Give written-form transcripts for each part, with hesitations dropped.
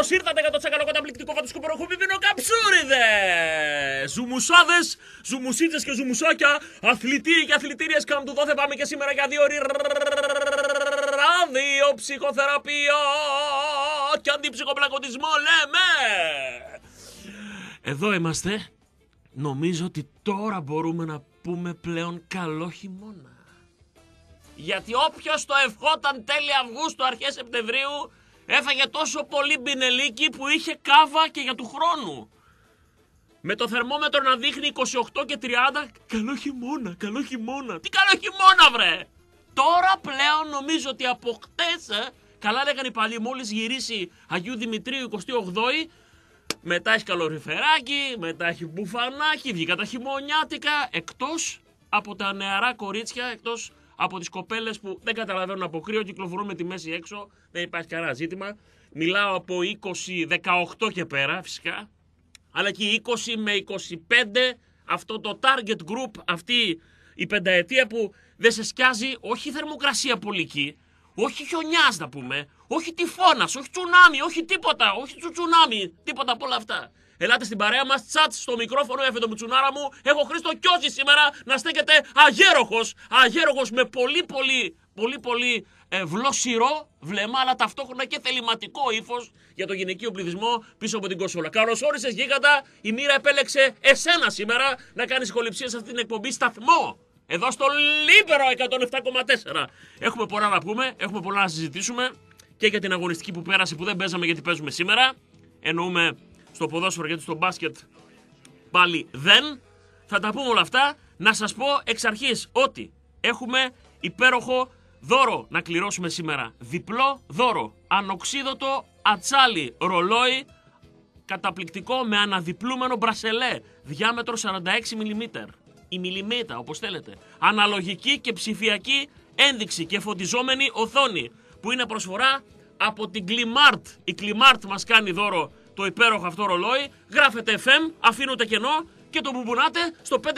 Καλώς ήρθατε για το τσακαλό καταπληκτικό φανταστικό παροχό πιπίνο καψούριδες! Ζουμουσάδες, ζουμουσίτσες και ζουμουσάκια, αθλητήριοι και αθλητήριες, καμπτουδόθε πάμε και σήμερα για 2 ώρες ραδιοψυχοθεραπεία και αντιψυχοπλακωτισμό λέμε! Εδώ είμαστε. Νομίζω ότι τώρα μπορούμε να πούμε πλέον καλό χειμώνα. Γιατί όποιος το ευχόταν τέλη Αυγούστου, αρχές Σεπτεμβρίου, έφαγε τόσο πολύ μπινελίκι που είχε κάβα και για του χρόνου. Με το θερμόμετρο να δείχνει 28 και 30, καλό χειμώνα, καλό χειμώνα. Τι καλό χειμώνα βρε! Τώρα πλέον νομίζω ότι από χτες, καλά λέγανε οι παλιοί, μόλις γυρίσει Αγίου Δημητρίου 28η, μετά έχει καλοριφεράκι, μετά έχει μπουφανάκι, βγήκα τα χειμωνιάτικα, εκτός από τα νεαρά κορίτσια, εκτός από τις κοπέλες που δεν καταλαβαίνουν από κρύο, κυκλοφορούν με τη μέση έξω, δεν υπάρχει κανένα ζήτημα. Μιλάω από 20-18 και πέρα φυσικά, αλλά και 20 με 25, αυτό το target group, αυτή η πενταετία που δεν σε σκιάζει όχι θερμοκρασία πολική, όχι χιονιάς να πούμε, όχι τυφώνας, όχι τσουνάμι, όχι τίποτα, όχι τσουνάμι, τίποτα από όλα αυτά. Ελάτε στην παρέα μας, τσάτ στο μικρόφωνο, έφετο μου τσουνάρα μου. Έχω Χρήστο Κιώση σήμερα να στέκεται αγέροχος με πολύ βλοσιρό βλέμμα, αλλά ταυτόχρονα και θεληματικό ύφος για τον γυναικείο πληθυσμό πίσω από την κονσόλα. Καλώς όρισες γίγαντα, η μοίρα επέλεξε εσένα σήμερα να κάνεις ηχοληψία σε αυτή την εκπομπή σταθμό. Εδώ στο Λίμπερο 107,4. Έχουμε πολλά να πούμε, έχουμε πολλά να συζητήσουμε και για την αγωνιστική που πέρασε που δεν παίζαμε γιατί παίζουμε σήμερα. Εννοούμε στο ποδόσφαιρο γιατί στο μπάσκετ πάλι δεν. Θα τα πούμε όλα αυτά. Να σας πω εξ αρχής ότι έχουμε υπέροχο δώρο να κληρώσουμε σήμερα. Διπλό δώρο. Ανοξίδωτο ατσάλι ρολόι καταπληκτικό με αναδιπλούμενο μπρασελέ. Διάμετρο 46 mm. Η μιλιμέτα όπως θέλετε. Αναλογική και ψηφιακή ένδειξη και φωτιζόμενη οθόνη που είναι προσφορά από την Climart. Η Climart μας κάνει δώρο το υπέροχο αυτό ρολόι. Γράφετε FM, αφήνετε κενό και το μπουμπουνάτε στο 54526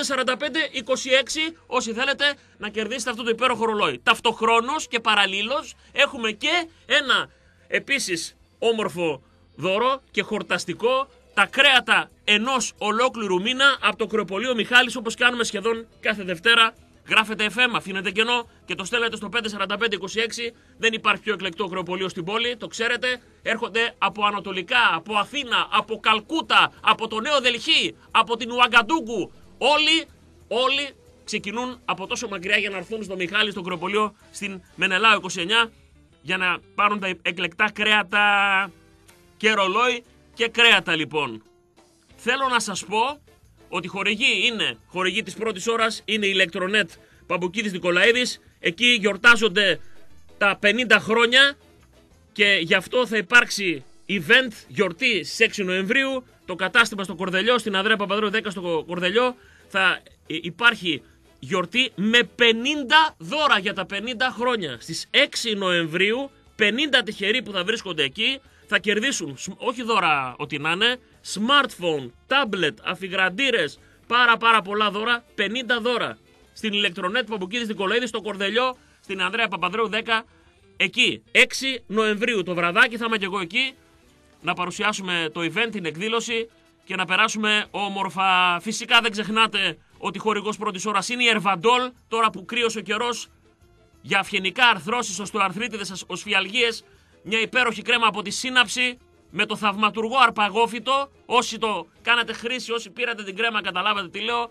όσοι θέλετε να κερδίσετε αυτό το υπέροχο ρολόι. Ταυτοχρόνως και παραλλήλως έχουμε και ένα επίσης όμορφο δώρο και χορταστικό, τα κρέατα ενός ολόκληρου μήνα από το κρεοπωλείο Μιχάλης, όπως κάνουμε σχεδόν κάθε Δευτέρα. Γράφετε FM, αφήνετε κενό και το στέλνετε στο 54526. Δεν υπάρχει πιο εκλεκτό κρεοπωλείο στην πόλη, το ξέρετε. Έρχονται από Ανατολικά, από Αθήνα, από Καλκούτα, από το Νέο Δελχή, από την Ουαγκαντούγκου. Όλοι ξεκινούν από τόσο μακριά για να έρθουν στο Μιχάλη, στο κρεοπωλείο στην Μενελάου 29, για να πάρουν τα εκλεκτά κρέατα και ρολόι και κρέατα λοιπόν. Θέλω να σας πω ότι χορηγή της πρώτης ώρας είναι η Ηλεκτρονέτ Παμπουκίδης Νικολαίδης. Εκεί γιορτάζονται τα 50 χρόνια και γι' αυτό θα υπάρξει event, γιορτή στις 6 Νοεμβρίου. Το κατάστημα στο Κορδελιό, στην Ανδρέα Παπανδρέου 10 στο Κορδελιό, θα υπάρχει γιορτή με 50 δώρα για τα 50 χρόνια. Στις 6 Νοεμβρίου 50 τυχεροί που θα βρίσκονται εκεί θα κερδίσουν, όχι δώρα ό,τι να είναι, smartphone, tablet, αφιγραντήρες, πάρα πολλά δώρα, 50 δώρα. Στην Ηλεκτρονέτ Παμπουκίδης Νικολαίδης, στο Κορδελιό, στην Ανδρέα Παπανδρέου 10, εκεί. 6 Νοεμβρίου το βραδάκι θα είμαι και εγώ εκεί, να παρουσιάσουμε το event, την εκδήλωση και να περάσουμε όμορφα. Φυσικά δεν ξεχνάτε ότι χορηγός πρώτης ώρας είναι η Ερβαντόλ, τώρα που κρύωσε ο καιρός, για αυγενικά αρθρώσεις, οστεοαρθρίτιδες, οσφιαλγίες, μια υπέροχη κρέμα από τη Σύναψη με το θαυματουργό αρπαγόφυτο. Όσοι το κάνατε χρήση, όσοι πήρατε την κρέμα, καταλάβατε τι λέω.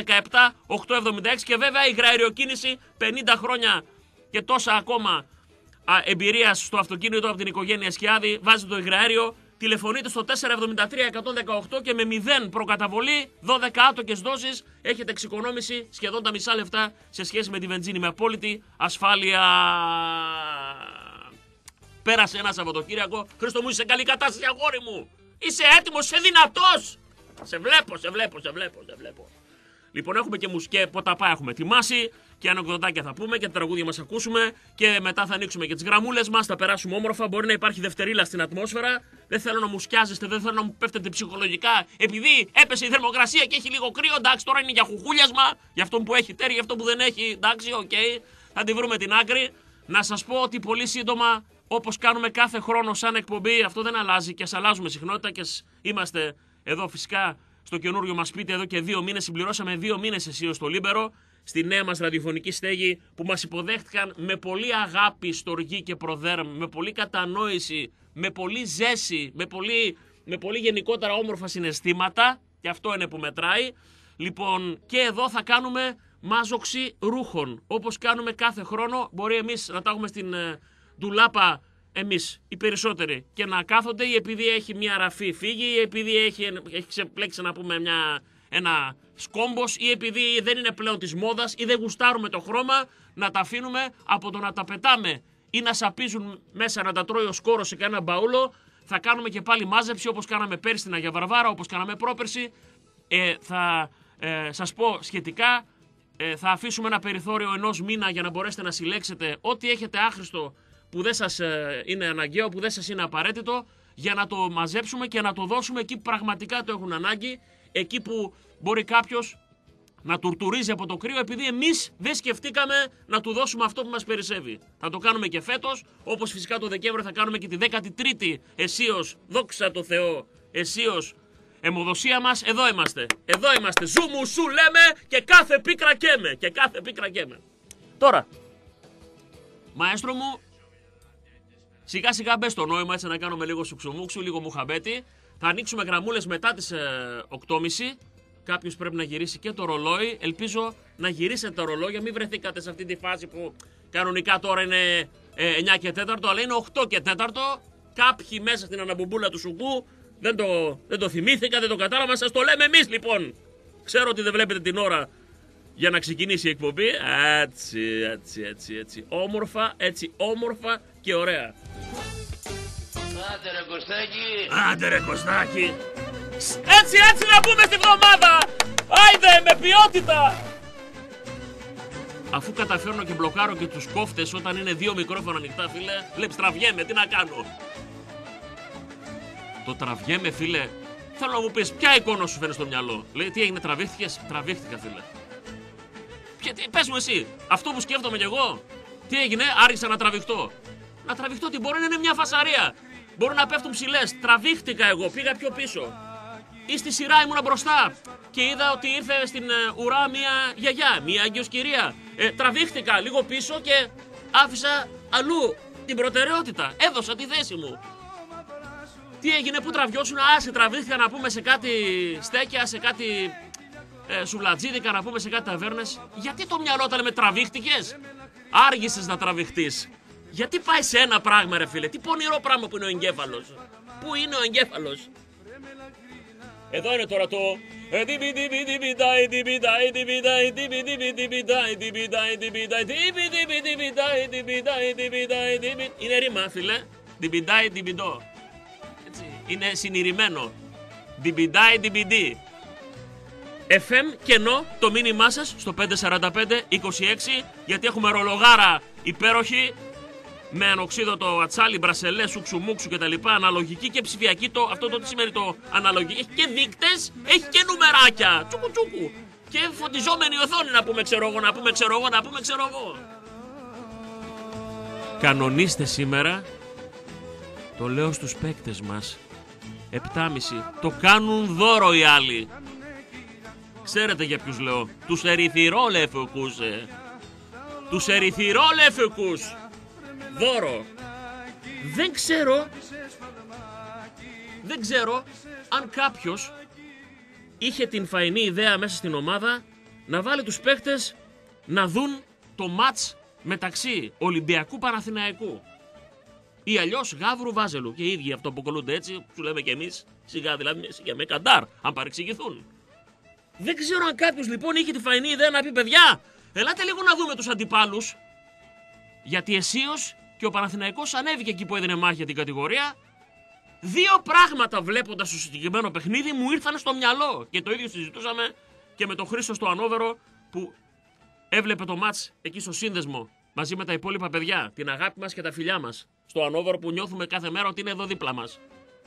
217-876 και βέβαια η υγραεριοκίνηση, 50 χρόνια και τόσα ακόμα εμπειρίας στο αυτοκίνητο από την οικογένεια Σκιάδη. Βάζετε το υγραέριο, τηλεφωνείτε στο 473-118 και με 0 προκαταβολή, 12 άτοκες δόσεις, έχετε εξοικονόμηση σχεδόν τα μισά λεφτά σε σχέση με τη βενζίνη, με απόλυτη ασφάλεια. Πέρασε ένα Σαββατοκύριακο. Χρήστο μου, είσαι σε καλή κατάσταση, αγόρι μου. Είσαι έτοιμος, είσαι δυνατός. Σε βλέπω. Λοιπόν, έχουμε και μουσική ποταπά έχουμε ετοιμάσει και ανεκδοτάκια θα πούμε και τα τραγούδια μας ακούσουμε και μετά θα ανοίξουμε και τις γραμμούλες μας, θα περάσουμε όμορφα. Μπορεί να υπάρχει δευτερίλα στην ατμόσφαιρα. Δεν θέλω να μου σκιάζεστε, δεν θέλω να μου πέφτετε ψυχολογικά επειδή έπεσε η θερμοκρασία και έχει λίγο κρύο. Εντάξει, τώρα είναι για χουχούλιασμα. Για αυτό που έχει τέρι, για αυτό που δεν έχει. Εντάξει, οκ. Θα τη βρούμε την άκρη. Να σας πω ότι πολύ σύντομα όπως κάνουμε κάθε χρόνο σαν εκπομπή, αυτό δεν αλλάζει και ας αλλάζουμε συχνότητα και είμαστε εδώ φυσικά στο καινούριο μας σπίτι εδώ και 2 μήνες. Συμπληρώσαμε 2 μήνες αισίως στο Λίμπερο, στη νέα μας ραδιοφωνική στέγη που μας υποδέχτηκαν με πολύ αγάπη, στοργή και προδέρμ, με πολύ κατανόηση, με πολύ ζέση, με πολύ γενικότερα όμορφα συναισθήματα, και αυτό είναι που μετράει. Λοιπόν, και εδώ θα κάνουμε μάζοξη ρούχων, όπως κάνουμε κάθε χρόνο. Μπορεί εμείς να τα έχουμε στην ντουλάπα, εμείς οι περισσότεροι, και να κάθονται, ή επειδή έχει μια ραφή φύγει, ή επειδή έχει ξεπλέξει να πούμε ένα σκόμπος, ή επειδή δεν είναι πλέον της μόδας ή δεν γουστάρουμε το χρώμα, να τα αφήνουμε. Από το να τα πετάμε ή να σαπίζουν μέσα να τα τρώει ο σκόρος σε κανένα μπαούλο, θα κάνουμε και πάλι μάζεψη, όπως κάναμε πέρσι στην Αγία Βαρβάρα, όπως κάναμε πρόπερσι. Θα σας πω σχετικά, θα αφήσουμε ένα περιθώριο 1 μήνα για να μπορέσετε να συλλέξετε ό,τι έχετε άχρηστο που δεν σας είναι αναγκαίο, που δεν σας είναι απαραίτητο, για να το μαζέψουμε και να το δώσουμε εκεί που πραγματικά το έχουν ανάγκη, εκεί που μπορεί κάποιος να τουρτουρίζει από το κρύο, επειδή εμείς δεν σκεφτήκαμε να του δώσουμε αυτό που μας περισσεύει. Θα το κάνουμε και φέτος, όπως φυσικά το Δεκέμβριο θα κάνουμε και τη 13η αισίως, δόξα τω Θεώ, αισίως αιμοδοσία μας. Εδώ είμαστε, ζου μου σου λέμε και κάθε πίκρα καίμε. Τώρα, μαέστρο μου, σιγά σιγά μπες στο νόημα, έτσι να κάνουμε λίγο σουξουμούξου, λίγο μουχαμπέτη. Θα ανοίξουμε γραμμούλες μετά τις 8.30. Κάποιος πρέπει να γυρίσει και το ρολόι. Ελπίζω να γυρίσετε το ρολόι, μην βρεθήκατε σε αυτή τη φάση που κανονικά τώρα είναι 9 και 4, αλλά είναι 8 και 4. Κάποιοι μέσα στην αναμπομπούλα του σουκού δεν το θυμήθηκα, δεν το κατάλαβα. Σας το λέμε εμείς λοιπόν. Ξέρω ότι δεν βλέπετε την ώρα για να ξεκινήσει η εκπομπή. Έτσι. Όμορφα και ωραία. Άντε ρε Κωστάκη. Έτσι να πούμε στη βδομάδα. Άιντε με ποιότητα. Αφού καταφέρνω και μπλοκάρω και τους κόφτες όταν είναι 2 μικρόφωνα ανοιχτά, φίλε, βλέπεις, τραβιέμαι, τι να κάνω. Το τραβιέμαι, φίλε, θέλω να μου πεις ποια εικόνα σου φαίνεται στο μυαλό. Λέει, τι έγινε, τραβήχτηκες? Τραβήχτηκα, φίλε. Πες μου εσύ, αυτό που σκέφτομαι κι εγώ. Τι έγινε, άρχισα να τραβηχτώ. Να τραβηχτώ, τι μπορεί να είναι μια φασαρία. Μπορεί να πέφτουν ψηλές. Τραβήχτηκα εγώ, πήγα πιο πίσω. Ή στη σειρά ήμουνα μπροστά και είδα ότι ήρθε στην ουρά μια γιαγιά, μια Άγγιος Κυρία. Τραβήχτηκα λίγο πίσω και άφησα αλλού την προτεραιότητα. Έδωσα τη θέση μου. Τι έγινε, που τραβιώσουν? Σε τραβήχτηκα να πούμε σε κάτι στέκια, σε κάτι σουβλατζίδικα, να πούμε σε κάτι ταβέρνες. Γιατί το μυαλό όταν με τραβήχτηκες, άργησες να τραβηχτείς? Γιατί πάει σε ένα πράγμα, ρε φίλε? Τι πονηρό πράγμα που είναι ο εγκέφαλος. Πού είναι ο εγκέφαλος? Εδώ είναι τώρα το... Είναι ρήμα, φίλε. Διμπιντάει, διμπιντό. Είναι συνειρημένο. Διμπιντάει, διμπιντί. FM κενό το μήνυμά σας στο 545-26, γιατί έχουμε ρολογάρα υπέροχη με ανοξίδωτο ατσάλι, μπρασελέ, σουξουμούξου κτλ. Αναλογική και ψηφιακή. Αυτό το τι σημαίνει το αναλογική? Έχει και δείκτες, έχει και νουμεράκια. Τσουκου. Και φωτιζόμενη οθόνη, να πούμε ξέρω εγώ. Κανονίστε σήμερα, το λέω στους παίκτες μας, 7.30, το κάνουν δώρο οι άλλοι. Ξέρετε για ποιους λέω? Τους ερυθυρόλεφικους. Τους ερυθυρόλεφικους. Δώρο. Δεν ξέρω αν κάποιος είχε την φαϊνή ιδέα μέσα στην ομάδα να βάλει τους παίκτες να δουν το μάτς μεταξύ Ολυμπιακού Παναθηναϊκού ή αλλιώς Γαύρου Βάζελου. Και οι ίδιοι αυτό που κολλούνται έτσι, σου λέμε και εμείς, σιγά δηλαδή, για με καντάρ, αν παρεξηγηθούν. Δεν ξέρω αν κάποιος λοιπόν είχε τη φαϊνή ιδέα να πει, παιδιά, ελάτε λίγο να δούμε τους αντιπάλους. Γιατί αισίως και ο Παναθηναϊκός ανέβηκε εκεί που έδινε μάχη για την κατηγορία. 2 πράγματα βλέποντας το συγκεκριμένο παιχνίδι μου ήρθαν στο μυαλό. Και το ίδιο συζητούσαμε και με τον Χρήστο στο Ανόβερο, που έβλεπε το μάτς εκεί στο σύνδεσμο μαζί με τα υπόλοιπα παιδιά. Την αγάπη μας και τα φιλιά μας στο Ανόβερο, που νιώθουμε κάθε μέρα ότι είναι εδώ δίπλα μας.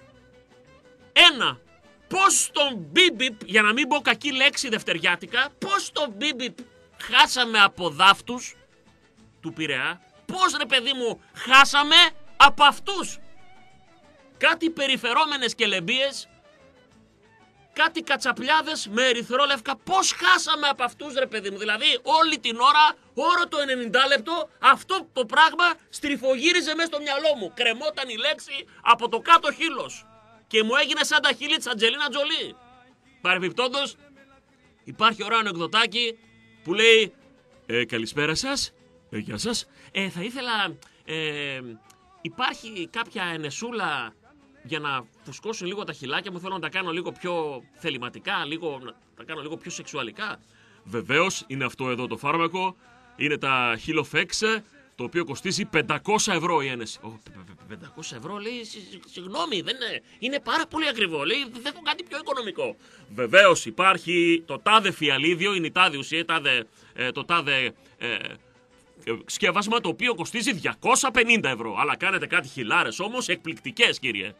1. Πώς τον Μπίμπιπ, για να μην πω κακή λέξη δευτεριάτικα, πώς τον Μπίμπιπ χάσαμε από δάφτους του Πειραιά? Πώς, ρε παιδί μου, χάσαμε από αυτούς. Κάτι περιφερόμενες κελεμπίες, κάτι κατσαπλιάδες με ερυθρόλευκα. Πώς χάσαμε από αυτούς, ρε παιδί μου? Δηλαδή όλη την ώρα, όλο το 90 λεπτό, αυτό το πράγμα στριφογύριζε μέσα στο μυαλό μου. Κρεμόταν η λέξη από το κάτω χείλος και μου έγινε σαν τα χείλη της Αντζελίνα Τζολί. Παρεμπιπτόντως, υπάρχει ωραίο ανεκδοτάκι που λέει καλησπέρα σας, γεια σας, θα ήθελα, υπάρχει κάποια ενεσούλα για να φουσκώσουν λίγο τα χυλάκια μου, θέλω να τα κάνω λίγο πιο θεληματικά, να τα κάνω λίγο πιο σεξουαλικά. Βεβαίως είναι αυτό εδώ το φάρμακο, είναι τα Hilofex, το οποίο κοστίζει 500 ευρώ η ένεση. 500 ευρώ, λέει, συγγνώμη, δεν είναι πάρα πολύ ακριβό, λέει, δεν έχω κάτι πιο οικονομικό. Βεβαίως υπάρχει το τάδε φιαλίδιο, είναι η τάδε ουσία, το τάδε σκεύασμα, το οποίο κοστίζει 250 ευρώ. Αλλά κάνετε κάτι χιλάρες όμως, εκπληκτικές, κύριε.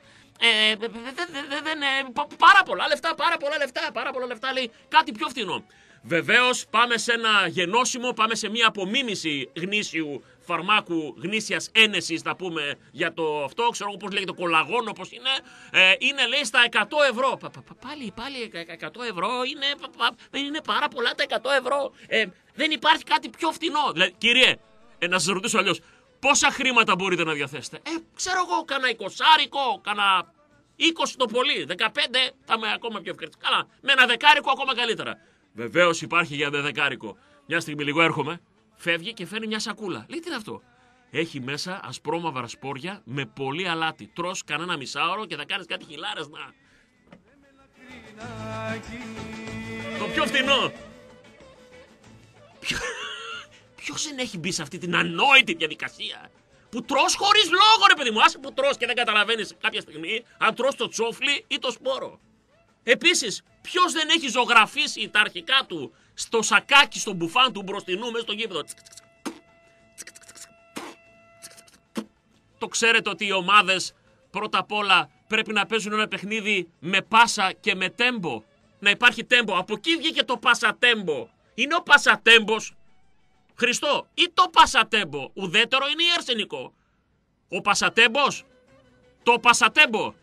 Πάρα πολλά λεφτά, λέει, κάτι πιο φθηνό. Βεβαίως πάμε σε ένα γενώσιμο, πάμε σε μια απομίμηση γνήσιου φαρμάκου γνήσιας ένεσης, θα πούμε, για το αυτό, ξέρω εγώ πώς λέγεται, το κολαγόνο, πώς είναι, είναι, λέει, στα 100 ευρώ. Πάλι 100 ευρώ είναι πάρα πολλά τα 100 ευρώ. Δεν υπάρχει κάτι πιο φθηνό. Δηλαδή, κύριε, να σας ρωτήσω αλλιώς, πόσα χρήματα μπορείτε να διαθέσετε? Ξέρω εγώ, κάνα 20, κάνα 20 το πολύ, 15 θα είμαι ακόμα πιο ευχαριστή. Καλά, με ένα δεκάρικο ακόμα καλύτερα. Βεβαίως υπάρχει για δεκάρικο. Μια στιγμή λίγο έρχομαι, φεύγει και φέρνει μια σακούλα. Λέει, τι είναι αυτό? Έχει μέσα ασπρόμαυρα σπόρια με πολύ αλάτι. Τρως κανένα μισάωρο και θα κάνεις κάτι χιλάρες, να. Το πιο φθηνό. Ποιος δεν έχει μπει σε αυτή την ανόητη διαδικασία που τρως χωρίς λόγο, ρε παιδί μου? Άσε που τρως και δεν καταλαβαίνεις κάποια στιγμή αν τρως το τσόφλι ή το σπόρο. Επίσης, ποιος δεν έχει ζωγραφίσει τα αρχικά του στο σακάκι, στο μπουφάν του μπροστινού μέσα στο γήπεδο? Το ξέρετε ότι οι ομάδες πρώτα απ' όλα πρέπει να παίζουν ένα παιχνίδι με πάσα και με τέμπο. Να υπάρχει τέμπο. Από εκεί βγήκε το πασατέμπο. Είναι ο πασατέμπος, Χριστό, ή το πασατέμπο? Ουδέτερο είναι ή αρσενικό? Ο πασατέμπος, το πασατέμπο.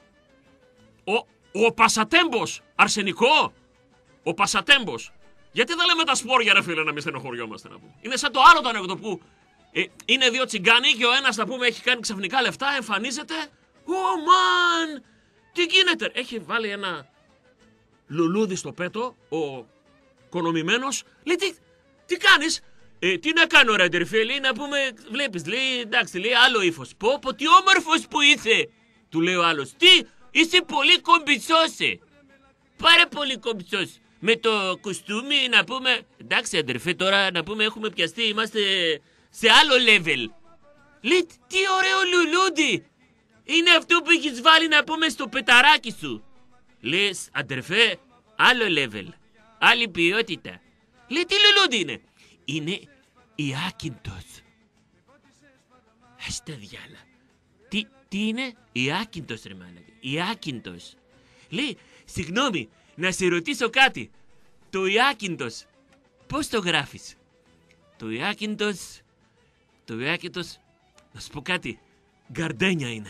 Ο πασατέμπος, αρσενικό. Ο πασατέμπος. Γιατί δεν λέμε τα σπόρια, ρε φίλε, να μην στενοχωριόμαστε, να πούμε? Είναι σαν το άλλο το ανέκδοτο που είναι δύο τσιγκάνοι και ο ένας, να πούμε, έχει κάνει ξαφνικά λεφτά, εμφανίζεται. Μαν! Τι γίνεται? Έχει βάλει ένα λουλούδι στο πέτο, ο κονομημένος. Λέει, τι κάνεις? Τι να κάνω, ρε τερφέ? Λέει, να πούμε, βλέπεις, λέει, εντάξει, λέει, άλλο ύφος. Πω, τι όμορφος που είσαι, του λέει ο άλλος. Τι, είσαι πολύ κομπιτσός, πάρα πολύ κομπιτσός. Με το κουστούμι, να πούμε, εντάξει, αδερφέ, τώρα να πούμε, έχουμε πιαστεί, είμαστε σε άλλο level. Λέει, τι ωραίο λουλούδι. Είναι αυτό που έχεις βάλει, να πούμε, στο πεταράκι σου. Λες, αδερφέ, άλλο level, άλλη ποιότητα. Λέει, τι λουλούδι είναι? Είναι η Άκιντος. Ας τα διάλα. Τι είναι? Η Άκιντος, ρε μάλακα. Η Άκιντος. Λέει, συγγνώμη, να σε ρωτήσω κάτι. Το Ιάκιντος, πώς το γράφεις? Το Ιάκιντος, να σου πω κάτι, γκαρντένια είναι.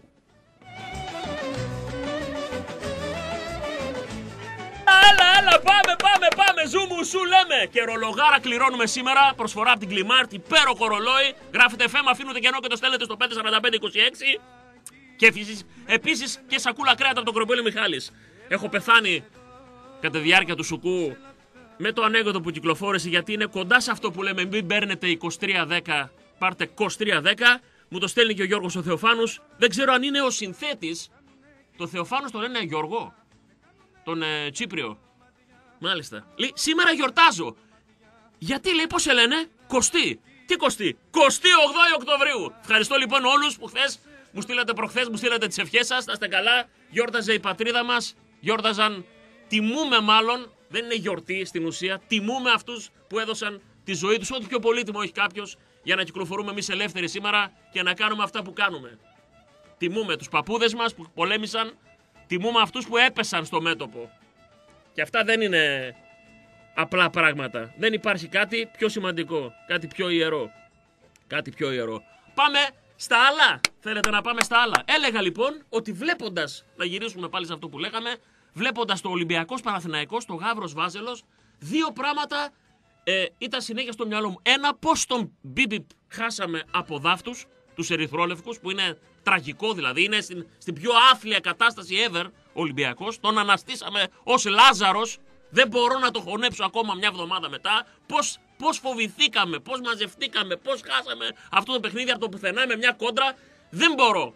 Άλλα, πάμε, ζούμου σου λέμε. Και ρολογάρα κληρώνουμε σήμερα, προσφορά από την Κλιμάρτ, υπέροχο ρολόι. Γράφετε FM, αφήνετε κενό και το στέλνετε στο 54526. Και επίσης και σακούλα κρέατα από τον Κροπέλη Μιχάλης. Έχω πεθάνει κατά τη διάρκεια του σουκού με το ανέκδοτο που κυκλοφόρησε, γιατί είναι κοντά σε αυτό που λέμε, μην παίρνετε 2310, πάρτε 2310. Μου το στέλνει και ο Γιώργος ο Θεοφάνους. Δεν ξέρω αν είναι ο συνθέτης. Το Θεοφάνους το λένε Γιώργο, τον Τσίπριο. Μάλιστα. Λέει, σήμερα γιορτάζω. Γιατί, λέει, πώς σε λένε? Κωστή. Τι Κωστή? 28 Οκτωβρίου. Ευχαριστώ λοιπόν όλους που χθες μου στείλατε, προχθές μου στείλατε τις ευχές σας. Να είστε καλά. Γιόρταζε η πατρίδα μας. Γιόρταζαν. Τιμούμε μάλλον. Δεν είναι γιορτή στην ουσία. Τιμούμε αυτούς που έδωσαν τη ζωή τους. Ό,τι πιο πολύτιμο έχει κάποιος, για να κυκλοφορούμε εμείς ελεύθεροι σήμερα και να κάνουμε αυτά που κάνουμε. Τιμούμε τους παππούδες μας που πολέμησαν. Τιμούμε αυτούς που έπεσαν στο μέτωπο. Και αυτά δεν είναι απλά πράγματα. Δεν υπάρχει κάτι πιο σημαντικό. Κάτι πιο ιερό. Πάμε στα άλλα. Θέλετε να πάμε στα άλλα? Έλεγα λοιπόν ότι βλέποντας, να γυρίσουμε πάλι σε αυτό που λέγαμε, βλέποντας το Ολυμπιακός Παναθηναϊκός, το Γαύρος Βάζελος, δύο πράγματα ήταν συνέχεια στο μυαλό μου. Ένα, πώς τον Μπίμπι χάσαμε από δάφτους, τους ερυθρόλευκους, που είναι τραγικό δηλαδή, είναι στην πιο άθλια κατάσταση ever ο Ολυμπιακός. Τον αναστήσαμε ως Λάζαρος, δεν μπορώ να το χωνέψω ακόμα μια εβδομάδα μετά. Πώς φοβηθήκαμε, πώς μαζευτήκαμε, πώς χάσαμε αυτό το παιχνίδι από το πουθενά με μια κόντρα, δεν μπορώ.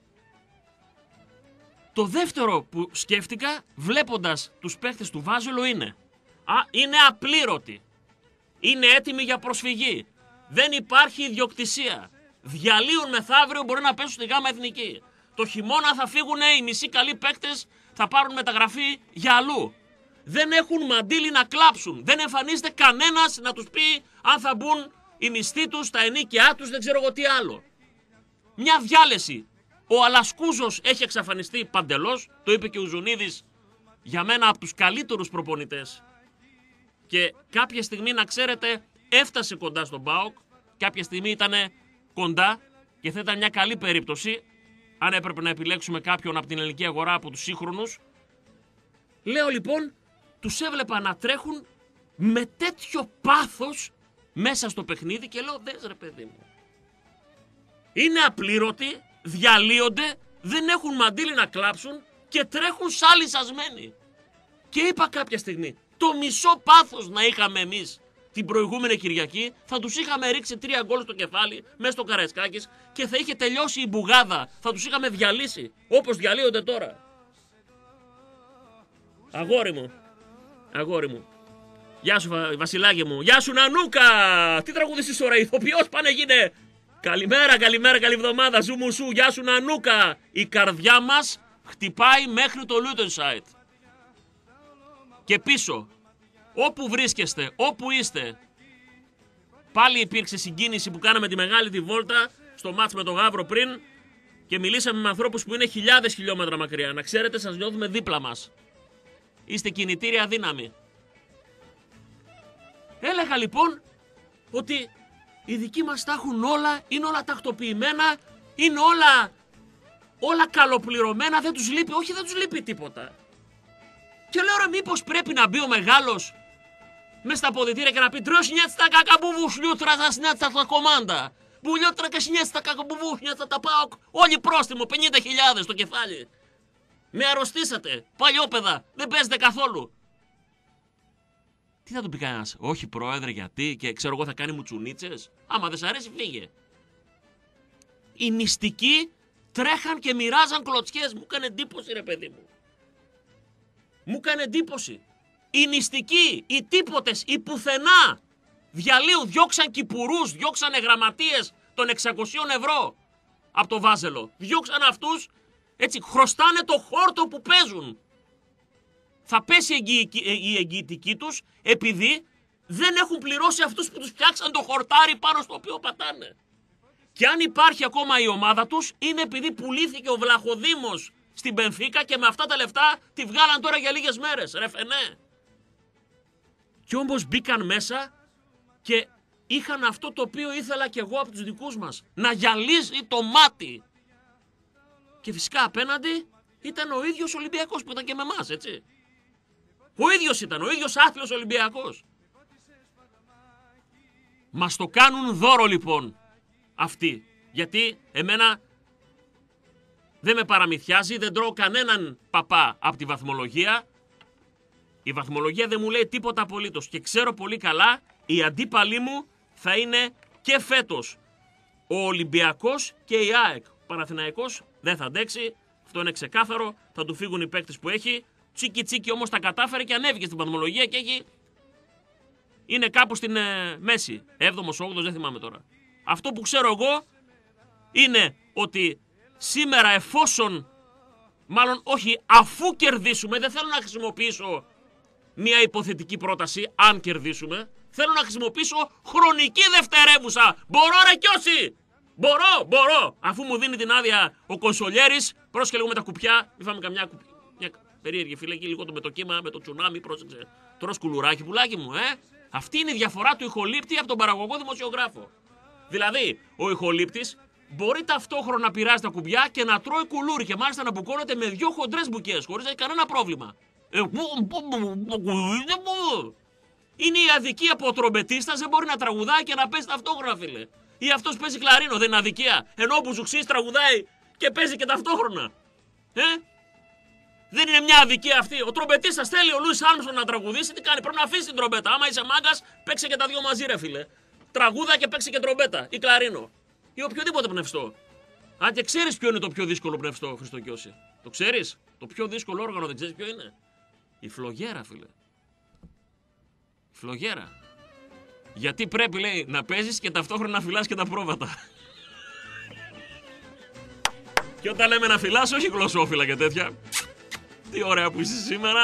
Το δεύτερο που σκέφτηκα βλέποντας τους παίχτες του Βάζελο είναι απλήρωτοι. Είναι έτοιμοι για προσφυγή. Δεν υπάρχει ιδιοκτησία. Διαλύουν μεθαύριο, μπορεί να πέσουν στη Γάμα Εθνική. Το χειμώνα θα φύγουν οι μισοί καλοί παίκτες, θα πάρουν μεταγραφή για αλλού. Δεν έχουν μαντίλι να κλάψουν. Δεν εμφανίζεται κανένας να τους πει αν θα μπουν οι μισθοί τους, τα ενίκαιά τους, δεν ξέρω εγώ τι άλλο. Μια διάλεση. Ο Αλασκούζος έχει εξαφανιστεί παντελώς, το είπε και ο Ζουνίδης, για μένα από τους καλύτερους προπονητές. Και κάποια στιγμή, να ξέρετε, έφτασε κοντά στον ΠΑΟΚ, κάποια στιγμή ήταν κοντά και θα ήταν μια καλή περίπτωση, αν έπρεπε να επιλέξουμε κάποιον από την ελληνική αγορά από τους σύγχρονους. Λέω λοιπόν, τους έβλεπα να τρέχουν με τέτοιο πάθος μέσα στο παιχνίδι και λέω, δες ρε παιδί μου. Είναι απλήρωτοι, διαλύονται, δεν έχουν μαντίλι να κλάψουν και τρέχουν σαν λυσασμένοι. Και είπα κάποια στιγμή, το μισό πάθος να είχαμε εμείς την προηγούμενη Κυριακή, θα τους είχαμε ρίξει 3 γκολ στο κεφάλι μέσα στο Καραϊσκάκης και θα είχε τελειώσει η μπουγάδα. Θα τους είχαμε διαλύσει, όπως διαλύονται τώρα. Αγόρι μου. Γεια σου Βασιλάκη μου. Γεια σου Νανούκα. Τι τραγουδιστής τώρα, ηθοποιός, πάνε γίνε. Καλημέρα, καλή εβδομάδα. Ζου μου σου, γεια σου Νανούκα. Η καρδιά μας χτυπάει μέχρι το Λούτενσάιτ. Και πίσω, όπου βρίσκεστε, όπου είστε. Πάλι υπήρξε συγκίνηση που κάναμε τη μεγάλη τη βόλτα στο μάτς με τον Γαύρο πριν και μιλήσαμε με ανθρώπους που είναι χιλιάδες χιλιόμετρα μακριά. Να ξέρετε, σας νιώθουμε δίπλα μας. Είστε κινητήρια δύναμη. Έλεγα λοιπόν ότι οι δικοί μας τα έχουν όλα, είναι όλα τακτοποιημένα, είναι όλα καλοπληρωμένα, δεν τους λείπει, όχι δεν τους λείπει τίποτα. Και λέω ρε, μήπως πρέπει να μπει ο μεγάλος μες στα αποδυτήρια και να πει «Τροσνιέτσα κακά που βουσλιούτρα θα σνιέτσα τα κομμάντα, μπουλιούτρα και σνιέτσα κακά που βουσλιούτρα τα ΠΑΟΚ, όλοι πρόστιμο, 50.000 στο κεφάλι. Με αρρωστήσατε, παλιόπαιδα, δεν παίζετε καθόλου». Τι θα του πει κανένας? Όχι πρόεδρε, γιατί, και ξέρω εγώ θα κάνει μουτσουνίτσες. Άμα δεν σ' αρέσει φύγε. Οι νηστικοί τρέχαν και μοιράζαν κλωτσιές. Μου έκανε εντύπωση ρε παιδί μου. Μου έκανε εντύπωση. Οι νηστικοί, οι τίποτες, οι πουθενά διαλύου, διώξαν κυπουρούς, διώξανε γραμματείες των 600 ευρώ από το Βάζελο. Διώξαν αυτούς, έτσι, χρωστάνε το χόρτο που παίζουν. Θα πέσει η εγγυητική τους επειδή δεν έχουν πληρώσει αυτούς που τους φτιάξαν το χορτάρι πάνω στο οποίο πατάνε. Και αν υπάρχει ακόμα η ομάδα τους, είναι επειδή πουλήθηκε ο Βλαχοδήμος στην Μπενφίκα και με αυτά τα λεφτά τη βγάλαν τώρα για λίγες μέρες. Ρε φενέ. Κι όμως μπήκαν μέσα και είχαν αυτό το οποίο ήθελα κι εγώ από τους δικούς μας. Να γυαλίζει το μάτι. Και φυσικά απέναντι ήταν ο ίδιος Ολυμπιακός που ήταν και με εμάς, έτσι. Ο ίδιος ήταν, ο ίδιος άθλιος Ολυμπιακός. Μας το κάνουν δώρο λοιπόν αυτοί. Γιατί εμένα δεν με παραμυθιάζει, δεν τρώω κανέναν παπά από τη βαθμολογία. Η βαθμολογία δεν μου λέει τίποτα απολύτως. Και ξέρω πολύ καλά, οι αντίπαλοι μου θα είναι και φέτος ο Ολυμπιακός και η ΑΕΚ. Ο Παναθηναϊκός δεν θα αντέξει, αυτό είναι ξεκάθαρο, θα του φύγουν οι παίκτες που έχει. Τσίκι τσίκι όμως τα κατάφερε και ανέβηκε στην βαθμολογία και είναι κάπου στην μέση. 7ος, 8ος, δεν θυμάμαι τώρα. Αυτό που ξέρω εγώ είναι ότι σήμερα εφόσον, μάλλον όχι, αφού κερδίσουμε, δεν θέλω να χρησιμοποιήσω μια υποθετική πρόταση, αν κερδίσουμε, θέλω να χρησιμοποιήσω χρονική δευτερεύουσα. Μπορώ ρε Κιώση! Μπορώ! Αφού μου δίνει την άδεια ο Κονσολιέρης, πρόσεχε λίγο με τα κουπιά, μη φάμε καμιά κουπιά. Περίεργη φίλε, εκεί λίγο με το κύμα, με το τσουνάμι, πρόσεξε. Τώρα σκουλουράκι, πουλάκι μου, Αυτή είναι η διαφορά του ηχολήπτη από τον παραγωγό δημοσιογράφο. Δηλαδή, ο ηχολήπτης μπορεί ταυτόχρονα να πειράζει τα κουμπιά και να τρώει κουλούρι και μάλιστα να μπουκώνεται με 2 χοντρές μπουκές χωρίς να έχει κανένα πρόβλημα. Είναι η αδικία που ο τρομπετίστας δεν μπορεί να τραγουδάει και να παίζει ταυτόχρονα, φίλε. Ή αυτός παίζει κλαρίνο, δεν είναι αδικία. Ενώ ο Μπουζουξής τραγουδάει και παίζει και ταυτόχρονα. Δεν είναι μια αδικία αυτή. Ο τρομπετίστας θέλει ο Λούις Άρμστρονγκ να τραγουδήσει, τι κάνει? Πρέπει να αφήσει την τρομπέτα. Άμα είσαι μάγκας, παίξε και τα 2 μαζί, ρε φίλε. Τραγούδα και παίξε και τρομπέτα ή κλαρίνο. Ή οποιοδήποτε πνευστό. Αν και ξέρεις ποιο είναι το πιο δύσκολο πνευστό, Χριστοκιώση? Το ξέρεις? Το πιο δύσκολο όργανο δεν ξέρεις ποιο είναι? Η φλογέρα, φίλε. Η φλογέρα. Γιατί πρέπει, λέει, να παίζεις και ταυτόχρονα να φυλάς και τα πρόβατα. Και όταν λέμε να φυλάς, όχι γλωσσόφυλλα και τέτοια. Τι ωραία που είσαι σήμερα.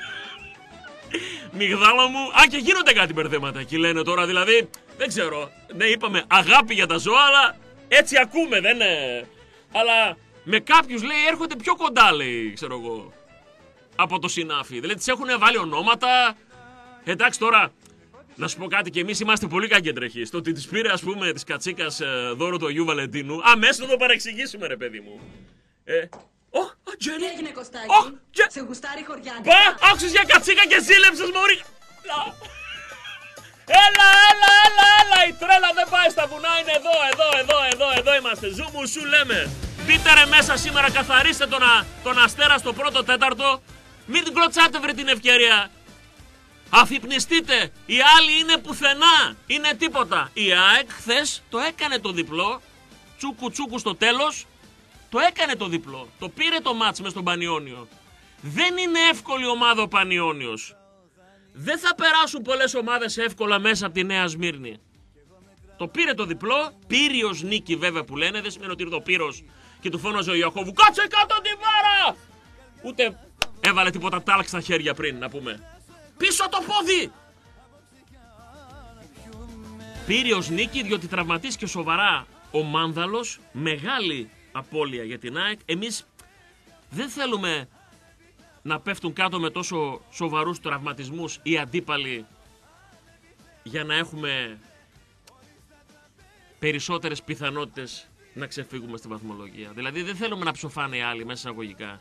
Μιγδάλα μου. Α, και γίνονται κάτι μπερδέματα εκεί, λένε τώρα, δηλαδή. Δεν ξέρω. Ναι, είπαμε αγάπη για τα ζώα, αλλά έτσι ακούμε, δεν είναι? Αλλά με κάποιους, λέει, έρχονται πιο κοντά, λέει, ξέρω εγώ, από το συνάφι. Δηλαδή τις έχουν βάλει ονόματα. Εντάξει, τώρα, να σου πω κάτι, και εμείς είμαστε πολύ κακεντρεχείς. Το ότι της πήρε, ας πούμε, της κατσίκας δώρο του Αγίου Βαλεντίνου, αμέσως να το παρεξηγήσουμε, ρε παιδί μου. Τζένι. Τι έγινε, Κωστάκη? Σε γουστάρει χωριάτικα? Πα, άκουσες για κατσίκα και ζήλεψες, μωρή. Έλα, η τρέλα δεν πάει στα βουνά, είναι εδώ είμαστε. Ζούμου σου λέμε. Μπείτε ρε μέσα σήμερα, καθαρίστε τον Αστέρα στο πρώτο τέταρτο. Μην την κλωτσάτε, βρε, την ευκαιρία. Αφυπνιστείτε, οι άλλοι είναι πουθενά, είναι τίποτα. Η ΑΕΚ χθες το έκανε το διπλό, τσούκου στο τέλος, το έκανε το διπλό. Το πήρε το μάτς μες στον Πανιόνιο. Δεν είναι εύκολη ομάδα ο Πανιόνιος. Δεν θα περάσουν πολλές ομάδες εύκολα μέσα από τη Νέα Σμύρνη. Το πήρε το διπλό, Πύριος νίκη βέβαια που λένε, δεν σημαίνει ότι ήρθε ο Πύρος και του φώναζε ο Ιωακώβου «Κάτσε κάτω την βάρα!» Ούτε έβαλε τίποτα τάλξ στα χέρια πριν, να πούμε. Πίσω το πόδι! Πύριος νίκη, διότι τραυματίστηκε σοβαρά ο Μάνδαλος, μεγάλη απώλεια για την ΑΕΚ. Εμείς δεν θέλουμε να πέφτουν κάτω με τόσο σοβαρούς τραυματισμούς οι αντίπαλοι για να έχουμε περισσότερες πιθανότητες να ξεφύγουμε στη βαθμολογία. Δηλαδή δεν θέλουμε να ψοφάνε οι άλλοι μέσα εισαγωγικά.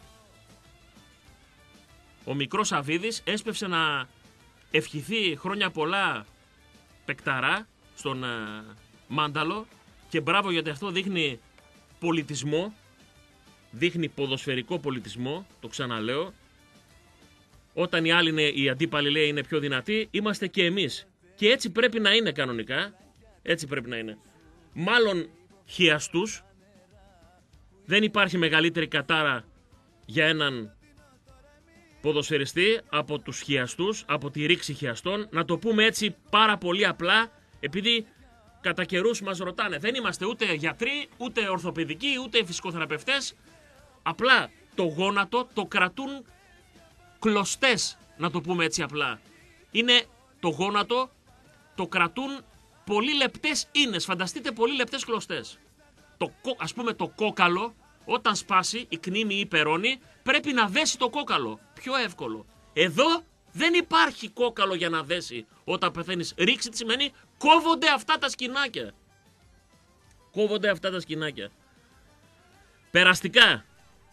Ο μικρός Αβίδης έσπευσε να ευχηθεί χρόνια πολλά παικταρά στον Μάνταλο και μπράβο, γιατί αυτό δείχνει πολιτισμό, δείχνει ποδοσφαιρικό πολιτισμό, το ξαναλέω. Όταν οι άλλοι, οι αντίπαλοι, λέει, είναι πιο δυνατοί, είμαστε και εμείς. Και έτσι πρέπει να είναι κανονικά, έτσι πρέπει να είναι. Μάλλον χιαστούς, δεν υπάρχει μεγαλύτερη κατάρα για έναν ποδοσφαιριστή από τους χιαστούς, από τη ρήξη χιαστών. Να το πούμε έτσι πάρα πολύ απλά, επειδή κατά καιρούς μας ρωτάνε. Δεν είμαστε ούτε γιατροί, ούτε ορθοπαιδικοί, ούτε φυσικοθεραπευτές. Απλά το γόνατο το κρατούν κλωστές, να το πούμε έτσι απλά. Είναι το γόνατο, το κρατούν πολύ λεπτές ίνες. Φανταστείτε πολύ λεπτές κλωστές. Ας πούμε το κόκαλο, όταν σπάσει η κνήμη ή η περώνη, πρέπει να δέσει το κόκαλο. Πιο εύκολο. Εδώ δεν υπάρχει κόκαλο για να δέσει. Όταν πεθαίνεις, ρίξει τι σημαίνει, κόβονται αυτά τα σκηνάκια. Κόβονται αυτά τα σκηνάκια. Περαστικά.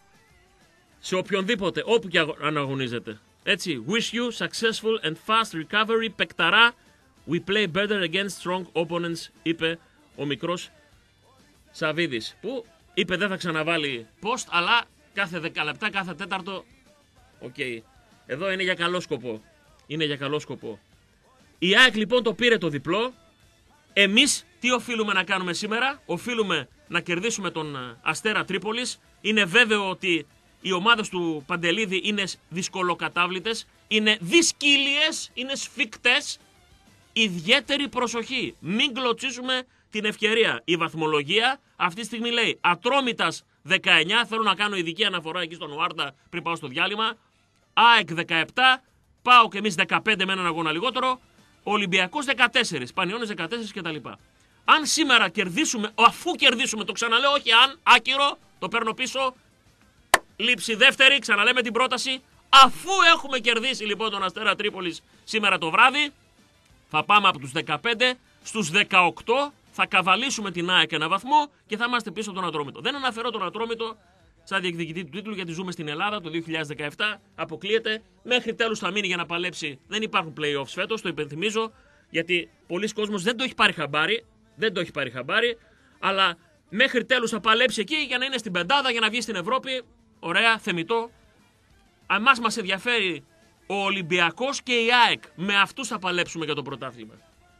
Σε οποιονδήποτε, όπου και αναγωνίζεται. Έτσι, wish you successful and fast recovery, παικταρά. We play better against strong opponents, είπε ο μικρός Σαβίδης. Που είπε δεν θα ξαναβάλει post, αλλά κάθε 10 λεπτά, κάθε τέταρτο. Οκ. Εδώ είναι για καλό σκοπό. Είναι για καλό σκοπό. Η ΑΕΚ λοιπόν το πήρε το διπλό. Εμείς τι οφείλουμε να κάνουμε σήμερα? Οφείλουμε να κερδίσουμε τον Αστέρα Τρίπολης. Είναι βέβαιο ότι οι ομάδες του Παντελίδη είναι δυσκολοκατάβλητες, είναι δυσκύλιες, είναι σφικτές. Ιδιαίτερη προσοχή. Μην κλωτσίσουμε την ευκαιρία. Η βαθμολογία αυτή τη στιγμή λέει Ατρόμητας 19. Θέλω να κάνω ειδική αναφορά εκεί στον Ουάρτα πριν πάω στο διάλειμμα. ΑΕΚ 17. Πάω και εμείς 15 με έναν αγώνα λιγότερο. Ολυμπιακός 14. Πανιώνες 14 κτλ. Αν σήμερα κερδίσουμε, αφού κερδίσουμε, το ξαναλέω, όχι αν, άκυρο, το παίρνω πίσω. Λήψη δεύτερη, ξαναλέμε την πρόταση. Αφού έχουμε κερδίσει λοιπόν τον Αστέρα Τρίπολης σήμερα το βράδυ, θα πάμε από τους 15 στους 18 θα καβαλήσουμε την ΑΕΚ ένα βαθμό και θα είμαστε πίσω από τον Ατρόμητο. Δεν αναφέρω τον Ατρόμητο σαν διεκδικητή του τίτλου γιατί ζούμε στην Ελλάδα το 2017. Αποκλείεται. Μέχρι τέλους θα μείνει για να παλέψει. Δεν υπάρχουν playoffs φέτος, το υπενθυμίζω. Γιατί πολλοί κόσμος δεν το έχει πάρει χαμπάρι. Δεν το έχει πάρει χαμπάρι. Αλλά μέχρι τέλους θα παλέψει εκεί για να είναι στην πεντάδα, για να βγει στην Ευρώπη. Ωραία, θεμιτό. Εμάς μας ενδιαφέρει ο Ολυμπιακός και η ΑΕΚ. Με αυτούς θα παλέψουμε για το πρωτάθλημα.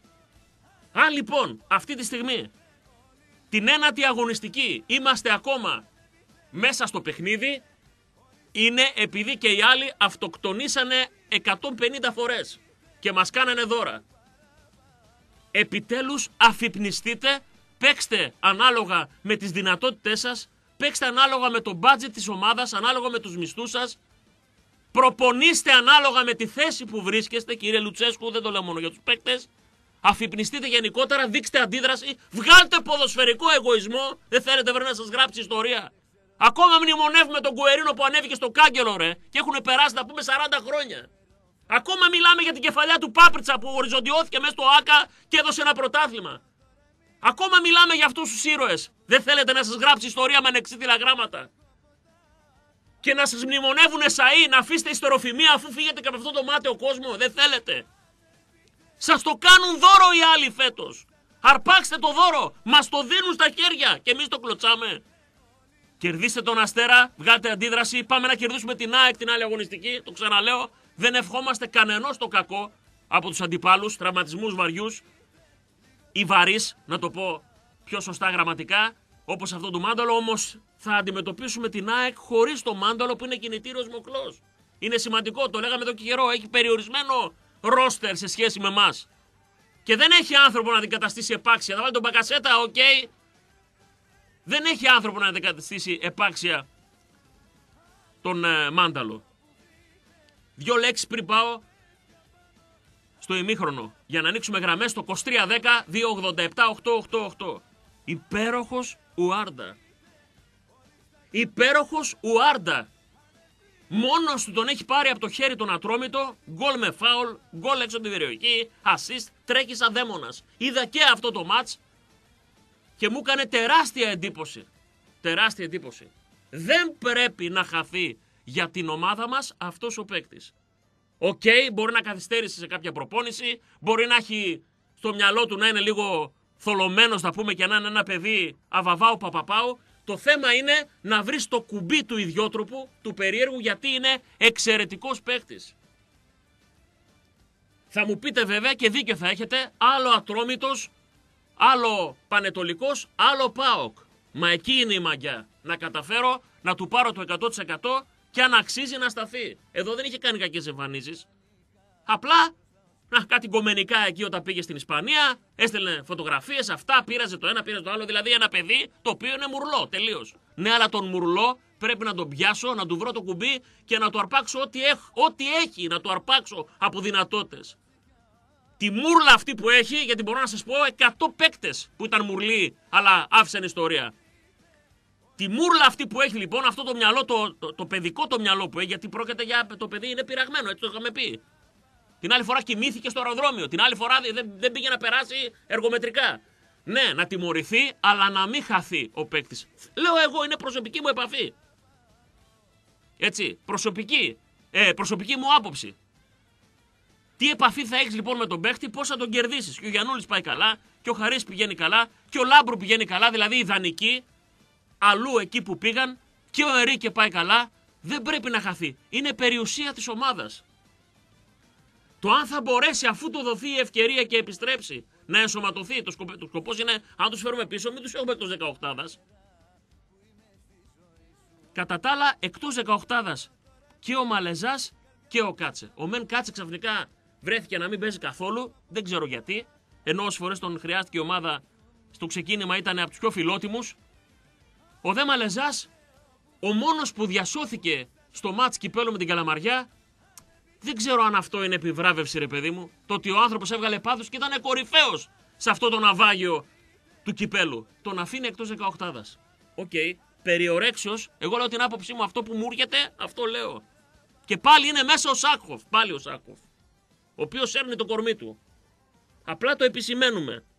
Αν λοιπόν αυτή τη στιγμή την ένατη αγωνιστική είμαστε ακόμα μέσα στο παιχνίδι, είναι επειδή και οι άλλοι αυτοκτονήσανε 150 φορές και μας κάνανε δώρα. Επιτέλους αφυπνιστείτε, παίξτε ανάλογα με τις δυνατότητές σας, παίξτε ανάλογα με το budget της ομάδας, ανάλογα με τους μισθούς σας, προπονήστε ανάλογα με τη θέση που βρίσκεστε, κύριε Λουτσέσκου, δεν το λέω μόνο για τους παίκτες. Αφυπνιστείτε γενικότερα, δείξτε αντίδραση, βγάλτε ποδοσφαιρικό εγωισμό. Δεν θέλετε βρε να σας γράψει ιστορία. Ακόμα μνημονεύουμε τον Κουερίνο που ανέβηκε στο κάγκελο, ρε, και έχουν περάσει να πούμε 40 χρόνια. Ακόμα μιλάμε για την κεφαλιά του Πάπριτσα που οριζοντιώθηκε μέσα στο ΆΚΑ και έδωσε ένα πρωτάθλημα. Ακόμα μιλάμε για αυτούς τους ήρωες. Δεν θέλετε να σας γράψει ιστορία με ανεξίτηλα γράμματα. Και να σας μνημονεύουν εσαΐ, να αφήσετε ιστεροφημία αφού φύγετε και από αυτό το μάταιο κόσμο. Δεν θέλετε. Σας το κάνουν δώρο οι άλλοι φέτος. Αρπάξτε το δώρο. Μας το δίνουν στα χέρια και εμείς το κλωτσάμε. Κερδίστε τον Αστέρα, βγάλτε αντίδραση. Πάμε να κερδίσουμε την ΑΕΚ την άλλη αγωνιστική. Το ξαναλέω. Δεν ευχόμαστε κανενός το κακό από τους αντιπάλους, τραυματισμούς βαριούς ή βαρύς, να το πω πιο σωστά γραμματικά, όπως αυτό του Μάνταλο. Όμως θα αντιμετωπίσουμε την ΑΕΚ χωρίς το Μάνταλο που είναι κινητήριος μοχλός. Είναι σημαντικό, το λέγαμε εδώ και καιρό. Έχει περιορισμένο ρόστερ σε σχέση με εμάς. Και δεν έχει άνθρωπο να αντικαταστήσει επάξια. Θα βάλει τον Μπακασέτα, οκ. Δεν έχει άνθρωπο να αντικαταστήσει επάξια τον Μάνταλο. Δύο λέξεις πριν πάω στο ημίχρονο. Για να ανοίξουμε γραμμές στο 2310-287-888. Υπέροχος Ουάρντα. Υπέροχος Ουάρντα. Μόνος του τον έχει πάρει από το χέρι τον Ατρόμητο. Γκολ με φάουλ, γκολ έξω από την περιοχή, assist, τρέχει σαν δαίμονας. Είδα και αυτό το μάτς και μου έκανε τεράστια εντύπωση. Τεράστια εντύπωση. Δεν πρέπει να χαθεί για την ομάδα μας αυτός ο παίκτης. Οκ, μπορεί να καθυστέρησε σε κάποια προπόνηση, μπορεί να έχει στο μυαλό του να είναι λίγο θολωμένος, να πούμε, και να είναι ένα παιδί αβαβάου παπαπάου. Το θέμα είναι να βρεις το κουμπί του ιδιότροπου, του περίεργου, γιατί είναι εξαιρετικός παίκτης. Θα μου πείτε βέβαια και δίκιο θα έχετε, άλλο Ατρόμητος, άλλο Πανετολικός, άλλο ΠΑΟΚ. Μα εκεί είναι η μαγιά. Να καταφέρω να του πάρω το 100% και αν αξίζει να σταθεί. Εδώ δεν είχε κάνει κακές εμφανίσεις. Απλά κάτι κομμενικά εκεί όταν πήγε στην Ισπανία, έστελνε φωτογραφίες, αυτά, πήραζε το ένα, πήραζε το άλλο. Δηλαδή ένα παιδί το οποίο είναι μουρλό, τελείως. Ναι, αλλά τον μουρλό πρέπει να τον πιάσω, να του βρω το κουμπί και να του αρπάξω ό,τι έχει, να του αρπάξω από δυνατότητες. Τη μουρλα αυτή που έχει, γιατί μπορώ να σας πω 100 παίκτες που ήταν μουρλοί, αλλά άφησαν ιστορία. Τη μουρλα αυτή που έχει λοιπόν, αυτό το μυαλό, το παιδικό το μυαλό που έχει, γιατί πρόκειται για το παιδί είναι πειραγμένο, έτσι το είχαμε πει. Την άλλη φορά κοιμήθηκε στο αεροδρόμιο. Την άλλη φορά δεν πήγε να περάσει εργομετρικά. Ναι, να τιμωρηθεί, αλλά να μην χαθεί ο παίκτης. Λέω εγώ, είναι προσωπική μου επαφή. Έτσι, προσωπική μου άποψη. Τι επαφή θα έχεις λοιπόν με τον παίκτη, πώς θα τον κερδίσεις. Και ο Γιαννούλης πάει καλά, και ο Χαρίς πηγαίνει καλά, και ο Λάμπρου πηγαίνει καλά, δηλαδή ιδανική. Αλλού εκεί που πήγαν, και ο Ερίκε πάει καλά. Δεν πρέπει να χαθεί. Είναι περιουσία της ομάδας. Το αν θα μπορέσει, αφού του δοθεί η ευκαιρία και επιστρέψει, να ενσωματωθεί. Το σκοπός είναι, αν τους φέρουμε πίσω, μην τους έχουμε εκτός 18. Κατά τα άλλα, εκτός 18 και ο Μαλεζάς και ο Κάτσε. Ο Μεν Κάτσε ξαφνικά βρέθηκε να μην παίζει καθόλου, δεν ξέρω γιατί. Ενώ όσες φορές τον χρειάστηκε η ομάδα στο ξεκίνημα ήταν από τους πιο φιλότιμους. Ο Δε Μαλεζάς, ο μόνος που διασώθηκε στο μάτς κυπέλλου με την Καλαμαριά. Δεν ξέρω αν αυτό είναι επιβράβευση, ρε παιδί μου. Το ότι ο άνθρωπος έβγαλε πάθος και ήταν κορυφαίος σε αυτό το ναυάγιο του κυπέλου. Τον αφήνει εκτός 18. Οκ. Περιορέξιος, εγώ λέω την άποψή μου, αυτό που μου έρχεται, αυτό λέω. Και πάλι είναι μέσα ο Σάκχοφ. Πάλι ο Σάκχοφ. Ο οποίος έρνει το κορμί του. Απλά το επισημαίνουμε.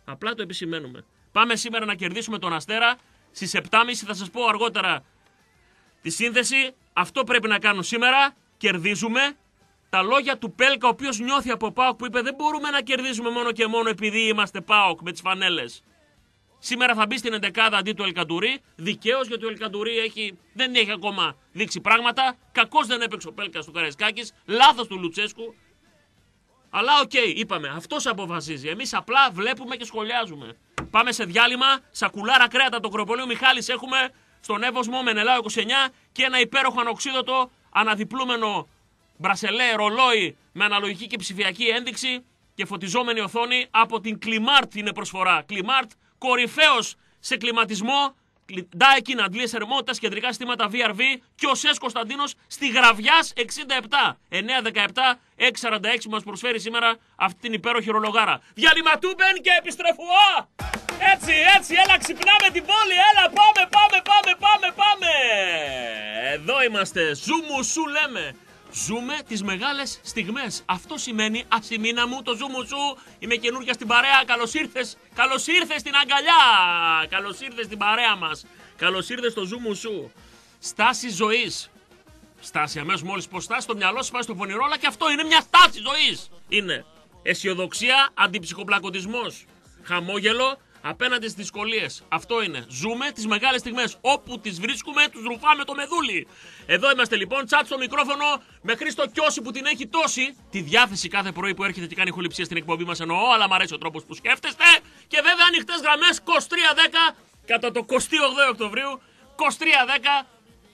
Απλά το επισημαίνουμε. Πάμε σήμερα να κερδίσουμε τον Αστέρα. Στις 7.30 θα σας πω αργότερα τη σύνθεση. Αυτό πρέπει να κάνουν σήμερα. Κερδίζουμε. Τα λόγια του Πέλκα, ο οποίος νιώθει από ΠΑΟΚ, που είπε δεν μπορούμε να κερδίζουμε μόνο και μόνο επειδή είμαστε ΠΑΟΚ με τις φανέλες. Σήμερα θα μπει στην 11η αντί του Ελκαντουρί. Δικαίως, γιατί ο Ελκαντουρί δεν έχει ακόμα δείξει πράγματα. Κακώς δεν έπαιξε ο Πέλκας του Καραϊσκάκης. Λάθος του Λουτσέσκου. Αλλά οκ, είπαμε, αυτός αποφασίζει. Εμείς απλά βλέπουμε και σχολιάζουμε. Πάμε σε διάλειμμα. Σακουλάρα κρέατα το Κροπολείο Μιχάλης έχουμε στον Εύωσμο Μενελάο 29 και ένα υπέροχο ανοξίδωτο αναδιπλούμενο μπρασελέ ρολόι με αναλογική και ψηφιακή ένδειξη και φωτιζόμενη οθόνη από την Κλιμάρτ είναι προσφορά. Κλιμάρτ, κορυφαίος σε κλιματισμό. Daikin αντλίες θερμότητας, κεντρικά συστήματα VRV και ο Σες Κωνσταντίνος στη Γραβιάς 67. 917 646 μας προσφέρει σήμερα αυτή την υπέροχη ρολογάρα. Διαλυματούμπεν και επιστρεφουά! Έτσι, έλα ξυπνάμε την πόλη, έλα πάμε! Εδώ είμαστε, ζούμου σου λέμε. Ζούμε τις μεγάλες στιγμές. Αυτό σημαίνει ασημίνα μου το ζούμου σου. Είμαι καινούργια στην παρέα. Καλώς ήρθες στην αγκαλιά. Καλώς ήρθες στην παρέα μας. Καλώς ήρθες στο ζούμου σου. Στάση ζωής. Στάση αμέσως μόλις πως στάση, το μυαλό σου πάει στο πονηρό, αλλά και αυτό είναι μια στάση ζωής. Είναι αισιοδοξία, αντιψυχοπλακωτισμός. Χαμόγελο απέναντι στις δυσκολίες. Αυτό είναι. Ζούμε τις μεγάλες στιγμές. Όπου τις βρίσκουμε, τους ρουφάμε το μεδούλι. Εδώ είμαστε λοιπόν. Τσάτ στο μικρόφωνο με Χρήστο Κιώση που την έχει τόση. Τη διάθεση κάθε πρωί που έρχεται και κάνει ηχοληψία στην εκπομπή μας εννοώ. Αλλά μου αρέσει ο τρόπος που σκέφτεστε. Και βέβαια ανοιχτές γραμμές 2310 κατά το 28 Οκτωβρίου. 2310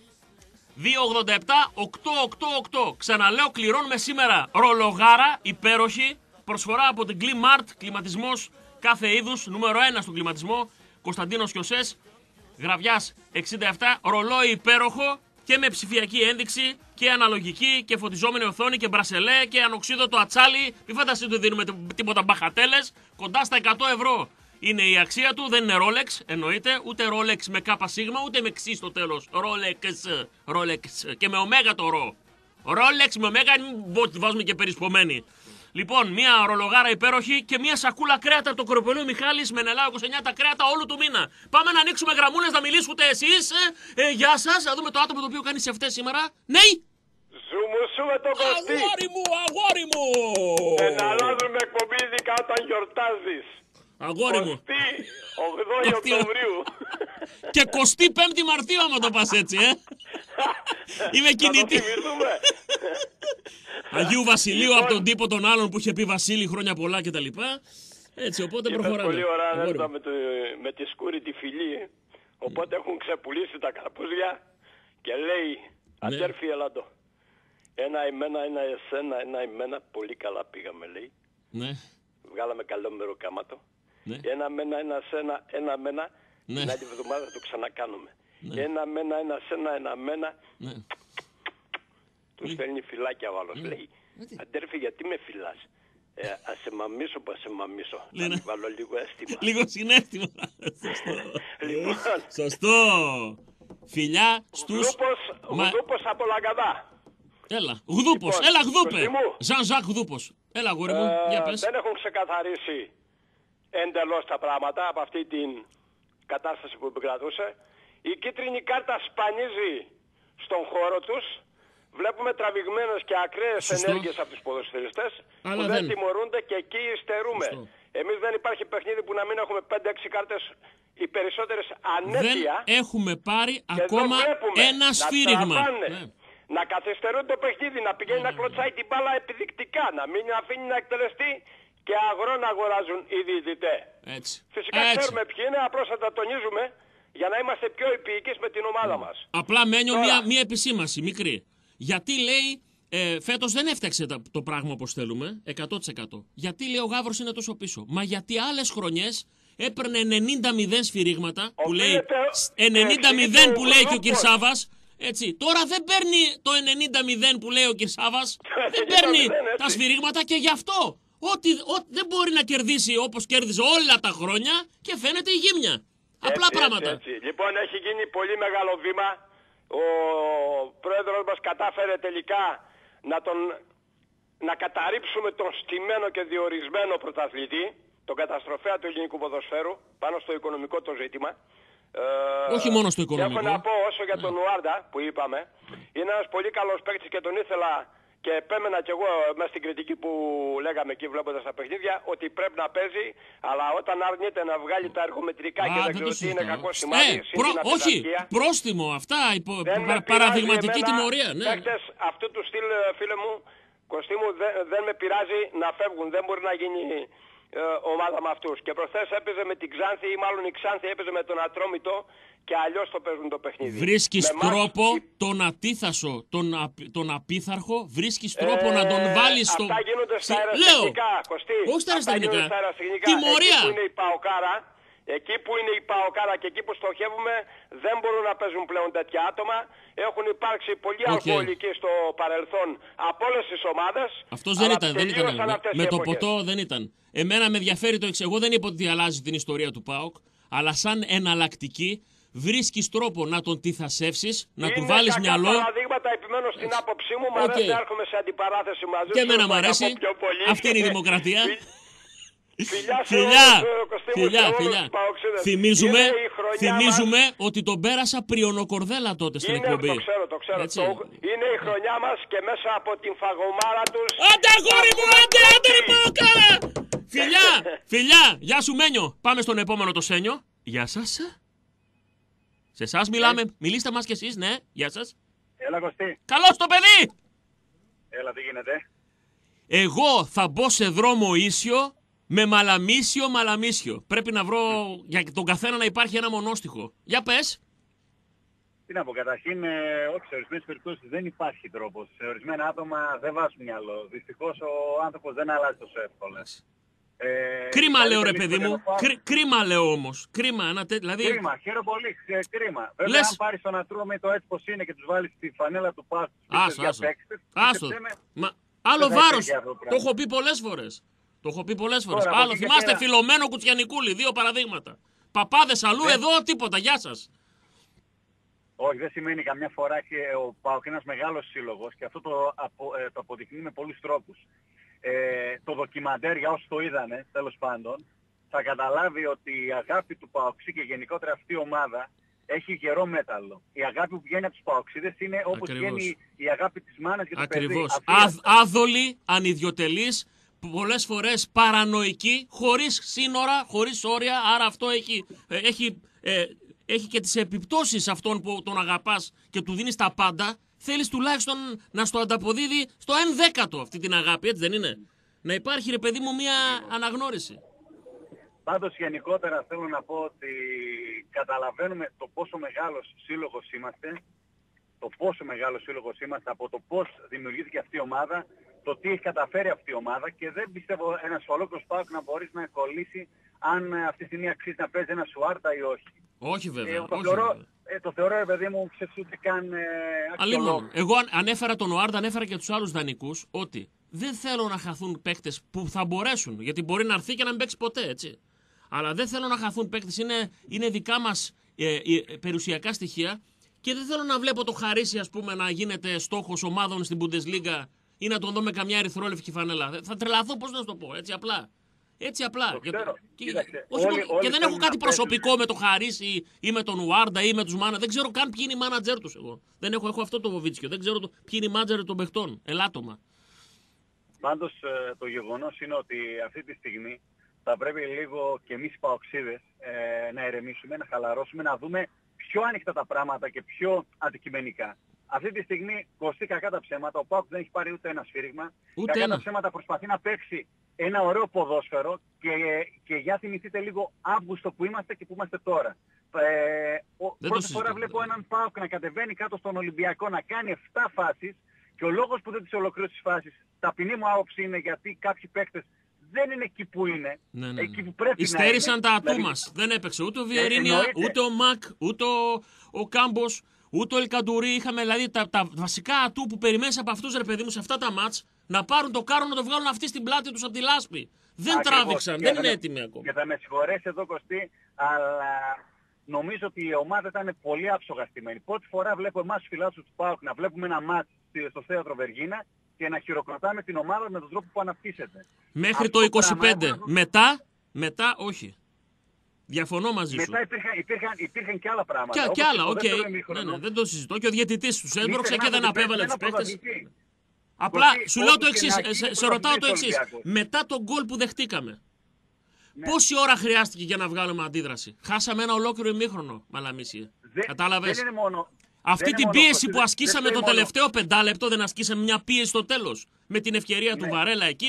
287 888. Ξαναλέω, κληρώνουμε σήμερα ρολογάρα υπέροχη. Προσφορά από την Glimart, κλιματισμός κάθε είδους, νούμερο 1 στον κλιματισμό, Κωνσταντίνος Κιωσές, Γραβιάς 67, ρολόι υπέροχο και με ψηφιακή ένδειξη και αναλογική και φωτιζόμενη οθόνη και μπρασελέ και ανοξίδωτο ατσάλι. Μην φανταστείτε ότι δίνουμε τίποτα μπαχατέλες, κοντά στα 100 ευρώ είναι η αξία του, δεν είναι Rolex, εννοείται, ούτε Rolex με ΚΣ, ούτε με ξύ στο τέλος, Rolex και με ωμέγα το ρο. Rolex με ωμέγα, βάζουμε και περισπομένη. Λοιπόν, μια ρολογάρα υπέροχη και μια σακούλα κρέατα από το Κροπολείο Μιχάλης με Μενελάο 29 τα κρέατα όλου του μήνα. Πάμε να ανοίξουμε γραμμούλες, να μιλήσετε εσείς. Γεια σας, να δούμε το άτομο το οποίο κάνει σε αυτές σήμερα. Ναι! Ζουμουσού με τον Κωστή. Αγόρι μου! Δεν αλλάζουμε εκπομπή ειδικά όταν γιορτάζεις. Αγόρι μου. Κωστή, 8 Οκτωβρίου. Και 25η Μαρτίου άμα το πας έτσι, Είμαι κινητή. Αγίου Βασιλείου από τον τύπο των άλλων που είχε πει Βασίλη χρόνια πολλά κτλ. Έτσι, οπότε προχωράμε. Πολύ ωραία νεύτα με τη σκούρη τη φυλή. Οπότε έχουν ξεπουλήσει τα καρπούζια και λέει αδέρφη Ελλάδο. Ένα εμένα, ένα εσένα, ένα εμένα. Πολύ καλά πήγαμε λέει. Ναι. Βγάλαμε καλό μεροκάματο. Ναι. Ένα μένα, ένα σένα, ένα μένα. Ναι. Την άλλη εβδομάδα το ξανακάνουμε. Ναι. Ένα μένα, ένα σένα, ένα μένα. Ναι. Του στέλνει φυλάκια ο άλλος. Λέει, αντέρφη γιατί με φυλάς. Ας σε μαμίσω που ας σε μαμίσω. Να βάλω λίγο αίσθημα. Λίγο συναίσθημα. Λοιπόν. Σωστό. Φιλιά στους... Γουδούπος από Λαγκαδά. Έλα, Γουδούπος, Λοιπόν, έλα Γουδούπε. Κωστή Ζαν Ζακ Γουδούπος. Έλα αγόρι μου, για πες. Δεν έχουν ξεκαθαρίσει εντελώς τα πράγματα από αυτή την κατάσταση που επικρατούσε. Η κίτρινη κάρτα σπανίζει στον χώρο τους. Βλέπουμε τραβηγμένες και ακραίες ενέργειες από τους ποδοσφαιριστές που δεν τιμωρούνται και εκεί υστερούμε. Εμείς δεν υπάρχει παιχνίδι που να μην έχουμε 5-6 κάρτες, οι περισσότερες ανέτεια. Δεν έχουμε πάρει ακόμα ένα σφύριγμα. Να καθυστερούν το παιχνίδι, να πηγαίνει να κλωτσάει την μπάλα επιδεικτικά, να μην αφήνει να εκτελεστεί και αγρό να αγοράζουν οι διαιτητές. Φυσικά ξέρουμε ποιοι είναι, απλώς θα τα τονίζουμε για να είμαστε πιο επίοικείς με την ομάδα μας. Απλά μένει μια επισήμαση μικρή. Γιατί λέει φέτος δεν έφταξε το πράγμα όπως θέλουμε, 100%. Γιατί λέει ο Γαύρος είναι τόσο πίσω. Μα γιατί άλλες χρονιές έπαιρνε 90-0 σφυρίγματα, που λέει 90-0 που λέει και ο Κυρσάβας. Έτσι, τώρα δεν παίρνει το 90-0 που λέει ο Κυρσάβας, δεν παίρνει τα σφυρίγματα και γι' αυτό δεν μπορεί να κερδίσει όπως κέρδιζε όλα τα χρόνια και φαίνεται η γύμνια. Απλά πράγματα. Έτσι. Λοιπόν, έχει γίνει πολύ μεγάλο βήμα. Ο πρόεδρος μας κατάφερε τελικά να καταρρύψουμε τον στημένο και διορισμένο πρωταθλητή, τον καταστροφέα του ελληνικού ποδοσφαίρου πάνω στο οικονομικό το ζήτημα. Όχι μόνο στο οικονομικό. Και έχω να πω όσο για τον Ουάρντα που είπαμε, είναι ένας πολύ καλός παίκτης και τον ήθελα και επέμενα κι εγώ μέσα στην κριτική που λέγαμε εκεί βλέποντας τα παιχνίδια ότι πρέπει να παίζει, αλλά όταν αρνείται να βγάλει τα εργομετρικά και δεν ξέρω τι είναι κακό σημάδι, όχι, πρόστιμο, αυτά, παραδειγματική τιμωρία. Ναι. Παίκτες αυτού του στυλ, φίλε μου, Κωστή μου, δεν με πειράζει να φεύγουν, δεν μπορεί να γίνει ομάδα με αυτούς. Και προχθές έπαιζε με την Ξάνθη ή μάλλον η Ξάνθη έπαιζε με τον Ατρόμητο και αλλιώς το παίζουν το παιχνίδι. Βρίσκεις τρόπο τον αντίθασο, τον απίθαρχο, βρίσκεις τρόπο να τον βάλεις στο... Αυτά γίνονται στα αεραστεχνικά, Κωστή. Όχι στα αεραστεχνικά. Τιμωρία. Εκεί που είναι η Παοκάρα, εκεί που είναι η Παοκάρα και εκεί που στοχεύουμε δεν μπορούν να παίζουν πλέον τέτοια άτομα. Έχουν υπάρξει πολλοί αλκοολικοί στο παρελθόν από όλες τις ομάδες. Αυτός δεν ήταν. Με το ποτό δεν ήταν. Εμένα με ενδιαφέρει το εξής. Εγώ δεν είπα ότι αλλάζει την ιστορία του ΠΑΟΚ, αλλά σαν εναλλακτική βρίσκεις τρόπο να τον τυθασεύσεις, να του βάλεις μυαλό. Είναι παραδείγματα, επιμένω στην άποψή μου, μου αρέσει να έρχομαι σε αντιπαράθεση μαζί σου. Και εμένα μου αρέσει. Αυτή είναι η δημοκρατία. Φιλιά. Θυμίζουμε ότι τον πέρασα πριονοκορδέλα τότε στην εκπομπή. Το ξέρω. Είναι η χρονιά μας και μέσα από την φαγωμάρα τους... Άντε αγόρι μου, άντε ρε Παοκάρα! Φιλιά, γεια σου Μένιο. Πάμε στον επόμενο το Σένιο. Γεια σας. Σε εσάς μιλάμε, μιλήστε μας κι εσείς, ναι, γεια σας. Έλα Κωστή. Καλώς το παιδί! Έλα, τι γίνεται? Εγώ θα μπω σε δρόμο ίσιο με μαλαμίσιο. Πρέπει να βρω για τον καθένα να υπάρχει ένα μονόστιχο. Για πες. Τι να πω, καταρχήν, όχι, σε ορισμένες περιπτώσεις δεν υπάρχει τρόπος. Σε ορισμένα άτομα δεν βάζουν μυαλό. Δυστυχώς ο άνθρωπος δεν αλλάζει τόσο εύκολα. Κρίμα λέω ρε παιδί μου, κρίμα λέω όμως. Κρίμα, δηλαδή... Κρίμα, χαίρομαι πολύ, κρίμα. Βέβαια αν πάρεις τον Ατρόμητο έτσι πως είναι και τους βάλεις τη φανέλα του Πάσου άστο. Άλλο βάρος, το έχω πει πολλές φορές. Άλλο, θυμάστε Φιλωμένο Κουτσιανικούλη, 2 παραδείγματα. Παπάδες αλλού, εδώ τίποτα, γεια σας. Όχι, δεν σημαίνει καμιά φορά και ο ΠΑΟΚ είναι ένας μεγάλος σύλλογος και αυτό το αποδεικνύει με πολλούς τρόπους. Το ντοκιμαντέρ, για όσοι το είδανε, τέλος πάντων, θα καταλάβει ότι η αγάπη του Παοξή και γενικότερα αυτή η ομάδα έχει γερό μέταλλο. Η αγάπη που βγαίνει από τους Παοξίδες είναι όπως βγαίνει η αγάπη της μάνας για το παιδί. Ακριβώς. Άδολη, ανιδιοτελής, πολλές φορές παρανοϊκή, χωρίς σύνορα, χωρίς όρια, άρα αυτό έχει και τις επιπτώσεις αυτών που τον αγαπάς και του δίνεις τα πάντα. Θέλεις τουλάχιστον να στο ανταποδίδει στο 1/10 αυτή την αγάπη, έτσι δεν είναι? Να υπάρχει ρε παιδί μου μια αναγνώριση. Πάντως γενικότερα θέλω να πω ότι καταλαβαίνουμε το πόσο μεγάλος σύλλογος είμαστε, από το πώς δημιουργήθηκε αυτή η ομάδα, το τι έχει καταφέρει αυτή η ομάδα και δεν πιστεύω ένας ολόκληρος ΠΑΟΚ να μπορεί να κολλήσει αν αυτή τη στιγμή αξίζει να παίζει ένα Σουάρτα ή όχι. Όχι βέβαια. Το θεωρώ, ρε παιδί μου, ξέρεις ούτε καν αξιολόγο. Εγώ ανέφερα τον Οάρντα, ανέφερα και τους άλλους δανεικούς, ότι δεν θέλω να χαθούν παίκτες που θα μπορέσουν, γιατί μπορεί να έρθει και να μην παίξει ποτέ, έτσι. Αλλά δεν θέλω να χαθούν παίκτες, είναι δικά μας περιουσιακά στοιχεία και δεν θέλω να βλέπω το Χαρίσι, ας πούμε, να γίνεται στόχος ομάδων στην Bundesliga ή να τον δω με καμιά ερυθρόλευκη φανέλα. Θα τρελαθώ, πώς να σου το πω, έτσι απλά. Έτσι απλά. Και δεν έχω κάτι προσωπικό με το Χαρίσι ή με τον Ουάρντα ή με τους μάνα. Δεν ξέρω καν ποιοι είναι οι μάνατζερ τους εγώ. Δεν έχω αυτό το βοβίτσιο. Δεν ξέρω ποιοι είναι οι μάνατζερ των παιχτών. Ελάττωμα. Πάντως το γεγονός είναι ότι αυτή τη στιγμή θα πρέπει λίγο και εμείς οι Παοξίδες να ηρεμήσουμε, να χαλαρώσουμε, να δούμε πιο ανοιχτά τα πράγματα και πιο αντικειμενικά. Αυτή τη στιγμή, Κωστή, κακά τα ψέματα, ο ΠΑΟΚ δεν έχει πάρει ούτε ένα σφύριγμα. Κακά τα ψέματα προσπαθεί να παίξει ένα ωραίο ποδόσφαιρο και για θυμηθείτε λίγο Αύγουστο που είμαστε και που είμαστε τώρα. Πρώτη φορά βλέπω έναν ΠΑΟΚ να κατεβαίνει κάτω στον Ολυμπιακό, να κάνει 7 φάσεις και ο λόγος που δεν τις ολοκλήρωσε τις φάσεις, ταπεινή μου άποψη είναι γιατί κάποιοι παίκτες δεν είναι εκεί που είναι. Εκεί που πρέπει υστέρησαν να είναι. Τα ατού μας. Δεν έπαιξε ούτε ο Βιερίνια, ούτε ο Μακ, ούτε ο Κάμπος, ούτε ο Ελκαντουρί. Είχαμε δηλαδή τα βασικά ατού που περιμένεις από αυτούς, ρε παιδί μου, σε αυτά τα μάτς να πάρουν το κάρο να το βγάλουν αυτοί στην πλάτη τους από τη λάσπη. Δεν τράβηξαν, δεν είναι έτοιμοι ακόμα. Και θα με συγχωρέσει εδώ, Κωστή, αλλά νομίζω ότι η ομάδα ήταν πολύ αψογαστημένη. Πρώτη φορά βλέπω εμάς τους φιλάθλους του ΠΑΟΚ να βλέπουμε ένα μάτς στο θέατρο Βεργίνα και να χειροκροτάμε την ομάδα με τον τρόπο που αναπτύσσεται. Μέχρι το 25. Μετά Μετά όχι. Διαφωνώ μαζί σου. Μετά υπήρχαν και άλλα πράγματα. Και άλλα, οκ. Ναι, δεν το συζητώ. Και ο διαιτητής τους έσπρωξε και δεν απέβαλε τους παίκτες. Απλά σου λέω το εξής, σε ρωτάω το εξής. Μετά τον γκολ που δεχτήκαμε, πόση ώρα χρειάστηκε για να βγάλουμε αντίδραση? Χάσαμε ένα ολόκληρο ημίχρονο, Μαλαμίσιε. Κατάλαβες? Αυτή την πίεση που ασκήσαμε το τελευταίο 5 λεπτό, δεν ασκήσαμε μια πίεση στο τέλος? Με την ευκαιρία του Βαρέλα εκεί,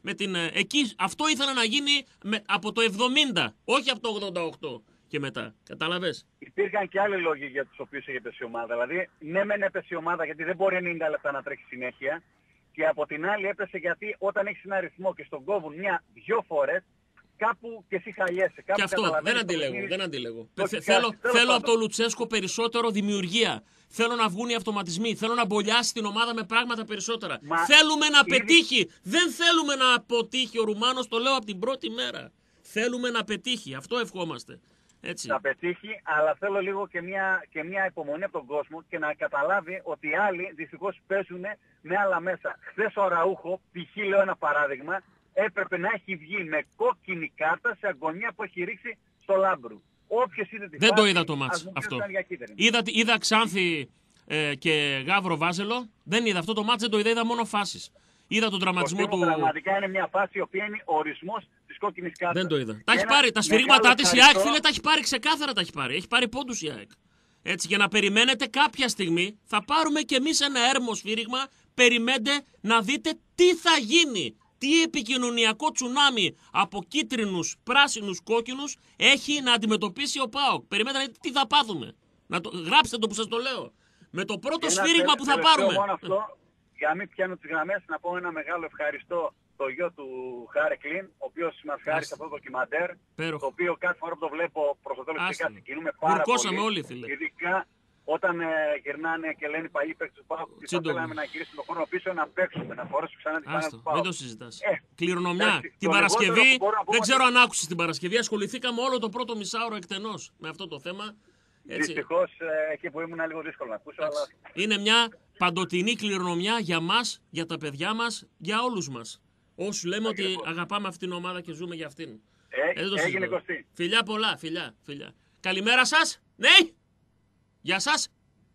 εκεί. Αυτό ήθελα να γίνει από το 70, όχι από το 88 και μετά. Κατάλαβες? Υπήρχαν και άλλοι λόγοι για τους οποίους είχε πέσει η ομάδα. Δηλαδή, ναι, μεν έπεσε η ομάδα γιατί δεν μπορεί 90 λεπτά να τρέχει συνέχεια. Και από την άλλη έπεσε γιατί όταν έχεις ένα ρυθμό και στον κόβουν 1-2 φορές, κάπου και εσύ χαλιέσαι. Και αυτό δεν αντιλέγω. Θέλω από τον Λουτσέσκο περισσότερο δημιουργία. Θέλω να βγουν οι αυτοματισμοί. Θέλω να μπολιάσει την ομάδα με πράγματα περισσότερα. Θέλουμε να πετύχει. Δεν θέλουμε να αποτύχει ο Ρουμάνος, το λέω από την πρώτη μέρα. Θέλουμε να πετύχει. Αυτό ευχόμαστε. Έτσι. Να πετύχει, αλλά θέλω λίγο και μια υπομονή από τον κόσμο και να καταλάβει ότι οι άλλοι δυστυχώς παίζουν με άλλα μέσα. Χθες ο Ραούχο, π.χ. λέω ένα παράδειγμα, έπρεπε να έχει βγει με κόκκινη κάρτα σε αγωνία που έχει ρίξει στο Λάμπρου. Όποιος είδε τη δεν φάση, το είδα το μάτς αυτό. Είδα Ξάνθη και Γαύρο Βάζελο. Δεν είδα αυτό το μάτς, δεν το είδα μόνο φάσεις. Είδα τον τραυματισμό του. Πραγματικά είναι μια φάση η οποία είναι ορισμός της κόκκινης κάρτας. Δεν το είδα. Τα έχει πάρει. Τα σφυρίγματά της η ΑΕΚ, φίλε, τα έχει πάρει ξεκάθαρα. Τα έχει πάρει. Έχει πάρει πόντους η ΑΕΚ. Έτσι, για να περιμένετε κάποια στιγμή θα πάρουμε κι εμείς ένα έρμο σφύριγμα. Περιμένετε να δείτε τι θα γίνει. Τι επικοινωνιακό τσουνάμι από κίτρινους, πράσινους, κόκκινους έχει να αντιμετωπίσει ο ΠΑΟΚ. Περιμένετε να δείτε τι θα πάθουμε. Γράψτε το που σας το λέω. Με το πρώτο σφύριγμα που θα πάρουμε. Μόνο αυτό, για να μην πιάνω τις γραμμές, να πω ένα μεγάλο ευχαριστώ το γιο του Χάρη Κλίν, ο οποίος μας χάρισε αυτό το ντοκιμαντέρ, το οποίο κάθε φορά που το βλέπω προς το τέλος της δικασίας κινούμε πάρα πολύ. Όλοι, φίλε. Ειδικά όταν γυρνάνε και λένε οι παλιοί παίκτες του ΠΑΟΚ ότι θα θέλαμε να γυρίσουμε τον χρόνο πίσω, να παίξουμε, να φορέσουμε ξανά την φανέλα του ΠΑΟΚ. Μην το συζητάς. Κληρονομιά. Την Παρασκευή, δεν ξέρω αν άκουσες την Παρασκευή, ασχοληθήκαμε όλο το πρώτο μισάωρο εκτενώς με αυτό το θέμα. Δυστυχώς εκεί που ήμουν λίγο δύσκολο να ακούσω. Αλλά... Είναι μια παντοτινή κληρονομιά για μας, για τα παιδιά μας, για όλους μας. Όσους λέμε ότι αγαπάμε αυτήν την ομάδα και ζούμε για αυτήν. Έγινε Κωστή. Φιλιά πολλά, φιλιά. Καλημέρα σας. Ναι. Γεια σας.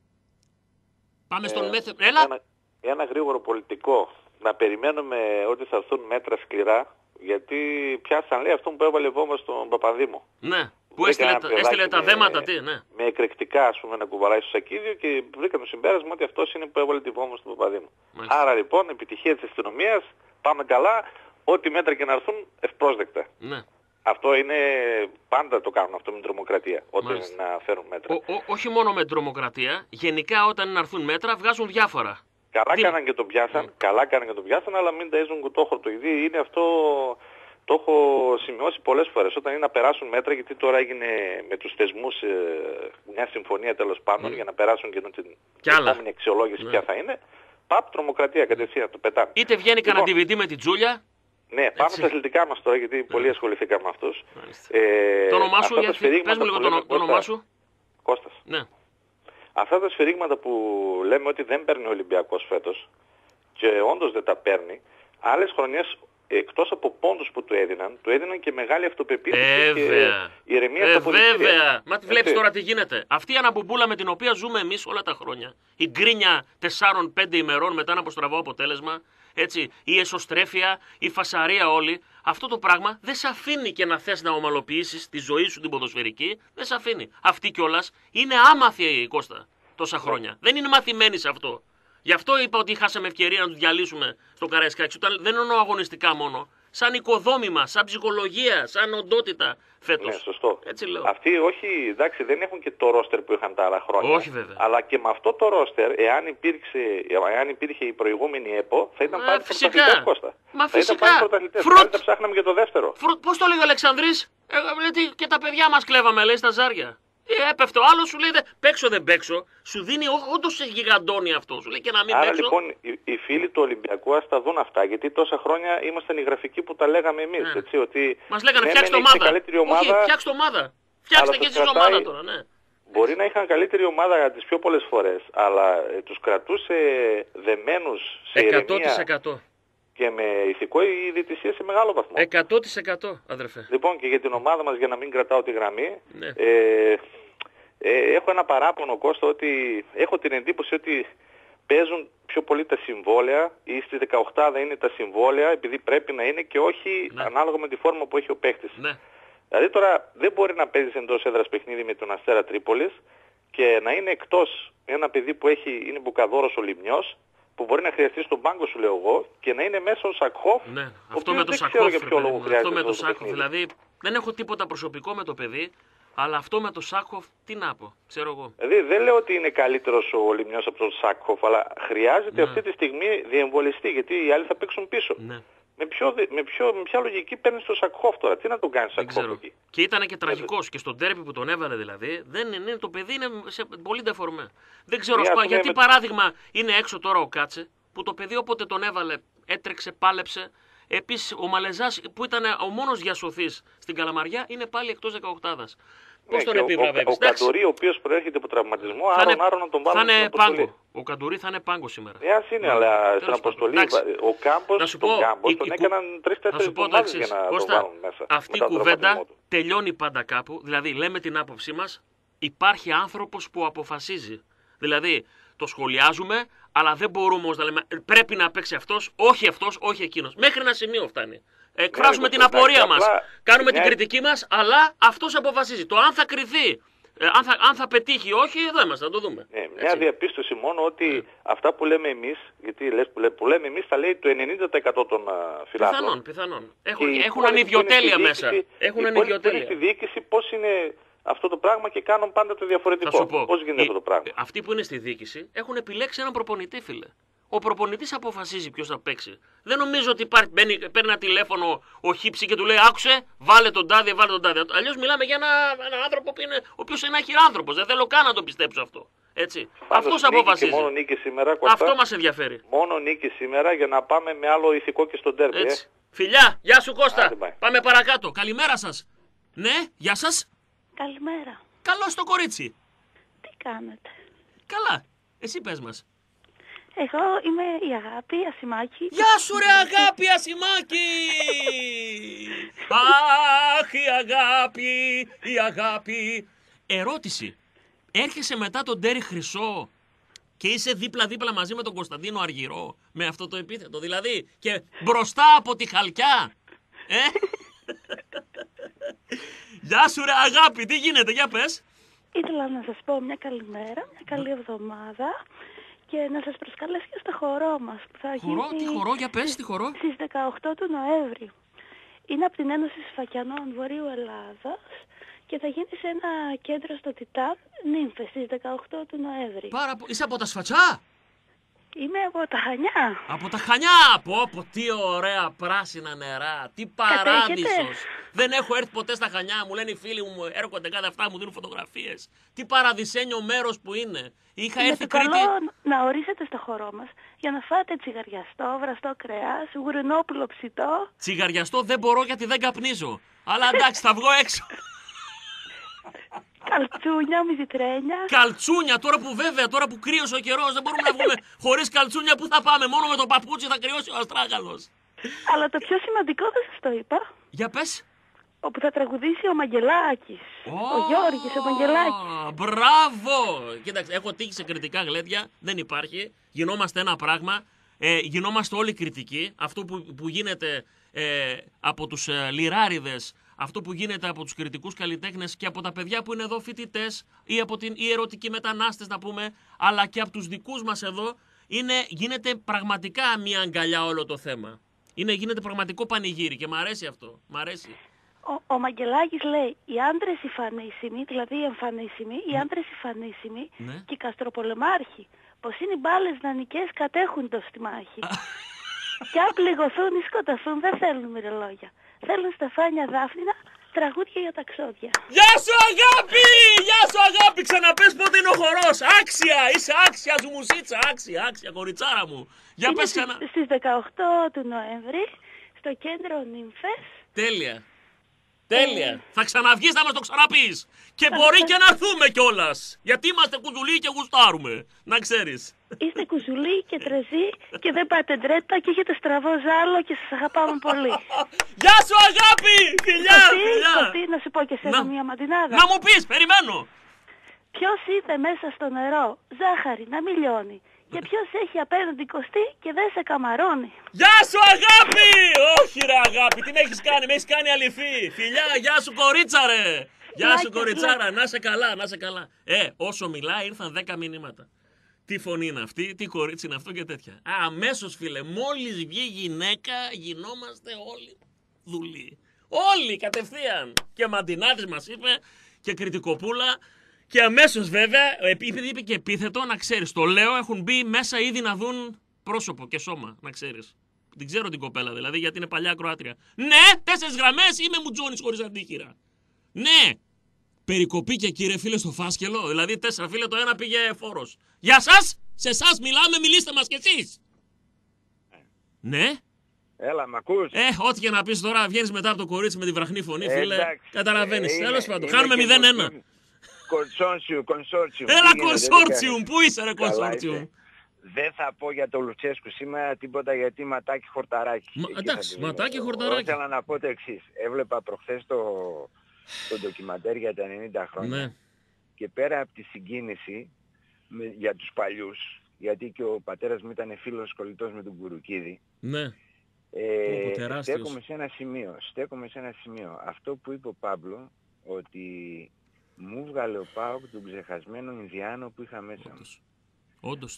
Πάμε στον Μέθε. Έλα. Ένα γρήγορο πολιτικό. Να περιμένουμε ότι θα έρθουν μέτρα σκληρά. Γιατί πιάσαν, λέει, αυτό που έβαλε βόμβα στον Παπαδήμο. Ναι. Που έστειλε τα δέματα, ναι. Με εκρηκτικά, ας πούμε, να κουβαλάει στο σακίδιο και βρήκαν το συμπέρασμα ότι αυτός είναι που έβαλε τη βόμβα στον Παπαδήμο. Μάλιστα. Άρα λοιπόν, επιτυχία της αστυνομίας, πάμε καλά, ό,τι μέτρα και να έρθουν ευπρόσδεκτα. Ναι. Αυτό είναι, πάντα το κάνουν αυτό με την τρομοκρατία, όταν είναι να φέρουν μέτρα. Όχι μόνο με την τρομοκρατία, γενικά όταν είναι να έρθουν μέτρα βγάζουν διάφορα. Καλά κάναν και τον πιάσαν, αλλά μην ταΐζουν κουτόχορτο. Είναι αυτό, το έχω σημειώσει πολλές φορές, όταν είναι να περάσουν μέτρα, γιατί τώρα έγινε με τους θεσμούς μια συμφωνία τέλος πάντων, για να περάσουν και την επόμενη αξιολόγηση ποια θα είναι. Παπ, τρομοκρατία κατευθείαν, το πετάνε. Είτε βγαίνει κανένα DVD με την Τζούλια. Ναι, πάμε στα αθλητικά μας τώρα, γιατί πολύ ασχοληθήκαμε με αυτούς. Το όνομά σου, πες μου λίγο το όνομά σου. Κώστας. Ναι. Αυτά τα σφυρίγματα που λέμε ότι δεν παίρνει ο Ολυμπιακός φέτος, και όντως δεν τα παίρνει, άλλες χρονιές εκτός από πόντους που του έδιναν και μεγάλη αυτοπεποίθηση και ηρεμία στα αποδυτήρια. Βέβαια. Μα βλέπεις τώρα τι γίνεται. Αυτή η αναμπομπούλα με την οποία ζούμε εμείς όλα τα χρόνια, η γκρίνια 4-5 ημερών μετά ένα αποστραβό αποτέλεσμα, έτσι, η εσωστρέφεια, η φασαρία όλη, αυτό το πράγμα δεν σε αφήνει και να θες να ομαλοποιήσεις τη ζωή σου την ποδοσφαιρική, δεν σε αφήνει. Αυτή κιόλας είναι άμαθη, Κώστα, τόσα χρόνια. Δεν είναι μαθημένη σε αυτό. Γι' αυτό είπα ότι χάσαμε ευκαιρία να του διαλύσουμε στο Καραϊσκάκη. Δεν εννοώ αγωνιστικά μόνο. Σαν οικοδόμημα, σαν ψυχολογία, σαν οντότητα φέτος. Ναι, σωστό. Έτσι λέω. Αυτοί όχι, εντάξει, δεν έχουν και το ρόστερ που είχαν τα άλλα χρόνια. Όχι βέβαια. Αλλά και με αυτό το ρόστερ, εάν υπήρχε η προηγούμενη ΕΠΟ, θα ήταν πάλι πρωταθλητές, Κώστα. Μα θα φυσικά. Ήταν πάλι πρωταθλητές. Πάλι θα ψάχναμε και το δεύτερο. Πώς το λέει ο Αλεξανδρής, λέει και τα παιδιά μας κλέβαμε, λέει, στα ζάρια. Έπεφτε ο άλλος, σου λέει παίξω δεν παίξω, σου δίνει όντως σε γιγαντώνει αυτό, σου λέει και να μην άρα, παίξω. Λοιπόν οι φίλοι του Ολυμπιακού ας τα δουν αυτά, γιατί τόσα χρόνια ήμασταν οι γραφικοί που τα λέγαμε εμείς, έτσι, ότι μας λέγανε φτιάξτε ομάδα. Όχι, φτιάξτε ομάδα. Φτιάξτε και εσείς ομάδα τώρα, ναι. Μπορεί να είχαν καλύτερη ομάδα τις πιο πολλές φορές, αλλά τους κρατούσε δεμένους σε 100%. και με ηθικό η διαιτησία σε μεγάλο βαθμό. 100% αδερφέ. Λοιπόν, και για την ομάδα μας, για να μην κρατάω τη γραμμή, Ναι. Έχω ένα παράπονο, Κώστα, ότι έχω την εντύπωση ότι παίζουν πιο πολύ τα συμβόλαια ή στις 18 είναι τα συμβόλαια επειδή πρέπει να είναι και όχι ανάλογα με τη φόρμα που έχει ο παίκτης. Ναι. Δηλαδή τώρα δεν μπορεί να παίζεις εντός έδρας παιχνίδι με τον Αστέρα Τρίπολης και να είναι εκτός ένα παιδί που είναι μπουκαδόρος ο Λιμνιός, που μπορεί να χρειαστεί στον πάγκο, σου λέω εγώ, και να είναι μέσα ο Σακχόφ. Ναι, αυτό με το Σακχόφ. Αυτό με το Σάκχοφ. Δηλαδή δεν έχω τίποτα προσωπικό με το παιδί, αλλά αυτό με το Σάκχοφ, τι να πω, ξέρω εγώ. Δηλαδή δεν λέω ότι είναι καλύτερος ο Λιμνιός από τον Σάκχοφ, αλλά χρειάζεται αυτή τη στιγμή διεμβολιστεί, γιατί οι άλλοι θα παίξουν πίσω. Ναι. Με ποια λογική παίρνει το Σακχόφ τώρα, τι να τον κάνει Σακχόφ εκεί. Και ήταν και τραγικός και στον ντέρμπι που τον έβαλε δηλαδή, δεν είναι, το παιδί είναι σε πολύ ντεφορμέ. Δεν ξέρω γιατί παράδειγμα είναι έξω τώρα ο Κάτσε, που το παιδί όποτε τον έβαλε έτρεξε, πάλεψε. Επίσης ο Μαλεζάς που ήταν ο μόνος διασωθής στην Καλαμαριά είναι πάλι εκτός 18ας. Πώς τον επιβραβεύεις? Ο Καντουρί, ο οποίος προέρχεται από τραυματισμό, άρα να τον βάλουμε στην αποστολή. Ο Καντουρί θα είναι πάγκο σήμερα. Είναι, αλλά στην αποστολή ο Κάμπος τον έκαναν 3-4 εβδομάδες για να τον βάλουν μέσα. Αυτή η κουβέντα τελειώνει πάντα κάπου. Δηλαδή λέμε την άποψή μας, υπάρχει άνθρωπος που αποφασίζει. Δηλαδή το σχολιάζουμε, αλλά δεν μπορούμε όμως να λέμε πρέπει να παίξει αυτός, όχι εκείνος. Μέχρι ένα σημείο φτάνει. Εκφράζουμε την απορία μας, κάνουμε την κριτική μας, αλλά αυτός αποφασίζει. Το αν θα κριθεί, αν θα πετύχει ή όχι, εδώ είμαστε, θα το δούμε. Μια διαπίστωση μόνο ότι αυτά που λέμε εμείς, γιατί που λέμε εμείς θα λέει το 90% των φιλάθλων. Πιθανόν. Έχουν ανιδιοτέλεια μέσα. Έχουν ανιδιοτέλεια. Στη διοίκηση πώς είναι αυτό το πράγμα και κάνουν πάντα το διαφορετικό. Πώς γίνεται αυτό το πράγμα. Αυτοί που είναι στη διοίκηση έχουν επιλέξει έναν προπονητή, φίλε. Ο προπονητής αποφασίζει ποιος θα παίξει. Δεν νομίζω ότι παίρνει ένα τηλέφωνο ο Χίψη και του λέει άκουσε, βάλε τον τάδε, βάλε τον τάδε. Αλλιώς μιλάμε για έναν άνθρωπο ο οποίος είναι αχυράνθρωπος. Δεν θέλω καν να το πιστέψω αυτό. Έτσι. Αυτός αποφασίζει. Μόνο νίκη σήμερα, αυτό μας ενδιαφέρει. Μόνο νίκη σήμερα για να πάμε με άλλο ηθικό και στον τέρμπι. Φιλιά, γεια σου Κώστα. Πάμε παρακάτω. Καλημέρα σας. Ναι, γεια σας. Καλημέρα. Καλώς το κορίτσι. Τι κάνετε? Καλά. Εσύ πες μας. Εγώ είμαι η Αγάπη Ασημάκη. Γεια σου ρε Αγάπη Ασημάκη! Αχ, η αγάπη. Ερώτηση. Έρχεσαι μετά τον Τέρι Χρυσό και είσαι δίπλα-δίπλα μαζί με τον Κωνσταντίνο Αργυρό με αυτό το επίθετο. Δηλαδή και μπροστά από τη Χαλκιά. Γεια σου ρε Αγάπη, τι γίνεται, για πες. Ήθελα να σας πω μια καλημέρα, μια καλή εβδομάδα και να σας προσκαλέσω και στο χορό μας που θα γίνει... Τι χορό, για πες, τι χορό. Στις 18 του Νοέμβρη. Είναι από την Ένωση Σφακιανών Βορείου Ελλάδας και θα γίνει σε ένα κέντρο στο Τιτάν Νύμφες στις 18 του Νοέμβρη. Είσαι από τα Σφατσά? Είμαι από τα Χανιά. Από τα Χανιά! Πω, τι ωραία πράσινα νερά, τι παράδεισος. Δεν έχω έρθει ποτέ στα Χανιά, μου λένε οι φίλοι μου, έρχονται κάθε αυτά, μου δίνουν φωτογραφίες. Τι παραδεισένιο μέρος που είναι. Είχα έρθει Κρήτη. Καλό να ορίσετε στο χορό μας για να φάτε τσιγαριαστό, βραστό κρέας, γουρνόπουλο ψητό. Τσιγαριαστό δεν μπορώ γιατί δεν καπνίζω. Αλλά εντάξει, θα βγω έξω. Καλτσούνια, μυζιτρένια. Καλτσούνια, τώρα που κρύωσε ο καιρός, δεν μπορούμε να βγούμε χωρίς καλτσούνια. Πού θα πάμε, μόνο με το παπούτσι θα κρυώσει ο αστράγαλος. Αλλά το πιο σημαντικό δεν σας το είπα. Για πες. Όπου θα τραγουδήσει ο Μαγγελάκης. Ο Γιώργης, ο Μαγγελάκης. Μπράβο! Κοίταξε, έχω τύχει σε κριτικά γλέντια, δεν υπάρχει. Γινόμαστε ένα πράγμα. Γινόμαστε όλοι κριτικοί. Αυτό που γίνεται από τους λιράριδες, αυτό που γίνεται από τους κριτικούς καλλιτέχνες και από τα παιδιά που είναι εδώ φοιτητές ή από οι ερωτικοί μετανάστες να πούμε, αλλά και από τους δικούς μας εδώ, γίνεται πραγματικά μια αγκαλιά όλο το θέμα. Γίνεται πραγματικό πανηγύρι και μ' αρέσει αυτό. Μ' αρέσει. Ο Μαγγελάκης λέει οι άντρες οι φανίσιμοι, δηλαδή οι εμφανίσιμοι, οι άντρες οι φανίσιμοι και οι καστροπολεμάρχοι. Πως είναι οι μπάλες δανεικές κατέχουν το στη μάχη. Κι αν πληγωθούν ή σκοτωθούν δεν θέλουν μυρολόγια. Θέλουν στεφάνια δάφνηνα, τραγούδια για τα ξόδια. Γεια σου Αγάπη! Γεια σου Αγάπη! Ξαναπες πότε είναι ο χορός. Άξια! Είσαι άξια ζουμουσίτσα. Άξια κοριτσάρα μου. Για πες ξανά. Στις 18 του Νοέμβρη στο κέντρο Νύμφες. Τέλεια. Τέλεια. Θα ξαναβγείς να μας το ξαναπείς. Και μπορεί και να έρθουμε κιόλας. Γιατί είμαστε κουζουλοί και γουστάρουμε. Να ξέρεις. Είστε κουζουλοί και τρεζοί και δεν πάτε ντρέτα και έχετε στραβό ζάλο και σας αγαπάμε πολύ. Γεια σου αγάπη! Φιλιά! Κωστή, να σου πω και εσένα μια μαντινάδα. Να μου πεις, περιμένω. Ποιος είδε μέσα στο νερό ζάχαρη να μην λιώνει και ποιος έχει απέναντι Κωστή και δεν σε καμαρώνει. Γεια σου αγάπη! Όχι ρε αγάπη, τι με έχεις κάνει, με έχεις κάνει αληθή. Φιλιά, γεια σου κορίτσα ρε. Γεια σου κοριτσάρα, να σε καλά, να σε καλά. Όσο μιλάει ήρθαν 10 μηνύματα. Τι φωνή είναι αυτή, τι κορίτσι είναι αυτό και τέτοια. Αμέσως φίλε, μόλις βγει γυναίκα γινόμαστε όλοι δουλοί. Όλοι κατευθείαν. Και Μαντινάτης μας είπε και Κριτικοπούλα. Και αμέσως βέβαια, επειδή είπε και επίθετο, να ξέρεις, το λέω, έχουν μπει μέσα ήδη να δουν πρόσωπο και σώμα, να ξέρεις. Την ξέρω την κοπέλα δηλαδή, γιατί είναι παλιά Κροάτρια. Ναι, 4 γραμμές είμαι μουτζόνης χωρίς αντίχειρα. Ναι, περικοπή και κύριε φίλε στο φάσκελο, δηλαδή 4 φίλε, το ένα πήγε φόρος. Γεια σας, σε εσάς μιλάμε, μιλήστε μας κι εσείς. Ναι. Έλα, μ' ακούς? Ό,τι και να πεις τώρα, βγαίνεις μετά από το κορίτσι με τη βραχνή φωνή, φίλε. Καταλαβαίνεις. Τέλος πάντων, χάνουμε 0-1. Κονσόρτσιουμ. Έλα κονσόρτσιουμ, πού είσαι ρε κονσόρτσιουμ. Δεν θα πω για το Λουτσέσκου σήμερα τίποτα γιατί ματάκι χορταράκι. Εντάξει, ματάκι χορταράκι. Ήθελα να πω το εξής. Έβλεπα προχθές το ντοκιμαντέρ για τα 90 χρόνια. Ναι. Και πέρα από τη συγκίνηση για τους παλιούς, γιατί και ο πατέρας μου ήταν φίλος κολλητός με τον Κουρουκίδη. Ναι. Στέκομαι σε ένα σημείο. Αυτό που είπε ο Πάμπλο, ότι μου βγάλε ο ΠΑΟΚ τον ξεχασμένο Ινδιάνο που είχα μέσα μου. Όντως.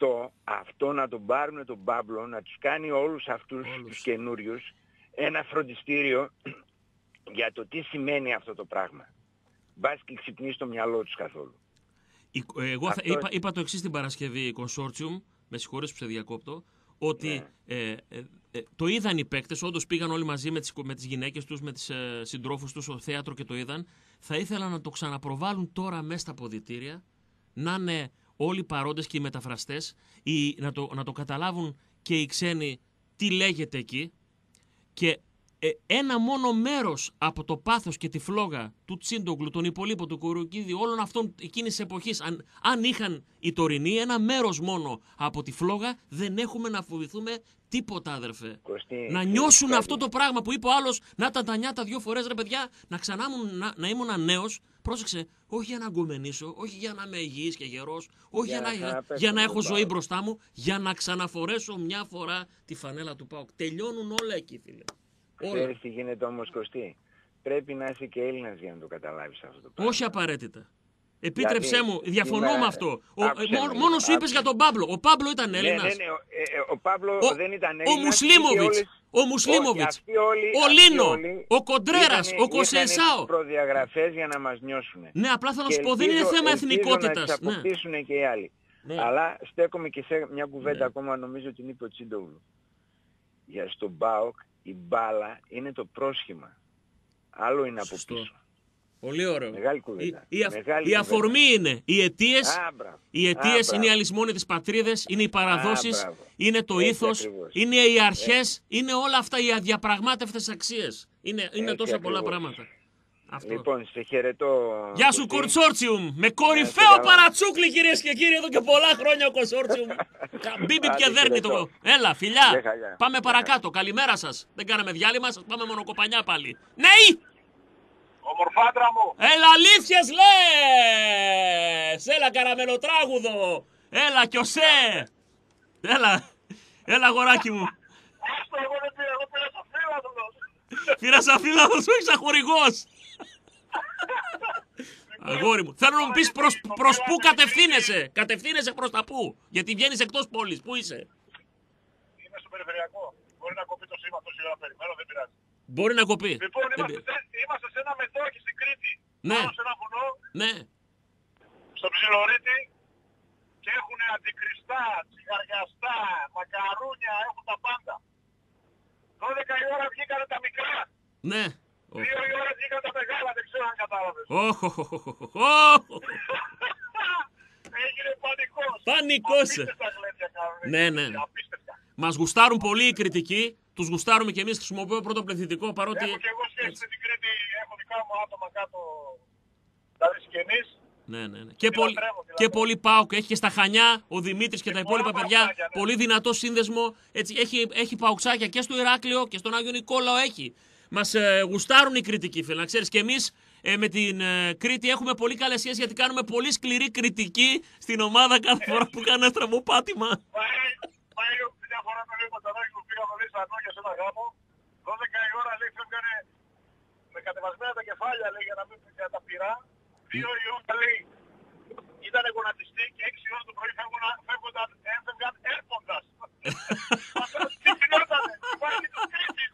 Αυτό να τον πάρουν τον Πάμπλο, να τους κάνει όλους αυτούς τους καινούριους ένα φροντιστήριο για το τι σημαίνει αυτό το πράγμα. Μπας και ξυπνήσει στο μυαλό τους καθόλου. Εγώ είπα το εξής την Παρασκευή, Consortium, με συγχωρείς που σε διακόπτω, ότι το είδαν οι παίκτες, όντως πήγαν όλοι μαζί με τις γυναίκες τους, με τις συντρόφους τους στο θέατρο και το είδαν. Θα ήθελα να το ξαναπροβάλλουν τώρα μέσα στα αποδυτήρια, να είναι όλοι οι παρόντες και οι μεταφραστές, να το καταλάβουν και οι ξένοι τι λέγεται εκεί και ένα μόνο μέρος από το πάθος και τη φλόγα του Τσίντογλου, τον υπολείπο του Κουρουκίδη, όλων αυτών εκείνης της εποχής, αν είχαν οι τωρινοί, ένα μέρος μόνο από τη φλόγα, δεν έχουμε να φοβηθούμε τίποτα, αδερφέ. Να νιώσουν αυτό το πράγμα που είπε ο άλλος, να ήταν τα νιάτα 2 φορές, ρε παιδιά, να ήμουν νέος. Πρόσεξε, όχι για να αγκομενήσω, όχι για να είμαι υγιής και γερός, όχι για να έχω ζωή μπροστά μου, για να ξαναφορέσω μια φορά τη φανέλα του ΠΑΟΚ. Τελειώνουν όλα εκεί, φίλε. Ξέρεις τι γίνεται όμως, Κωστή? Πρέπει να είσαι και Έλληνας για να το καταλάβεις αυτό το πράγμα. Όχι απαραίτητα. Επίτρεψέ μου, διαφωνώ με αυτό. Μόνο σου είπες για τον Πάμπλο. Ο Πάμπλο ήταν Έλληνας. Ναι, ο Πάμπλο δεν ήταν Έλληνας. Ο Μουσλίμοβιτς, ο Λίνο, ο Κοντρέρας, ο Κοσενσάο. Προδιαγραφές για να μας νιώσουν. Ναι, απλά θα σου πω, δεν είναι θέμα εθνικότητας. Να τις αποκτήσουν και οι άλλοι. Αλλά στέκομαι και σε μια κουβέντα ακόμα, νομίζω την είπε ο Τσίντογλου. Για στον ΠΑΟΚ η μπάλα είναι το πρόσχημα. Άλλο είναι από πίσω. Πολύ ωραίο. Μεγάλη κουβέντα. Η αφορμή είναι οι αιτίες. Οι αιτίες είναι οι αλυσμόνητες πατρίδες, είναι οι παραδόσεις, είναι το ήθος, είναι οι αρχές, είναι όλα αυτά οι αδιαπραγμάτευτες αξίες. Είναι τόσα πολλά πράγματα. Αυτό. Λοιπόν, σε χαιρετώ. Γεια σου, Κονσόρτσιουμ! Με κορυφαίο παρατσούκλι, κυρίες και κύριοι, εδώ και πολλά χρόνια ο Κονσόρτσιουμ. Μπίμπι και δέρνει το. Έλα, φιλιά. Πάμε παρακάτω. Καλημέρα σας. Δεν κάναμε διάλειμμα, σας πάμε μονοκοπανιά πάλι. Ναι! Ομορφάντρα μου. Έλα, αλήθειες λες! Έλα, καραμελοτράγουδο! Έλα, Κιωσέ! Έλα, αγοράκι μου. Εγώ δεν πήρα, εγώ πήρα σαν φίλαθλος. Πήρα σαν φίλαθλος, όχι σαν χορηγός. Αγόρι μου, θέλω να μου πεις προς πού κατευθύνεσαι. Κατευθύνεσαι προς τα πού. Γιατί βγαίνεις εκτός πόλης. Πού είσαι? Είμαι στο περιφερειακό. Μπορεί να κοπεί το σήμα τόση ώρα περιμένω, δεν πειράζει. Μπορεί να κοπεί. Λοιπόν, είμαστε σε ένα μετόχι στην Κρήτη. Ναι. Πάνω σε ένα βουνό. Ναι. Στο Ψιλορίτη. Και έχουν αντικριστά, τσιγαριαστά, μακαρούνια, έχουν τα πάντα. 12 η ώρα βγήκανε τα μικρά. Ναι. 2 η ώρα βγήκαν τα μεγάλα, δεν ξέρω αν κατάλαβες. Έγινε πανικός. Πανικός. Απίστευτα γλέντια κάνουν. Ναι. Μας γουστάρουν πολύ οι κριτικοί. Τους γουστάρουμε και εμείς, χρησιμοποιώ πρώτο πληθυντικό παρότι... Έχω και εγώ σχέση με την Κρήτη, δικά μου άτομα κάτω, δηλαδή συγγενείς. Ναι. Και πολύ ΠΑΟΚ. Έχει και στα Χανιά ο Δημήτρης και τα υπόλοιπα παιδιά. Ναι. Πολύ δυνατό σύνδεσμο. Έτσι, έχει ΠΑΟΚσάκια και στο Ηράκλειο και στον Άγιο Νικόλαο έχει. Μας γουστάρουν οι κριτικοί, φίλοι. Να ξέρεις, και εμείς με την Κρήτη έχουμε πολύ καλές σχέσεις γιατί κάνουμε πολύ σκληρή κριτική στην ομάδα κάθε φορά που κάνει ένα στραβοπάτημα. Πάει μια φορά με λέει Πατσαδάκη που πήγαμε λέει στα Ανώκια σε ένα γάμο. 12 η ώρα λέει φεύγανε με κατεβασμένα τα κεφάλια λέει για να μην πήγαινε τα πυρά. 2 η ώρα λέει ήταν γονατιστή και 6 η ώρα το πρωί έφευγαν έρχοντας. Τι γινότανε, υπάρχει το Κρήτης.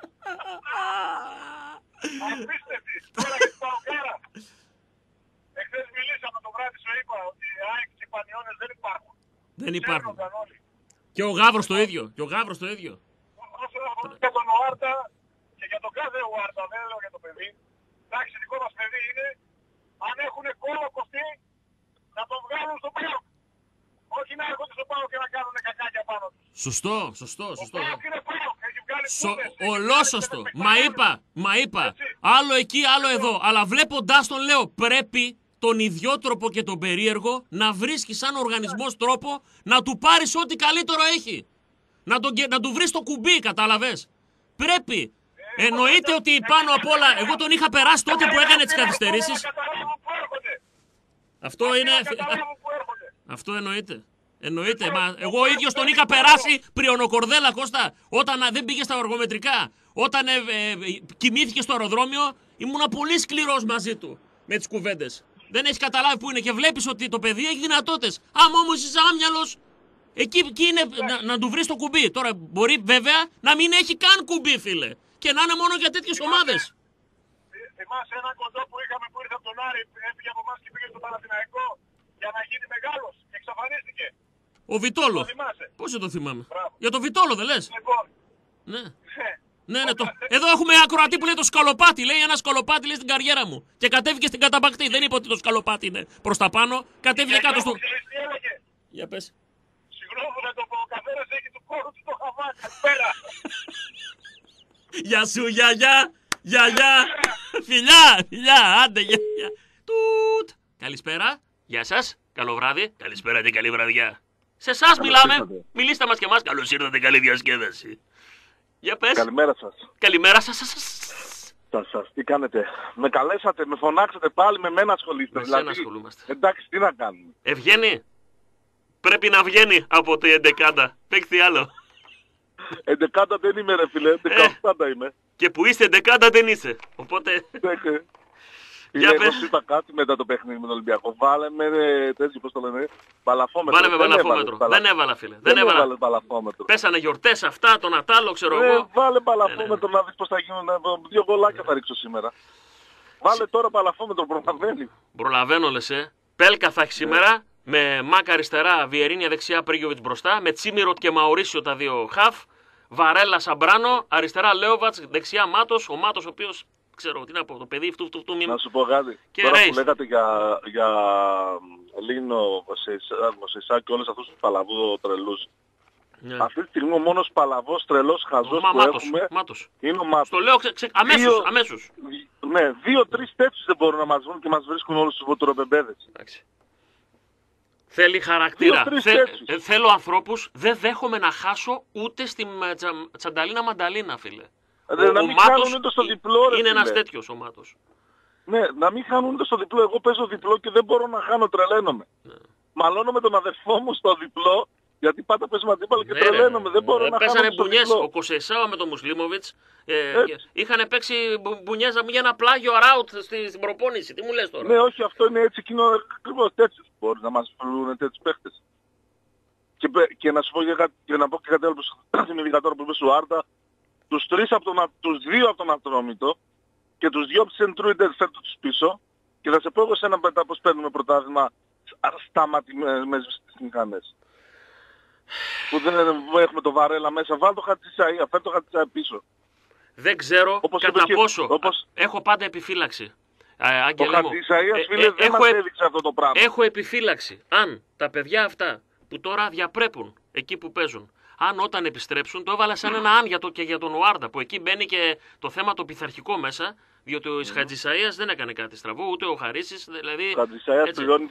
Απίστευτη, τώρα και Παοκάρα. Εχθές μιλήσαμε το βράδυ, σου είπα ότι οι ΑΕΚ και οι Πανιώνες δεν υπάρχουν. Δεν υπάρχουν. Και ο Γαύρος το ίδιο. Όσο για τον Οάρτα και για τον κάθε Οάρτα, δεν λέω για το παιδί. Εντάξει, δικό μας παιδί είναι, αν έχουν κόλλο κοστί, να τον βγάλουν στο ΠΑΟΚ. Όχι να έρχονται στο ΠΑΟΚ και να κάνουν κακάκια πάνω τους. Σωστό. Ο ΠΑΟΚ είναι ΠΑΟΚ, έχει βγάλει πούδες. Ολόσωστο. Μα είπα. Άλλο εκεί, άλλο εδώ. Αλλά βλέποντάς τον λέω, πρέπει τον ιδιότροπο και τον περίεργο να βρίσκει σαν οργανισμός τρόπο να του πάρεις ό,τι καλύτερο έχει. Να του βρεις το κουμπί, κατάλαβες. Πρέπει. Εννοείται ότι πάνω απ' όλα, εγώ τον είχα περάσει τότε που έκανε τις καθυστερήσεις. Αυτό εννοείται. Εγώ ο ίδιος τον είχα περάσει πριονοκορδέλα, Κώστα. Όταν δεν πήγε στα οργομετρικά. Όταν κοιμήθηκε στο αεροδρόμιο, ήμουνα πολύ σκληρός μαζί του με τις κουβέντες. Δεν έχει καταλάβει που είναι και βλέπεις ότι το παιδί έχει δυνατότητες. Άμα όμως είσαι άμυαλος, εκεί είναι να του βρεις το κουμπί. Τώρα μπορεί βέβαια να μην έχει καν κουμπί, φίλε. Και να είναι μόνο για τέτοιες ομάδες. Θυμάσαι ένα κοντό που είχαμε που ήρθε από τον Άρη, έφυγε από εμάς και πήγε στο Παναθηναϊκό για να γίνει μεγάλος και εξαφανίστηκε. Ο Βιτόλο. Πώς δεν το θυμάμαι. Μπράβο. Για το Βιτόλο δεν λες. Λοιπόν. Ναι. Εδώ έχουμε ακροατή που λέει το σκαλοπάτι. Λέει ένα σκαλοπάτι λέει στην καριέρα μου. Και κατέβηκε στην καταπακτή. Δεν είπε ότι το σκαλοπάτι είναι προς τα πάνω. Κατέβηκε κάτω στο. Για πες. Συγγνώμη να το πω. Ο καθένας έχει του κόρου του το χαβάκι. Καλησπέρα. Γεια σου, γιαγιά. Φιλιά. Άντε, γιαγιά. Τουτ. Καλησπέρα. Γεια σας. Καλό βράδυ. Καλησπέρα και καλή βραδιά. Σε εσάς μιλάμε. Μιλήστε μας και εμάς. Καλώς ήρθατε. Καλή διασκέδαση. Για πες. Καλημέρα σας. Καλημέρα σας. Τι κάνετε. Με καλέσατε, με φωνάξατε πάλι, με μένα ασχολείστε. Με σένα ασχολούμαστε. Εντάξει, τι να κάνουμε. Βγαίνει. Πρέπει να βγαίνει από το 11. Παίχτη άλλο. 11 δεν είμαι ρε φίλε, 18 είμαι. Και που είστε 11 δεν είσαι. Οπότε... Εγώ σου είπα κάτι μετά το παιχνίδι με τον Ολυμπιακό. Βάλε με τέτοιο, πώς το λένε, μπαλαφόμετρο. Βάλε με μπαλαφόμετρο. Δεν έβαλα, φίλε. Δεν έβαλε μπαλαφόμετρο. Πέσανε γιορτές αυτά, το Νατάλο, ξέρω εγώ. Βάλε μπαλαφόμετρο να δεις πώς θα γίνουν. 2 γκολάκια θα ρίξω σήμερα. Βάλε τώρα μπαλαφόμετρο, προλαβαίνει. Προλαβαίνω, λες, Πέλκα θα έχει σήμερα. Με Μάκα αριστερά, Βιερίνια δεξιά, Πρίγιοβιτς μπροστά. Με Τσίμιροτ και Μαουρίσιο τα δύο χαφ. Βαρέλα Σαμπράνο. Αριστερά Λέοβατς, δεξιά Μάτος. Ο Μάτος ο οποίος. Ξέρω τι να πω, το παιδί αυτού μη. Να σου πω κάτι. Και τώρα που λέγατε για Λίνο, Μοσεϊσά και όλους αυτούς τους παλαβού τρελούς. Yeah. Αυτή τη στιγμή ο μόνος παλαβός τρελός χαζός που έχουμε είναι ο Μάτος. Το λέω αμέσως. Ναι, 2-3 τέτοιους δεν μπορούν να μας βρουν και μας βρίσκουν όλους τους βοτουροπεμπέδες. Θέλει χαρακτήρα. Θέλω ανθρώπους, δεν δέχομαι να χάσω ούτε στη Τσανταλίνα Μανταλίνα, φίλε. Να μην χάνουν ούτε στο διπλό, ρε. Είναι ένας τέτοιος ο Μάτος. Ναι, να μην χάνουν ούτε στο διπλό. Εγώ παίζω διπλό και δεν μπορώ να χάνω, τρελαίνομαι. Ναι. Μαλώνω με τον αδερφό μου στο διπλό, γιατί πάντα παίζουμε αντίπαλο και τρελαίνομαι. Δεν μπορώ να χάνω. Πέσανε μπουνιές, ο Κοσεϊσάο με τον Μουσλίμοβιτς. Είχαν παίξει μπουνιές για ένα πλάγιο ράουτ στην προπόνηση. Τι μου λες τώρα. Ναι, όχι, αυτό είναι έτσι, εκείνο ακριβώς τέτοιος. Μπορεί να μας βρουν τέτοιους παίχτες. Και να σου πω για να πω και κάτι άλλο που θυμήθηκα τώρα που είπε σου Άρτα. Τους 2 από τον Ατρόμητο και τους 2 από τους Σεντρούιντες φέρνω τους πίσω και θα σε πω εγώ σένα μετά πως παίρνουμε πρωτάθλημα μέσα στις μηχανές. Που δεν έχουμε το Βαρέλα μέσα. Βάλ το Χατζησαΐα, φέρ το Χατζησαΐα πίσω. Δεν ξέρω κατά πόσο. Έχω πάντα επιφύλαξη. Το Χατζησαΐας φίλε δεν μας έδειξε αυτό το πράγμα. Έχω επιφύλαξη. Αν τα παιδιά αυτά που τώρα διαπρέπουν εκεί που παίζουν, αν όταν επιστρέψουν, το έβαλα σαν ένα αν και για τον Ουάρντα, που εκεί μπαίνει και το θέμα το πειθαρχικό μέσα, διότι ο Χατζησαΐας δεν έκανε κάτι στραβό, ούτε ο Χαρίσης, δηλαδή... Ο Χατζησαΐας πληρώνει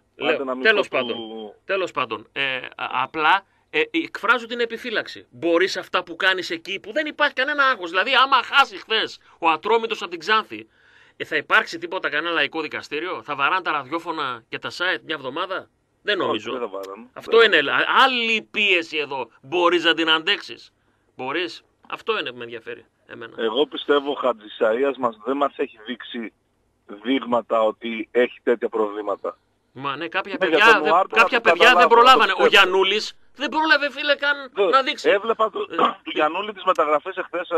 τέλος πάντων, απλά εκφράζω την επιφύλαξη. Μπορείς αυτά που κάνεις εκεί, που δεν υπάρχει κανένα άγχος, δηλαδή άμα χάσει χθες ο Ατρόμητος από την Ξάνθη, θα υπάρξει τίποτα, κανένα λαϊκό δικαστήριο, θα βαράνε τα ραδιόφωνα και τα site μια εβδομάδα? Δεν νομίζω. Αυτό είναι. Άλλη πίεση εδώ. Μπορείς να την αντέξεις? Μπορείς? Αυτό είναι που με ενδιαφέρει εμένα. Εγώ πιστεύω ο Χατζησαΐας δεν μας έχει δείξει δείγματα ότι έχει τέτοια προβλήματα. Μα ναι, κάποια παιδιά δεν προλάβανε. Ο Γιαννούλης δεν πρόλαβε, φίλε, καν να δείξει. Έβλεπα του Γιαννούλη τις μεταγραφές εχθές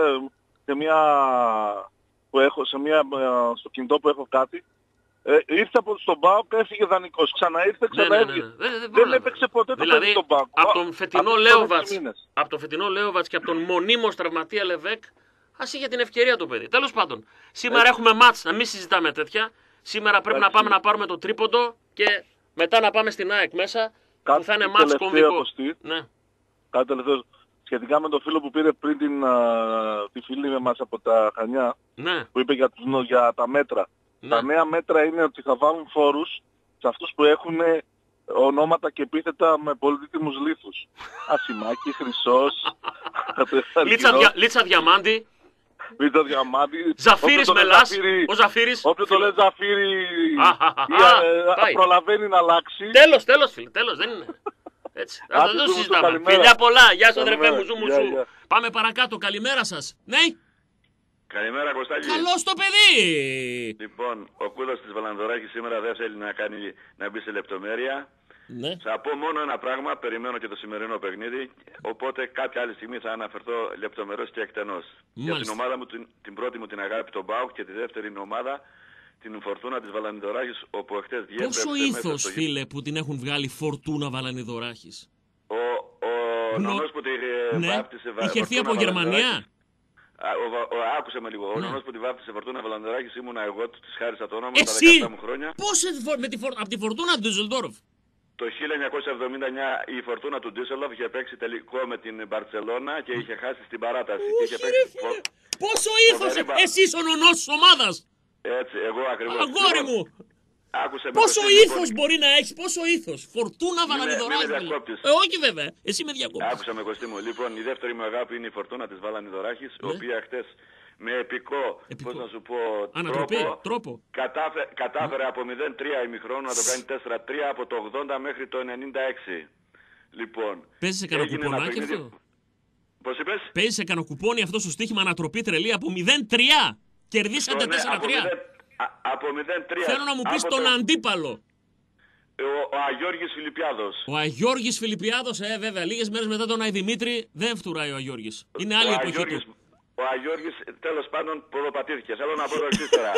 στο κινητό που έχω κάτι. Ήρθε στον ΠΑΟΚ, έφυγε δανεικός. Ξαναήρθε, ξαναέφυγε. Δεν έπαιξε ποτέ το παιδί στον ΠΑΟΚ. Από τον φετινό Λέοβατς και από τον μονίμως τραυματία Λεβέκ, ας είχε την ευκαιρία το παιδί. Τέλος πάντων, σήμερα έχουμε μάτς, να μην συζητάμε τέτοια. Σήμερα πρέπει να πάμε να πάρουμε το τρίποντο και μετά να πάμε στην ΑΕΚ μέσα, που θα είναι μάτς κομβικό. Κάτι τελευταίο. Σχετικά με το φίλο που πήρε πριν τη φίλη μας από τα Χανιά, που είπε για τα μέτρα. Τα νέα μέτρα είναι ότι θα βάλουν φόρους σε αυτούς που έχουν ονόματα και επίθετα με πολύτιμους λίθους. Ασημάκη, Χρυσός, Λίτσα Διαμάντη. Λίτσα Διαμάντη. Ζαφύρης Μελάς. Ο Ζαφύρης. Όποιος το λέει Ζαφύρη προλαβαίνει να αλλάξει. Τέλος φίλε, τέλος, δεν είναι. Έτσι. Δεν το συζητάμε. Φιλιά πολλά. Γεια σου αδερφέ μου, ζου. Πάμε παρακάτω. Καλημέρα σας. Ναι. Καλημέρα Κωστάκη. Καλώς το παιδί. Λοιπόν, ο Κούδας της Βαλανδωράκης σήμερα δεν θέλει να μπει σε λεπτομέρεια. Ναι. Θα πω μόνο ένα πράγμα, περιμένω και το σημερινό παιχνίδι, οπότε κάποια άλλη στιγμή θα αναφερθώ λεπτομερώς και εκτενώς. Για την ομάδα μου, την πρώτη μου την αγάπη, τον ΠΑΟΚ, και τη δεύτερη είναι ομάδα, την Φορτούνα της Βαλανιδωράχης, όπου εχθές διέπρεψε... Πόσο ήθος, φίλε, που την έχουν βγάλει Φορτούνα Βαλανιδωράχης? Ο νονός που τη βάφτισε... Είχε έρθει από Γερμανία. Άκουσε με λίγο. Ο νονός που τη βάφτισε Φορτούνα Βαλανιδωράχης ήμουνα εγώ, της χάρισα το όνομα τα 17 μου χρόνια. Πώς από τη Φορτούνα του Ντουζελντόρφ? Το 1979 η Φορτούνα του Ντίσελοφ είχε παίξει τελικό με την Μπαρτσελώνα και είχε χάσει στην παράταση. Πόσο ήθος! Εσύ ο νονός της ομάδας! Έτσι, εγώ ακριβώς. Αγόρι μου! Πόσο ήθος μπορεί να έχεις, πόσο ήθος! Φορτούνα Βαλανιδωράχης. Όχι βέβαια, εσύ με διακόπτεις. Άκουσα με Κωστή μου. Λοιπόν, η δεύτερη μου αγάπη είναι η Φορτούνα της Βαλανιδωράχης, η οποία χτες με επικό, πώς να σου πω, τρόπο. Κατάφερε από 0-3 ημιχρόνου να το κάνει 4-3 από το 80 μέχρι το 96. Λοιπόν, παίζει σε κανένα κουπονάκι αυτό? Πώς είπες? Παίζει σε κανένα κουπόνι αυτό στο στοίχημα ανατροπή τρελή από 0-3? Κερδίσατε 4-3. Από 0-3. Θέλω να μου πεις τον αντίπαλο. Ο Αγιώργης Φιλιππιάδος. Ο Αγιώργης Φιλιππιάδος, βέβαια. Λίγες μέρες μετά τον Αϊδημήτρη δεν φτουράει ο Αγιώργης. Είναι άλλη εποχή του. Ο Αγιώργης τέλος πάντων προπατήθηκε. Θέλω να πω το εξής τώρα.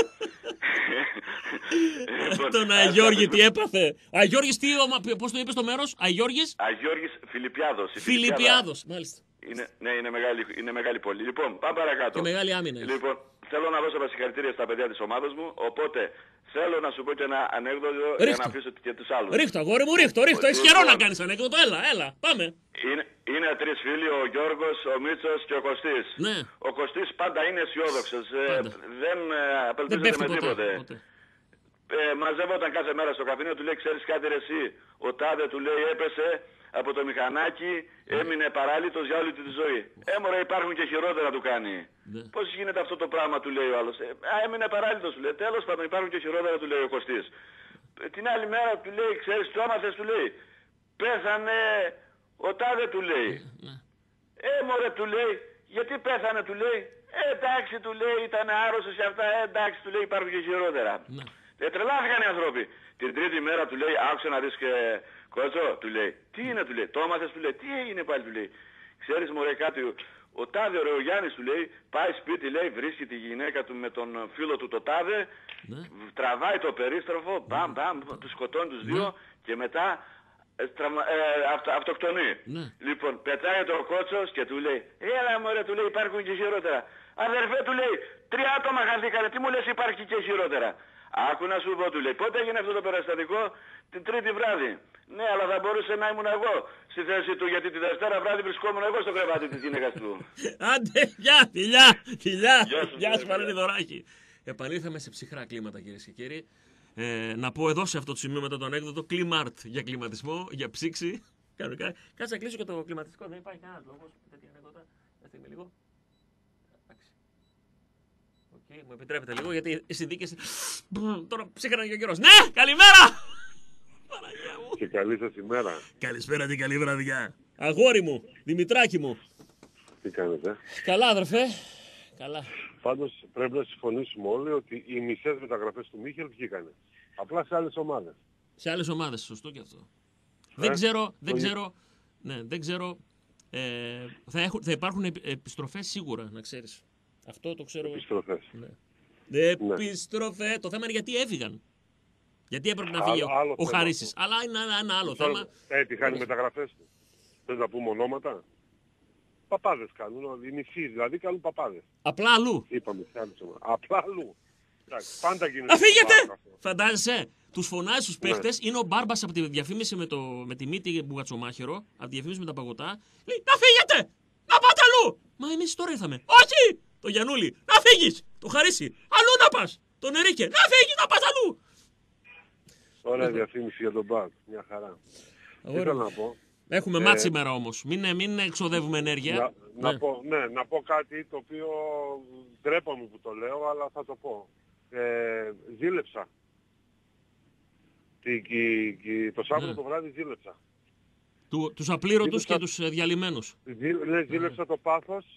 Τον Αγιώργη τι έπαθε? Αγιώργης τι, πώς το είπες το μέρος? Αγιώργης Φιλιππιάδος. Φιλιππιάδος, μάλιστα. Ναι, είναι μεγάλη πόλη. Λοιπόν, πάμε παρακάτω. Και μεγάλη άμυνα. Λοιπόν, θέλω να δώσω τα συγχαρητήρια στα παιδιά της ομάδας μου, οπότε θέλω να σου πω και ένα ανέκδοτο για να αφήσω και τους άλλους. Ρίχτω, αγόρι μου, ρίχτω. Έχεις καιρό να κάνεις ανέκδοτο. Έλα, πάμε. Είναι τρεις φίλοι, ο Γιώργος, ο Μίτσος και ο Κωστής. Ναι. Ο Κωστής πάντα είναι αισιόδοξος. Δεν απελπίζεται με τίποτε. Μαζεύονταν κάθε μέρα στο καφενείο, του λέει, ξέρεις κάτι ρε εσύ, ο τάδε του λέει έπεσε από το μηχανάκι, έμεινε παράλυτος για όλη τη ζωή. Μωρέ, υπάρχουν και χειρότερα του κάνει. Πώς γίνεται αυτό το πράγμα, του λέει ο άλλος. Έμεινε παράλυτος, του λέει. Τέλος πάντων, υπάρχουν και χειρότερα, του λέει ο Κωστής. Την άλλη μέρα του λέει, ξέρεις τι άμαθες, του λέει. Πέθανε ο τάδε, του λέει. Μωρέ, του λέει, γιατί πέθανε, του λέει. Εντάξει, του λέει, ήταν άρρωστος και αυτά. Εντάξει, του λέει, υπάρχουν και χειρότερα. Τρελάθηκαν οι άνθρωποι. Την τρίτη μέρα του λέει, άκουσε να δεις και κότσο, του λέει. Τι είναι, του λέει. Το έμαθες, του λέει. Τι έγινε πάλι, του λέει. Ξέρεις μωρέ κάτι, ο τάδε ο Γιάννης, του λέει, πάει σπίτι, λέει, βρίσκει τη γυναίκα του με τον φίλο του το τάδε, τραβάει το περίστροφο, μπαμ, τους σκοτώνει τους δύο και μετά αυτοκτονεί. Λοιπόν, πετάει το κότσος και του λέει, έλα μωρέ, του λέει, υπάρχουν και χειρότερα. Αδερφέ, του λέει, 3 άτομα χαθήκανε, τι μου λες υπάρχει και χειρότερα. Άκου να σου πω, του λέει, πότε έγινε αυτό το περιστατικό? Την Τρίτη βράδυ. Ναι, αλλά θα μπορούσε να ήμουν εγώ στη θέση του, γιατί τη Δευτέρα βράδυ βρισκόμουν εγώ στο κρεβάτι της γυναίκας του. Άντε, γεια σου Παρενιδωράκη. Επανήλθαμε σε ψυχρά κλίματα, κυρίες και κύριοι. Να πω εδώ σε αυτό το σημείο μετά το ανέκδοτο, κλιμάρτ για κλιματισμό, για ψήξη. Κάτσε να κλείσω και το κλιματιστικό, δεν υπάρχει κανένα λόγο. Τέτοια ανέκδοτα. Δείτε λίγο. Μου επιτρέπετε λίγο, γιατί οι συνθήκες τώρα ψύχρανε και ο καιρός. Ναι, καλημέρα! Και καλή σας ημέρα. Καλησπέρα και καλή βραδιά. Αγόρι μου, Δημητράκη μου. Τι κάνετε? Καλά, αδερφέ. Καλά. Πάντως πρέπει να συμφωνήσουμε όλοι ότι οι μισές μεταγραφές του Μίχελ βγήκανε. Απλά σε άλλες ομάδες. Σε άλλες ομάδες, σωστό και αυτό. Δεν ξέρω. Θα υπάρχουν επιστροφές σίγουρα, να ξέρεις. Αυτό το ξέρω. Επιστροφές. Ναι. Επιστροφές. Το θέμα είναι γιατί έφυγαν. Γιατί έπρεπε να φύγει ο Χαρίσης. Αλλά είναι ένα άλλο θέμα. Τι κάνει μεταγραφές του. Θες να πούμε ονόματα? Παπάδες κάνουν. Οι μισοί δηλαδή κάνουν παπάδες. Απλά αλλού. Είπαμε σε άλλες ομάδες. Απλά αλλού. Πάντα γίνεται. Αφήγετε! Φαντάζεσαι. Τους φωνάζει στους παίχτες. Είναι ο Μπάρμπας από τη διαφήμιση με τη μύτη Μπουγατσομάχαιρο. Από τη διαφήμιση με τα παγωτά. Λέει να φύγετε! Να πάτε αλλού! Μα εμείς τώρα ήρθαμε. Όχι! Το Γιαννούλη. Να φύγεις! Το Χαρίσι. Αλλού να πας! Τον Ερίκε. Να φύγεις! Να πας αλλού! Ωραία διαφήμιση για τον Μπαρ. Μια χαρά. Ήθελα να πω. Έχουμε μάτς σήμερα όμως. Μην εξοδεύουμε ενέργεια. Να πω κάτι το οποίο ντρέπομαι που το λέω, αλλά θα το πω. Ζήλεψα. Το Σάββατο το βράδυ ζήλεψα. Τους απλήρωτους και τους διαλυμένους. Ναι, ζήλεψα το πάθος.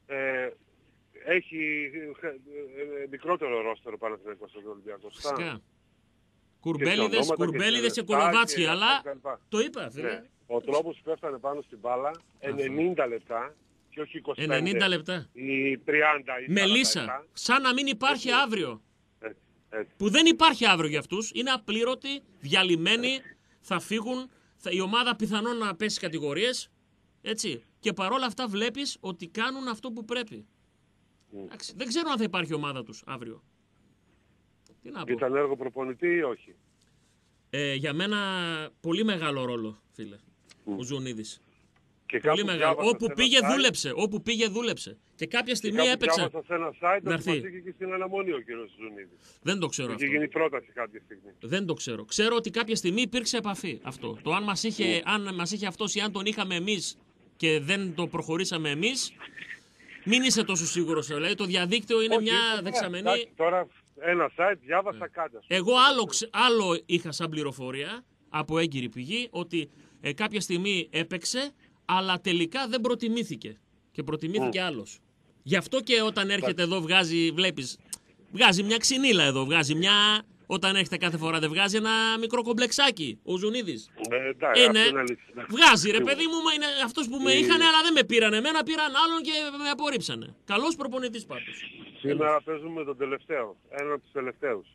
Έχει μικρότερο ρόστερο Παναθηναϊκός στον Ολυμπιακό. Φυσικά. Κουρμπέλιδες και κολοβάτσια, αλλά το είπα. Ναι. Ο τρόπος που πέφτανε πάνω στην μπάλα, 90 λεπτά και όχι 25 90 λεπτά. ή 30 ή 40 Μελίσσα, λεπτά. σαν να μην υπάρχει αύριο. Έτσι. Που δεν υπάρχει αύριο για αυτούς. Είναι απλήρωτοι, διαλυμένοι, θα φύγουν. Η ομάδα πιθανόν να πέσει κατηγορίες. Έτσι. Και παρόλα αυτά βλέπεις ότι κάνουν αυτό που πρέπει. Δεν ξέρω αν θα υπάρχει ομάδα τους αύριο. Τι να πω. Ήταν έργο προπονητή ή όχι? Για μένα πολύ μεγάλο ρόλο, φίλε. Ο Ζουνίδης. Και πολύ μεγάλο. Όπου πήγε δούλεψε. Και κάποια στιγμή έπαιξε. Διάβασα σε ένα site ότι μας είχε και στην αναμονή ο κύριος Ζουνίδης. Δεν το ξέρω αυτό. Είχε γίνει πρόταση κάποια στιγμή. Δεν το ξέρω. Ξέρω ότι κάποια στιγμή υπήρξε επαφή αυτό. Το αν μας είχε αυτός ή αν τον είχαμε εμείς και δεν το προχωρήσαμε εμείς, μην είσαι τόσο σίγουρος. Δηλαδή το διαδίκτυο είναι μια δεξαμενή. Τώρα ένα site διάβασα κάτι. Εγώ άλλο είχα σαν πληροφορία από έγκυρη πηγή ότι κάποια στιγμή έπαιξε, αλλά τελικά δεν προτιμήθηκε. Και προτιμήθηκε άλλος. Γι' αυτό και όταν έρχεται εδώ βγάζει μια ξυνήλα εδώ, όταν έρχεται κάθε φορά δεν βγάζει ένα μικρό κομπλεξάκι ο Ζουνίδης. Βγάζει ρε παιδί μου, είναι αυτός που με είχανε αλλά δεν με πήραν εμένα, πήραν άλλον και με απορρίψανε. Καλός προπονητής πάντως. Σήμερα παίζουμε τον τελευταίο, έναν από τους τελευταίους.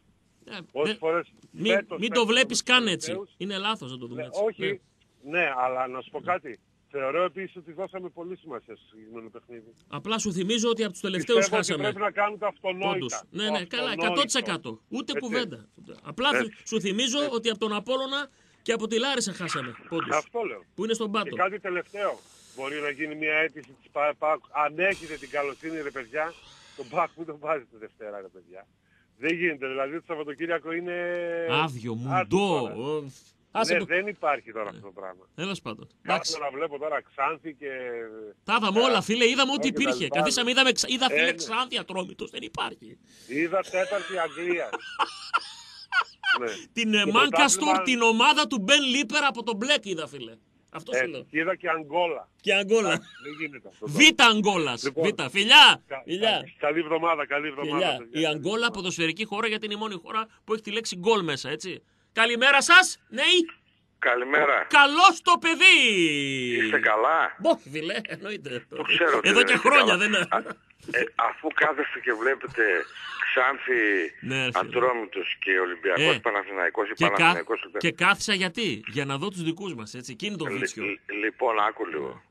Μην το βλέπεις καν έτσι. Είναι λάθος να το δούμε έτσι. Όχι, ναι, αλλά να σου πω κάτι. Θεωρώ επίσης ότι δώσαμε πολύ σημασία στο συγκεκριμένο παιχνίδι. Απλά σου θυμίζω ότι από τους τελευταίους χάσαμε. Πρέπει να κάνουν τα αυτονόητα. Ναι, καλά, 100%. Ούτε κουβέντα. Απλά σου θυμίζω ότι από τον Απόλλωνα και από τη Λάρισα χάσαμε πόντους. Αυτό λέω. Που είναι στον πάτο. Και κάτι τελευταίο. Μπορεί να γίνει μια αίτηση της ΠΑΟΚ. Αν έχετε την καλοσύνη, ρε παιδιά, τον ΠΑΟΚ που τον βάζετε Δευτέρα, ρε παιδιά. Δεν γίνεται. Δηλαδή το Σαββατοκύριακο είναι άδειο, μουντό. Δεν υπάρχει τώρα αυτό το πράγμα. Τέλος πάντων. Κάτω να βλέπω τώρα Ξάνθη και... Τα είδαμε όλα, φίλε, είδαμε ό,τι υπήρχε. Καθίσαμε, είδα φίλε Ξάνθη Ατρόμητος, δεν υπάρχει. Είδα τέταρτη Αγγλία. Την Μάνκαστορ, την ομάδα του Μπεν Λίπερ από τον Μπλεκ είδα, φίλε. Αυτό σου λέω. Είδα και Αγγόλα. Και Αγγόλα. Δεν γίνεται αυτό. Β' Αγγόλας. Β' φιλιά. Καλή εβδομάδα, καλή εβδομάδα. Η Αγγόλα ποδοσφαιρική χώρα γιατί είναι η μόνη χώρα που έχει τη λέξη γκολ μέσα, έτσι. Καλημέρα σας, ναι. Καλημέρα. Καλώς το παιδί. Είστε καλά? Όχι, φίλε, εννοείται. Το ξέρω. Εδώ και χρόνια δεν είναι. Αφού κάθεστε και βλέπετε Ξάνθη, Ατρόμητος και Ολυμπιακός, Παναθηναϊκός ή Παναθηναϊκός. Και κάθισα γιατί? Για να δω τους δικούς μας, έτσι. Εκείνη το βίτσιο. Λοιπόν, άκου λίγο.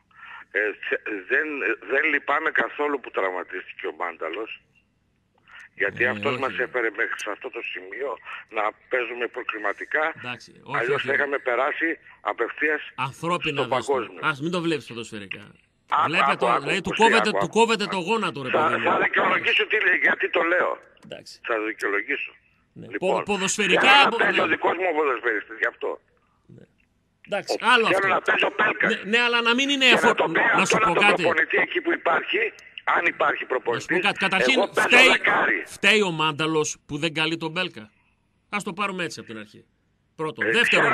Δεν λυπάμαι καθόλου που τραυματίστηκε ο Μάνταλος. Γιατί αυτός μας έφερε μέχρι σε αυτό το σημείο να παίζουμε προκριματικά. Αλλιώς θα είχαμε περάσει απευθείας στο παγκόσμιο. Ας μην το βλέπεις ποδοσφαιρικά. Βλέπετε, δηλαδή του κόβετε το γόνατο, ρε παιδί μου. Θα δικαιολογήσω γιατί το λέω. Θα δικαιολογήσω. Λοιπόν, ποδοσφαιρικά... Θέλω ο δικός μου ποδοσφαιριστής γι' αυτό. Εντάξει, άλλο αυτό. Θέλω να παίζω πέλκα. Ναι, αλλά να μην είναι... Να σου πω κάτι. Εκεί που υπάρχει, αν υπάρχει προπονητής, καταρχήν, φταίει ο Μάνταλος που δεν καλεί τον Μπέλκα. Ας το πάρουμε έτσι από την αρχή. Πρώτον.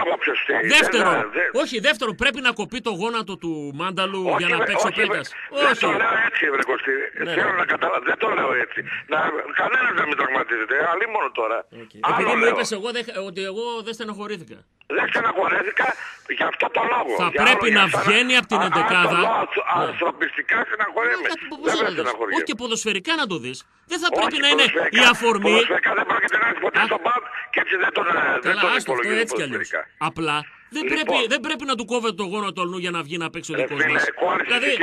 Δεύτερον, πρέπει να κοπεί το γόνατο του Μάνταλου για να παίξει ο Πέλκας. Δεν το λέω έτσι, βρε Κωστή. Θέλω να καταλάβω. Δεν το λέω έτσι. Κανένας δεν με τραυματίζεται. Αλλή μόνο τώρα. Επειδή μου είπες ότι εγώ δεν στενοχωρήθηκα. Δεν στενοχωρήθηκα για αυτό το λόγο. Θα πρέπει να βγαίνει από την εντεκάδα. Ανθρωπιστικά στενοχωρέμαι. Δεν με στενοχωρεί. Όχι και ποδοσφαιρικά να το δεις. Δεν θα πρέπει να είναι η αφορμή. Ποδοσφαιρικά δεν πρόκειται να έρθει ποτέ στον ΠΑΠ και έτσι δεν τον υπολογίζει ποδοσφαιρικά. Απλά δεν πρέπει να του κόβεται το γόνατο του αλλού για να βγει να παίξει ο δικός μας. Δηλαδή,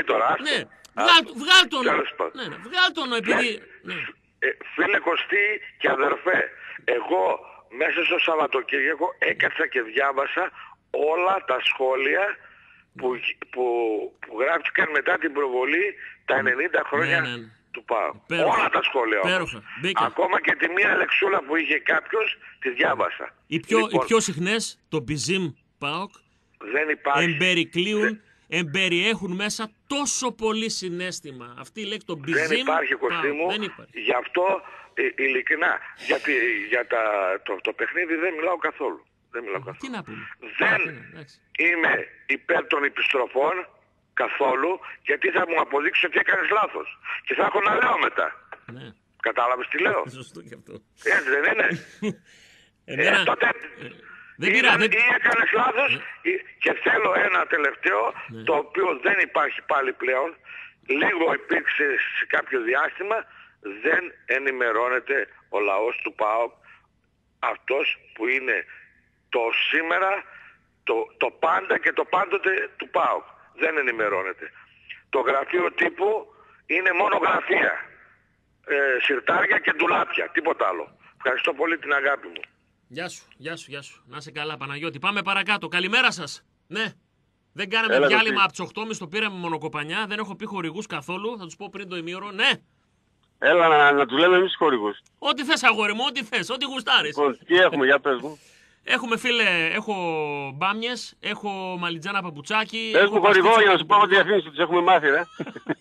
βγάλ' τον επειδή... Φίλε Κωστή και αδερφέ, εγώ μέσα στο Σαββατοκύριακο έκατσα και διάβασα όλα τα σχόλια που γράφτηκαν μετά την προβολή τα 90 χρόνια του ΠΑΟΚ. Όλα τα σχόλια όμως. Ακόμα και τη μία λεξούλα που είχε κάποιος τη διάβασα. Οι πιο συχνές, το Μπιζίμ ΠΑΟΚ, εμπερικλείουν, εμπεριέχουν μέσα τόσο πολύ συναίσθημα. Αυτή η λέξη, το Μπιζίμ δεν υπάρχει, Κωστή μου. Γι' αυτό ειλικρινά, γιατί για το παιχνίδι δεν μιλάω καθόλου. Τι να πούμε. Δεν είμαι υπέρ των επιστροφών καθόλου, γιατί θα μου αποδείξει ότι έκανες λάθος. Και θα έχω να λέω μετά. Ναι. Κατάλαβες τι λέω. Σωστό και αυτό. Έτσι δεν είναι. Τότε ή έκανες λάθος και θέλω ένα τελευταίο, το οποίο δεν υπάρχει πάλι πλέον. Λίγο υπήρξε σε κάποιο διάστημα, δεν ενημερώνεται ο λαός του ΠΑΟΚ, αυτός που είναι το σήμερα, το πάντα και το πάντοτε του ΠΑΟΚ. Δεν ενημερώνεται. Το γραφείο τύπου είναι μόνο γραφεία. Συρτάρια και ντουλάπια. Τίποτα άλλο. Ευχαριστώ πολύ την αγάπη μου. Γεια σου. Να είσαι καλά, Παναγιώτη. Πάμε παρακάτω. Καλημέρα σας. Ναι. Δεν κάναμε διάλειμμα από τις 8.30, το πήραμε μονοκοπανιά. Δεν έχω πει χορηγούς καθόλου. Θα τους πω πριν το ημίωρο. Ναι. Έλα να του λέμε εμείς χορηγούς. Ό,τι θες, αγόρι μου, ό,τι θες, ό,τι γουστάρεις. Τι έχουμε, για πες μου. Έχουμε, φίλε, έχω μπάμιες, έχω μαλιτζάνα παπουτσάκι. Πες μου χορηγό για να σου πω ότι διαφήμιση τους έχουμε μάθει, ρε.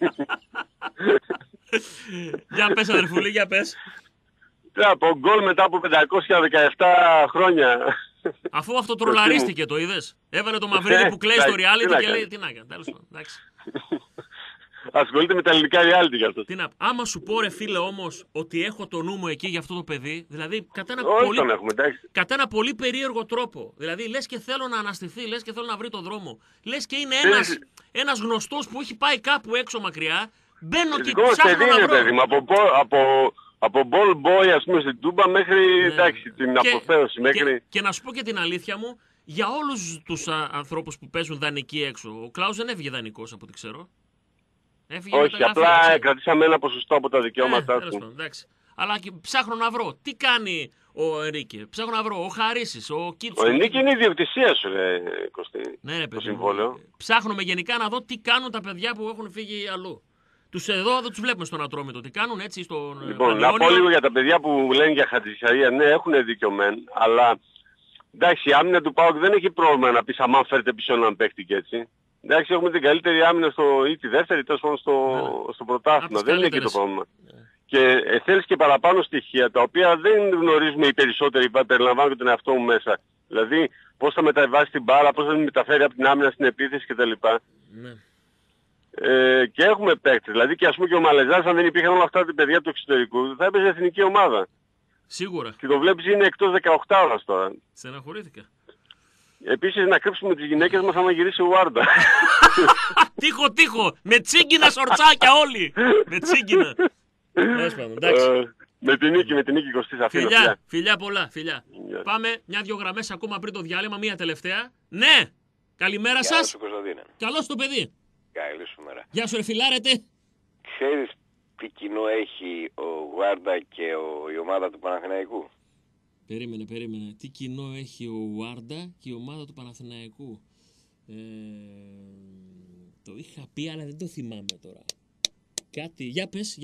Για πες, αδερφούλη, για πες. Από γκολ μετά από 517 χρόνια. Αφού αυτό τρολαρίστηκε, το είδες. Έβαλε το Μαυρίδη που κλαίει στο reality και λέει τι να κάνει. Τέλος πάντων, εντάξει. Ασχολείται με τα ελληνικά reality για αυτό. Άμα σου πω, ρε φίλε, όμως ότι έχω το νου μου εκεί για αυτό το παιδί, δηλαδή κατά ένα πολύ περίεργο τρόπο. Δηλαδή λες και θέλω να αναστηθεί, λες και θέλω να βρει το δρόμο. Λες και είναι ένας γνωστός που έχει πάει κάπου έξω μακριά. Μπαίνω και ψάχνω να βρω. Παιδί μου, από ball boy, ας πούμε, στην Τούμπα μέχρι εντάξει, την αποθέωση. Και να σου πω και την αλήθεια μου, για όλους τους ανθρώπους που παίζουν δανεικοί έξω, ο Κλάους δεν έφυγε δανεικός από ό,τι ξέρω. Όχι, απλά κρατήσαμε ένα ποσοστό από τα δικαιώματά του. Αλλά ψάχνω να βρω. Τι κάνει ο Ενρίκε, ψάχνω να βρω ο Χαρίσης, ο Κίτσου. Ο Ενρίκε είναι η ιδιοκτησία σου, ρε Κωστή. Ναι, ρε, το συμβόλαιο. Ψάχνουμε γενικά να δω τι κάνουν τα παιδιά που έχουν φύγει αλλού. Τους εδώ δεν τους βλέπουμε στον Ατρόμητο. Τι κάνουν έτσι στον. Λοιπόν, να πω λίγο για τα παιδιά που λένε για Χατζησαρία. Ναι, έχουν δίκιο μεν, αλλά εντάξει, η άμυνα του ΠΑΟΚ δεν έχει πρόβλημα να πεις αμάν φέρετε πίσω έναν παίχτη και έτσι. Εντάξει, έχουμε την καλύτερη άμυνα ή τη δεύτερη, τέλος πάντων στο πρωτάθλημα. Δεν είναι και το πρόβλημα. Και θέλεις και παραπάνω στοιχεία, τα οποία δεν γνωρίζουμε οι περισσότεροι, περιλαμβάνω και τον εαυτό μου μέσα. Δηλαδή, πώς θα μεταβάσει την μπάλα, πώς θα την μεταφέρει από την άμυνα στην επίθεση κτλ. Ναι. Και έχουμε παίκτες. Δηλαδή, και ας πούμε και ο Μαλεζάς, αν δεν υπήρχαν όλα αυτά τα παιδιά του εξωτερικού, θα έπαιζε εθνική ομάδα. Σίγουρα. Και το βλέπεις είναι εκτός 18 ώρας τώρα. Στεναχωρήθηκα. Επίσης να κρύψουμε τις γυναίκες μας άμα γυρίσει ο Βάρντα. Τείχο. Με τσίγκινα σορτσάκια όλοι. Με τσίγκινα. Με την νίκη Κωστής αφήνω. Φιλιά πολλά. Πάμε μια-δυο γραμμές ακόμα πριν το διάλειμμα. Μία τελευταία. Ναι. Καλημέρα σας. Γεια σου, Κωνσταντίνε. Καλώς το παιδί. Καλή σου μέρα. Γεια σου ρε φιλάρετε. Ξέρεις τι κοινό έχει ο Γουάρντα και η ομάδα του Παναθηναϊκού? Περίμενε. Τι κοινό έχει ο Γουάρντα και η ομάδα του Παναθηναϊκού? Το είχα πει, αλλά δεν το θυμάμαι τώρα. Κάτι, για πες.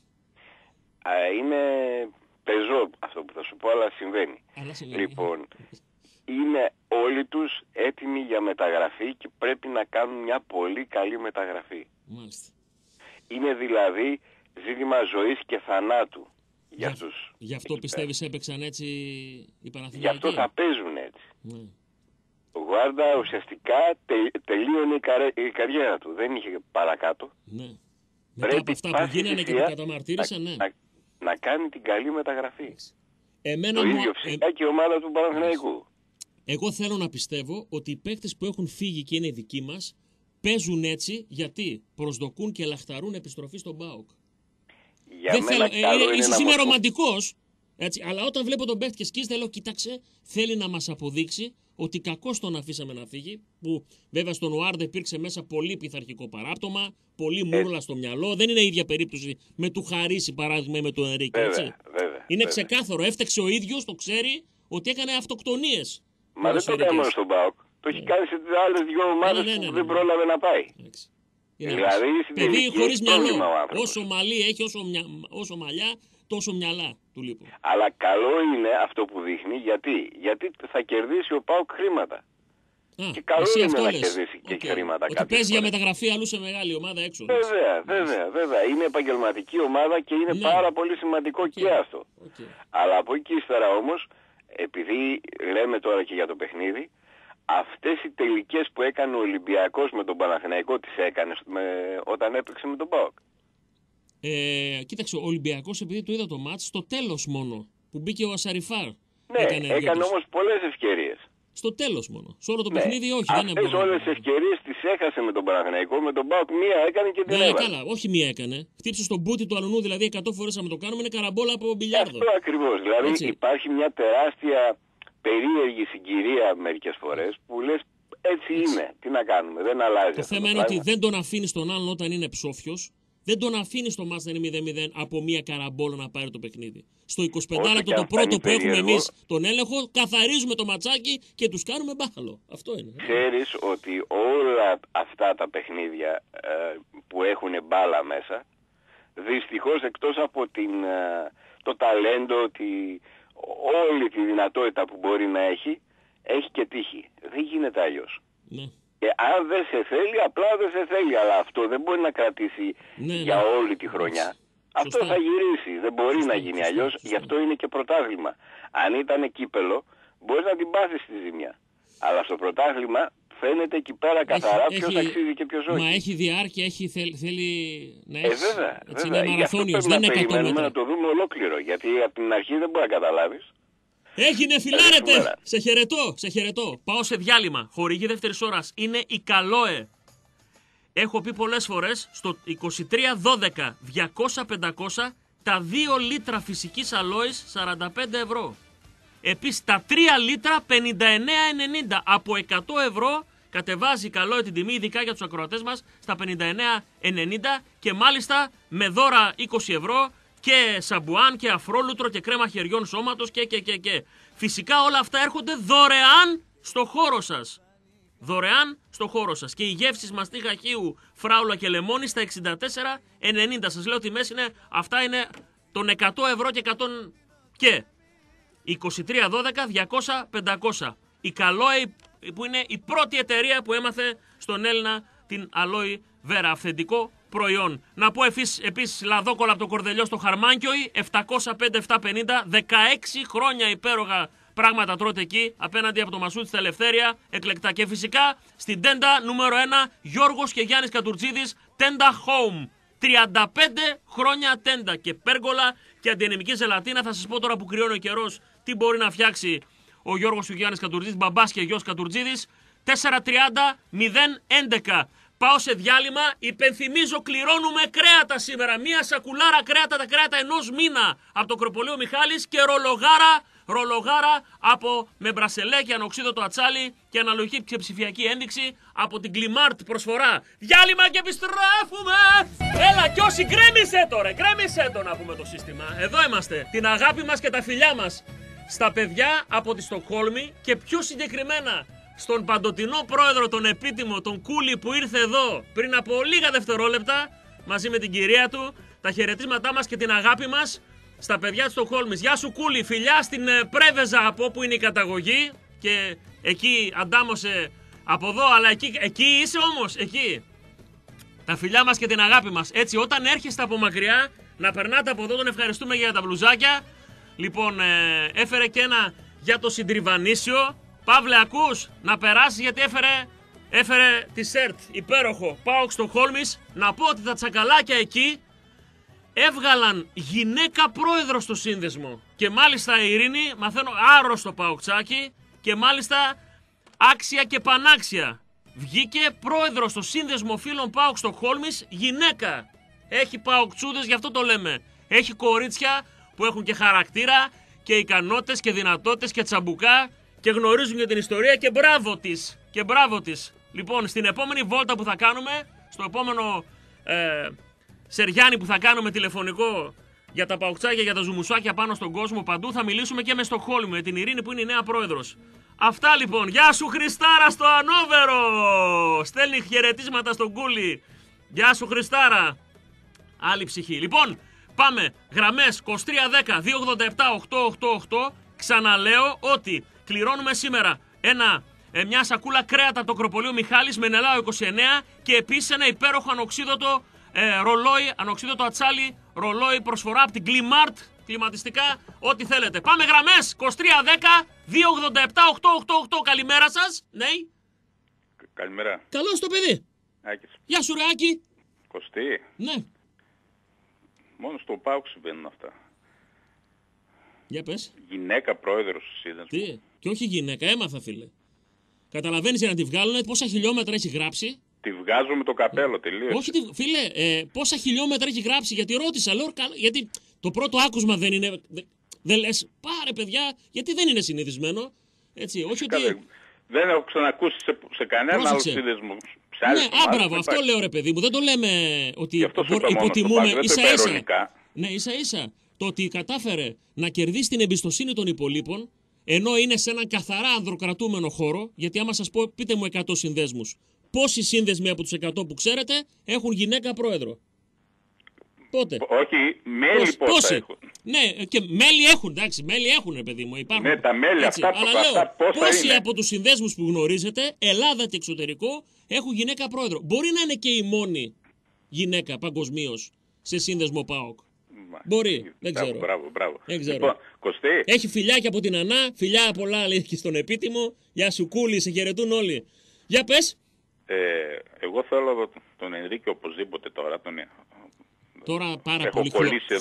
Είναι πεζό αυτό που θα σου πω, αλλά συμβαίνει. Λοιπόν, είναι όλοι τους έτοιμοι για μεταγραφή και πρέπει να κάνουν μια πολύ καλή μεταγραφή. Μάλιστα. Είναι δηλαδή ζήτημα ζωής και θανάτου για αυτούς. Γι' αυτό πιστεύεις έπαιξαν έτσι οι Παναθηναϊκοί? Γι' αυτό θα παίζουν έτσι. Ναι. Ο Γουάρντα ουσιαστικά τελείωνε η καριέρα του. Δεν είχε παρακάτω. Ναι. Μετά από αυτά που γίνανε και το καταμαρτύρησαν, ναι. Να κάνει την καλή μεταγραφή. Το ίδιο φυσικά και η ομάδα του Παναθηναϊκού. Εγώ θέλω να πιστεύω ότι οι παίκτες που έχουν φύγει και είναι δικοί μας παίζουν έτσι γιατί προσδοκούν και λαχταρούν επιστροφή στον ΠΑΟΚ. Δεν θέλω, ίσως είμαι ρομαντικός, έτσι, αλλά όταν βλέπω τον παίκτη και σκίζεται, λέω κοίταξε, θέλει να μας αποδείξει ότι κακώς τον αφήσαμε να φύγει, που βέβαια στον Ουάρντα υπήρξε μέσα πολύ πειθαρχικό παράπτωμα, πολύ μούρλα στο μυαλό, δεν είναι η ίδια περίπτωση με του Χαρίση παράδειγμα ή με του Ενρίκε, έτσι. Είναι ξεκάθαρο, έφταξε ο ίδιος, το ξέρει, ότι έκανε αυτοκτονίες. Μα δεν το έκανε μόνο στον ΠΑΟΚ. Το έχει κάνει σε άλλες δύο ομάδες που δεν πρόλαβε να πάει. Δηλαδή, παιδί χωρίς μυαλό. Όσο μαλλί έχει, όσο μαλλιά, τόσο μυαλά του λείπουν. Αλλά καλό είναι αυτό που δείχνει, γιατί θα κερδίσει ο ΠΑΟΚ χρήματα. Και καλό είναι να κερδίσει και χρήματα. Ότι παίζει για μεταγραφή αλλού σε μεγάλη ομάδα έξω. Βέβαια. Είναι επαγγελματική ομάδα και είναι πάρα πολύ σημαντικό και αυτό. Αλλά από εκεί ύστερα όμως, επειδή λέμε τώρα και για το παιχνίδι, αυτές οι τελικές που έκανε ο Ολυμπιακός με τον Παναθηναϊκό τις έκανε όταν έπαιξε με τον ΠΑΟΚ. Κοίταξε, ο Ολυμπιακός, επειδή το είδα το μάτς, στο τέλος μόνο που μπήκε ο Ασαριφάρ. Ναι, έκανε όμως πολλές ευκαιρίες. Στο τέλος μόνο. Σε όλο το παιχνίδι όχι. Αυτές όλες τις ευκαιρίες τις έχασε με τον Παναθηναϊκό, με τον ΠΑΟΚ μία έκανε και την έβαλε. Καλά, όχι μία έκανε. Χτύψε στον μπούτι του αλουνού, δηλαδή 100 φορές να το κάνουμε, είναι καραμπόλα από μπιλιάρδο. Αυτό ακριβώς. Δηλαδή έτσι. Υπάρχει μια τεράστια περίεργη συγκυρία μερικές φορές που λες έτσι είναι. Τι να κάνουμε, δεν αλλάζει. Το θέμα είναι ότι δεν τον αφήνεις τον άλλον όταν είναι ψόφιος. Δεν τον αφήνει το μάτς να είναι 0-0 από μία καραμπόλα να πάρει το παιχνίδι. Στο 25 λεπτό το πρώτο που έχουμε εμείς τον έλεγχο, καθαρίζουμε το ματσάκι και τους κάνουμε μπάχαλο. Αυτό είναι. Ξέρεις ότι όλα αυτά τα παιχνίδια που έχουν μπάλα μέσα, δυστυχώς εκτός από το ταλέντο, όλη τη δυνατότητα που μπορεί να έχει και τύχη. Δεν γίνεται αλλιώς. Ναι. Και αν δεν σε θέλει, απλά δεν σε θέλει. Αλλά αυτό δεν μπορεί να κρατήσει για όλη τη χρονιά. Αυτό θα γυρίσει. Δεν μπορεί να γίνει αλλιώς. Γι' αυτό είναι και πρωτάθλημα. Αν ήταν κύπελο, μπορείς να την πάθεις τη ζημιά. Αλλά στο πρωτάθλημα φαίνεται εκεί πέρα καθαρά ποιος αξίζει και ποιος όχι. Μα έχει διάρκεια, θέλει να έχει. Βέβαια. Είναι μαραθώνιος, δεν είναι 100 μέτρα. Να το δούμε ολόκληρο. Γιατί από την αρχή δεν μπορεί να καταλάβεις. Έγινε, φιλάρετε! Σε χαιρετώ. Πάω σε διάλειμμα. Χορηγή δεύτερης ώρας. Είναι η Καλόε. Έχω πει πολλές φορές, στο 2312 200-500 τα 2 λίτρα φυσικής αλόης 45 ευρώ. Επίσης τα 3 λίτρα 59,90. Από 100 ευρώ κατεβάζει η Καλόε την τιμή, ειδικά για τους ακροατές μας, στα 59,90 και μάλιστα με δώρα 20 ευρώ. Και σαμπουάν και αφρόλουτρο και κρέμα χεριών σώματος και. Φυσικά όλα αυτά έρχονται δωρεάν στο χώρο σας. Δωρεάν στο χώρο σας. Και οι γεύσεις μαστίχα χείου, φράουλα και λεμόνι στα 64,90. Σας λέω ότι μέση είναι, αυτά είναι των 100 ευρώ και 100 και. 2312 200-500. Η Καλόε που είναι η πρώτη εταιρεία που έμαθε στον Έλληνα την αλόη βέρα. Αυθεντικό προϊόν. Να πω επίσης λαδόκολα από το Κορδελιό στο Χαρμάνκιοι, 705-750, 16 χρόνια υπέροχα πράγματα τρώτε εκεί, απέναντι από το Μασούτη στα Ελευθέρια, εκλεκτά. Και φυσικά στην τέντα νούμερο 1, Γιώργος και Γιάννης Κατουρτζίδης, τέντα Home. 35 χρόνια τέντα και πέργολα και αντιενεμική ζελατίνα. Θα σας πω τώρα που κρυώνει ο καιρός τι μπορεί να φτιάξει ο Γιώργος και ο Γιάννης Κατουρτζίδης, μπαμπάς και γιος Κατουρτζίδης. 430-011. Πάω σε διάλειμμα, υπενθυμίζω, κληρώνουμε κρέατα σήμερα. Μία σακουλάρα κρέατα, τα κρέατα ενός μήνα από το Κροπολείο Μιχάλης και ρολογάρα ρολογάρα με μπρασελέ και ανοξίδωτο ατσάλι και αναλογική και ψηφιακή ένδειξη από την Glimart προσφορά. Διάλειμμα και επιστρέφουμε! Έλα κι όσοι γκρέμισε το να πούμε το σύστημα. Εδώ είμαστε. Την αγάπη μας και τα φιλιά μας στα παιδιά από τη Στοκχόλμη και πιο συγκεκριμένα στον παντοτινό πρόεδρο, τον επίτιμο, τον Κούλι που ήρθε εδώ πριν από λίγα δευτερόλεπτα μαζί με την κυρία του. Τα χαιρετίσματά μας και την αγάπη μας στα παιδιά της Στοκχόλμης. Γεια σου Κούλι, φιλιά στην Πρέβεζα από όπου είναι η καταγωγή και εκεί αντάμωσε από εδώ, αλλά εκεί είσαι όμως, εκεί. Τα φιλιά μας και την αγάπη μας. Έτσι, όταν έρχεστε από μακριά, να περνάτε από εδώ, τον ευχαριστούμε για τα μπλουζάκια. Λοιπόν, έφερε και ένα για το συντριβανίσιο. Παύλε, ακούς, να περάσει γιατί έφερε τη σερτ, υπέροχο, ΠΑΟΚ Στοκχόλμης. Να πω ότι τα τσακαλάκια εκεί έβγαλαν γυναίκα πρόεδρο στο σύνδεσμο. Και μάλιστα η Ειρήνη, μαθαίνω, άρρωστο παοκτσάκι και μάλιστα άξια και πανάξια. Βγήκε πρόεδρο στο σύνδεσμο φίλων ΠΑΟΚ Στοκχόλμης γυναίκα. Έχει παοκτσούδες, γι' αυτό το λέμε. Έχει κορίτσια που έχουν και χαρακτήρα και ικανότητες και δυνατότητες και τσαμπουκά και γνωρίζουν και την ιστορία και μπράβο της. Λοιπόν, στην επόμενη βόλτα που θα κάνουμε, στο επόμενο Σεριάννη που θα κάνουμε τηλεφωνικό για τα παοκτσάκια, για τα ζουμουσάκια πάνω στον κόσμο παντού, θα μιλήσουμε και με Στοκχόλμη, με την Ειρήνη που είναι η νέα πρόεδρος. Αυτά λοιπόν. Γεια σου Χριστάρα στο Ανόβερο! Στέλνει χαιρετίσματα στον Κούλι. Γεια σου Χριστάρα. Άλλη ψυχή. Λοιπόν, πάμε. Γραμμές 2310 287 888. Ξαναλέω ότι κληρώνουμε σήμερα μια σακούλα κρέατα από το Κροπολείο Μιχάλης με Νελάο 29 και επίσης ένα υπέροχο ανοξίδωτο ρολόι, ανοξίδωτο ατσάλι, ρολόι προσφορά από την Glimart, κλιματιστικά, ό,τι θέλετε. Πάμε γραμμές, 2310 287 888. Καλημέρα σας. Ναι. Καλημέρα. Καλώς το παιδί. Άκης. Γεια σου ρε Άκη. Κωστή. Ναι. Μόνο στο ΠΑΟΚ συμβαίνουν αυτά. Για πες. Γυναίκα πρόεδρος του σύνδεσμου. Τι, και όχι γυναίκα, έμαθα φίλε. Καταλαβαίνεις για να τη βγάλουν πόσα χιλιόμετρα έχει γράψει. Τη βγάζω με το καπέλο, τελείωσε. Όχι, φίλε, πόσα χιλιόμετρα έχει γράψει, γιατί ρώτησα, λέω, γιατί το πρώτο άκουσμα δεν είναι. Δεν λες, πάρε παιδιά, γιατί δεν είναι συνηθισμένο. Έτσι, όχι ότι. Δεν έχω ξανακούσει σε κανένα άλλο σύνδεσμο. Ναι, άμπραβο, αυτό λέω ρε παιδί μου. Δεν το λέμε ότι υποτιμούμε ίσα-ίσα. Ναι, ίσα-ίσα. Το ότι κατάφερε να κερδίσει την εμπιστοσύνη των υπολείπων, ενώ είναι σε έναν καθαρά ανδροκρατούμενο χώρο, γιατί άμα σας πω, πείτε μου 100 συνδέσμους. Πόσοι σύνδεσμοι από τους 100 που ξέρετε έχουν γυναίκα πρόεδρο? Πότε? Όχι, μέλη πόσα έχουν. Ναι, και μέλη έχουν, εντάξει, μέλη έχουν, παιδί μου. Υπάρχουν. Ναι, τα μέλη έτσι, αυτά, αλλά λέω, πόσοι είναι? από τους συνδέσμους που γνωρίζετε, Ελλάδα και εξωτερικό, έχουν γυναίκα πρόεδρο. Μπορεί να είναι και η μόνη γυναίκα παγκοσμίως σε σύνδεσμο ΠΑΟΚ. Μπορεί, δεν ξέρω. Μπράβο. Δεν ξέρω. Λοιπόν, Κωστή. Έχει φιλιάκια από την Ανά, φιλιά πολλά λέει και στον επίτιμο. Γεια σου Κούλη, σε χαιρετούν όλοι. Για πες. Εγώ θέλω τον Ενρίκη οπωσδήποτε τώρα. Τώρα πάρα πολύ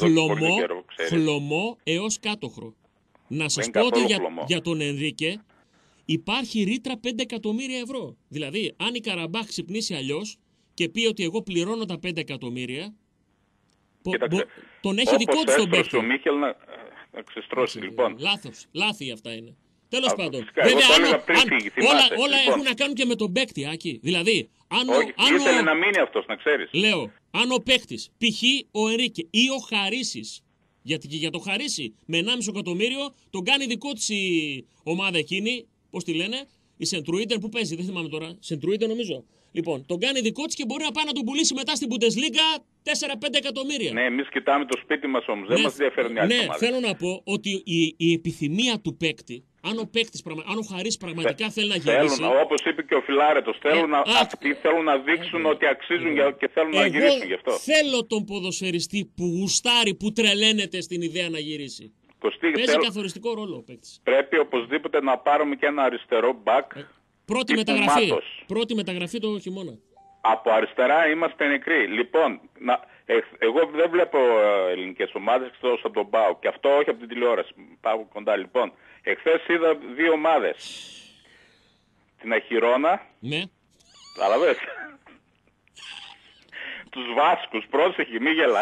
χλωμό έως κάτοχρο. Να σας πω ότι για τον Ενρίκε υπάρχει ρήτρα 5 εκατομμύρια ευρώ. Δηλαδή, αν η Καραμπάχ ξυπνήσει αλλιώς και πει ότι εγώ πληρώνω τα 5 εκατομμύρια, τον έχει δικό του τον παίκτη. Ο Μίχελ να ξεστρώσει, λοιπόν. Λάθη αυτά είναι. Τέλος πάντων. Βέβαια, όλα έχουν να κάνουν και με τον παίκτη, Άκη. Δηλαδή, ήθελε να μείνει αυτός, να ξέρεις. Λέω, αν ο παίκτης, π.χ. ο Ενρίκε ή ο Χαρίσης, γιατί και για το Χαρίση με 1,5 εκατομμύριο τον κάνει δικό της η ομάδα εκείνη, πώς τη λένε, η Σεντρούιντερ που παίζει, δεν θυμάμαι τώρα, Σεντρούιντερ νομίζω. Λοιπόν, τον κάνει δικό της και μπορεί να πάει να τον πουλήσει μετά στην Bundesliga 4-5 εκατομμύρια. Ναι, εμείς κοιτάμε το σπίτι μας όμως, δεν μας ενδιαφέρουν οι άλλοι ομάδες. Θέλω να πω ότι η επιθυμία του παίκτη, αν ο Χαρίς πραγματικά θέλει να γυρίσει. Όπως είπε και ο Φιλάρετος, αυτοί θέλουν να δείξουν ότι αξίζουν και θέλουν να γυρίσουν γι' αυτό. Θέλω τον ποδοσφαιριστή που γουστάρει, που τρελαίνεται στην ιδέα να γυρίσει. Παίζει καθοριστικό ρόλο ο παίκτης. Πρέπει οπωσδήποτε να πάρουμε και ένα αριστερό μπακ. Πρώτη μεταγραφή το χειμώνα. Από αριστερά είμαστε νεκροί. Λοιπόν, εγώ δεν βλέπω ελληνικές ομάδες εκτός από τον ΠΑΟΚ. Και αυτό όχι από την τηλεόραση. Πάω κοντά. Λοιπόν, εχθές είδα 2 ομάδες. Την Αχυρώνα. Ναι. Καταλαβες. Τους Βάσκους, πρόσεχε, μη γελάς.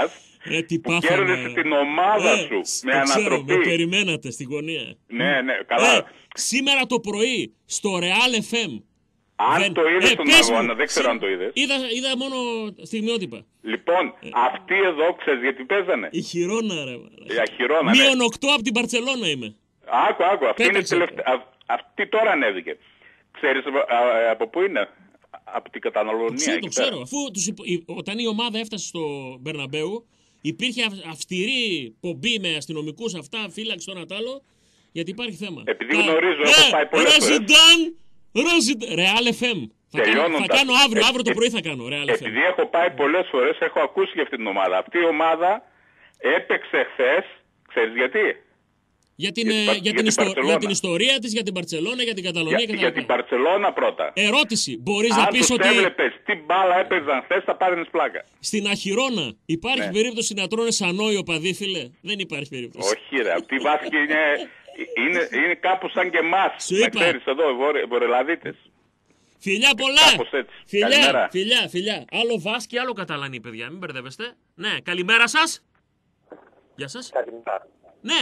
που κέρδισε την ομάδα σου με ανατροπή. Με περιμένατε στην γωνία. Ναι, καλά. Σήμερα το πρωί στο Real FM. Αν το είδες στον αγώνα, δεν ξέρω αν το είδες. Είδα μόνο στιγμιότυπα. Λοιπόν, αυτοί εδώ ξέρεις γιατί παίζανε. Η Χιρόνα, ρε. Μείον 8 από την Μπαρτσελώνα είμαι. Άκου. Αυτή τώρα ανέβηκε. Ξέρεις από πού είναι? Από την Καταλωνία. Το ξέρω. Αφού όταν η ομάδα έφτασε στο Μπερναμπέου, υπήρχε αυστηρή πομπή με αστυνομικούς, αυτά, φύλαξη, το ένα τ' άλλο, γιατί υπάρχει θέμα. Επειδή γνωρίζω, έχω πάει πολλές φορές. Real FM. Θα κάνω αύριο το πρωί θα κάνω Real FM. Επειδή έχω πάει πολλές φορές, έχω ακούσει για αυτή την ομάδα. Αυτή η ομάδα έπαιξε χθες, ξέρεις γιατί? Για την ιστορία της, για την Μπαρτσελώνα, για την Καταλωνία και τα για την Μπαρτσελώνα πρώτα. Ερώτηση. Μπορείς να πεις ότι... Αν τους έβλεπες τι μπάλα έπαιζαν χθες, θα πάρεις πλάκα. Στην Αχυρώνα υπάρχει περίπτωση να τρώνε σανόι οπαδοί, φίλε? Δεν υπάρχει περίπτωση. Όχι ρε, αυτή η Βάσκη είναι κάπου σαν και εμάς. Σου είπα. Ξέρεις εδώ, οι Βορειολαδίτες. Φιλιά πολλά! Φιλιά. Άλλο Βάσκη, άλλο Καταλανή, παιδιά. Μην μπερδεύεστε. Ναι, καλημέρα σας. Γεια σας. Καλημέρα. Ναι.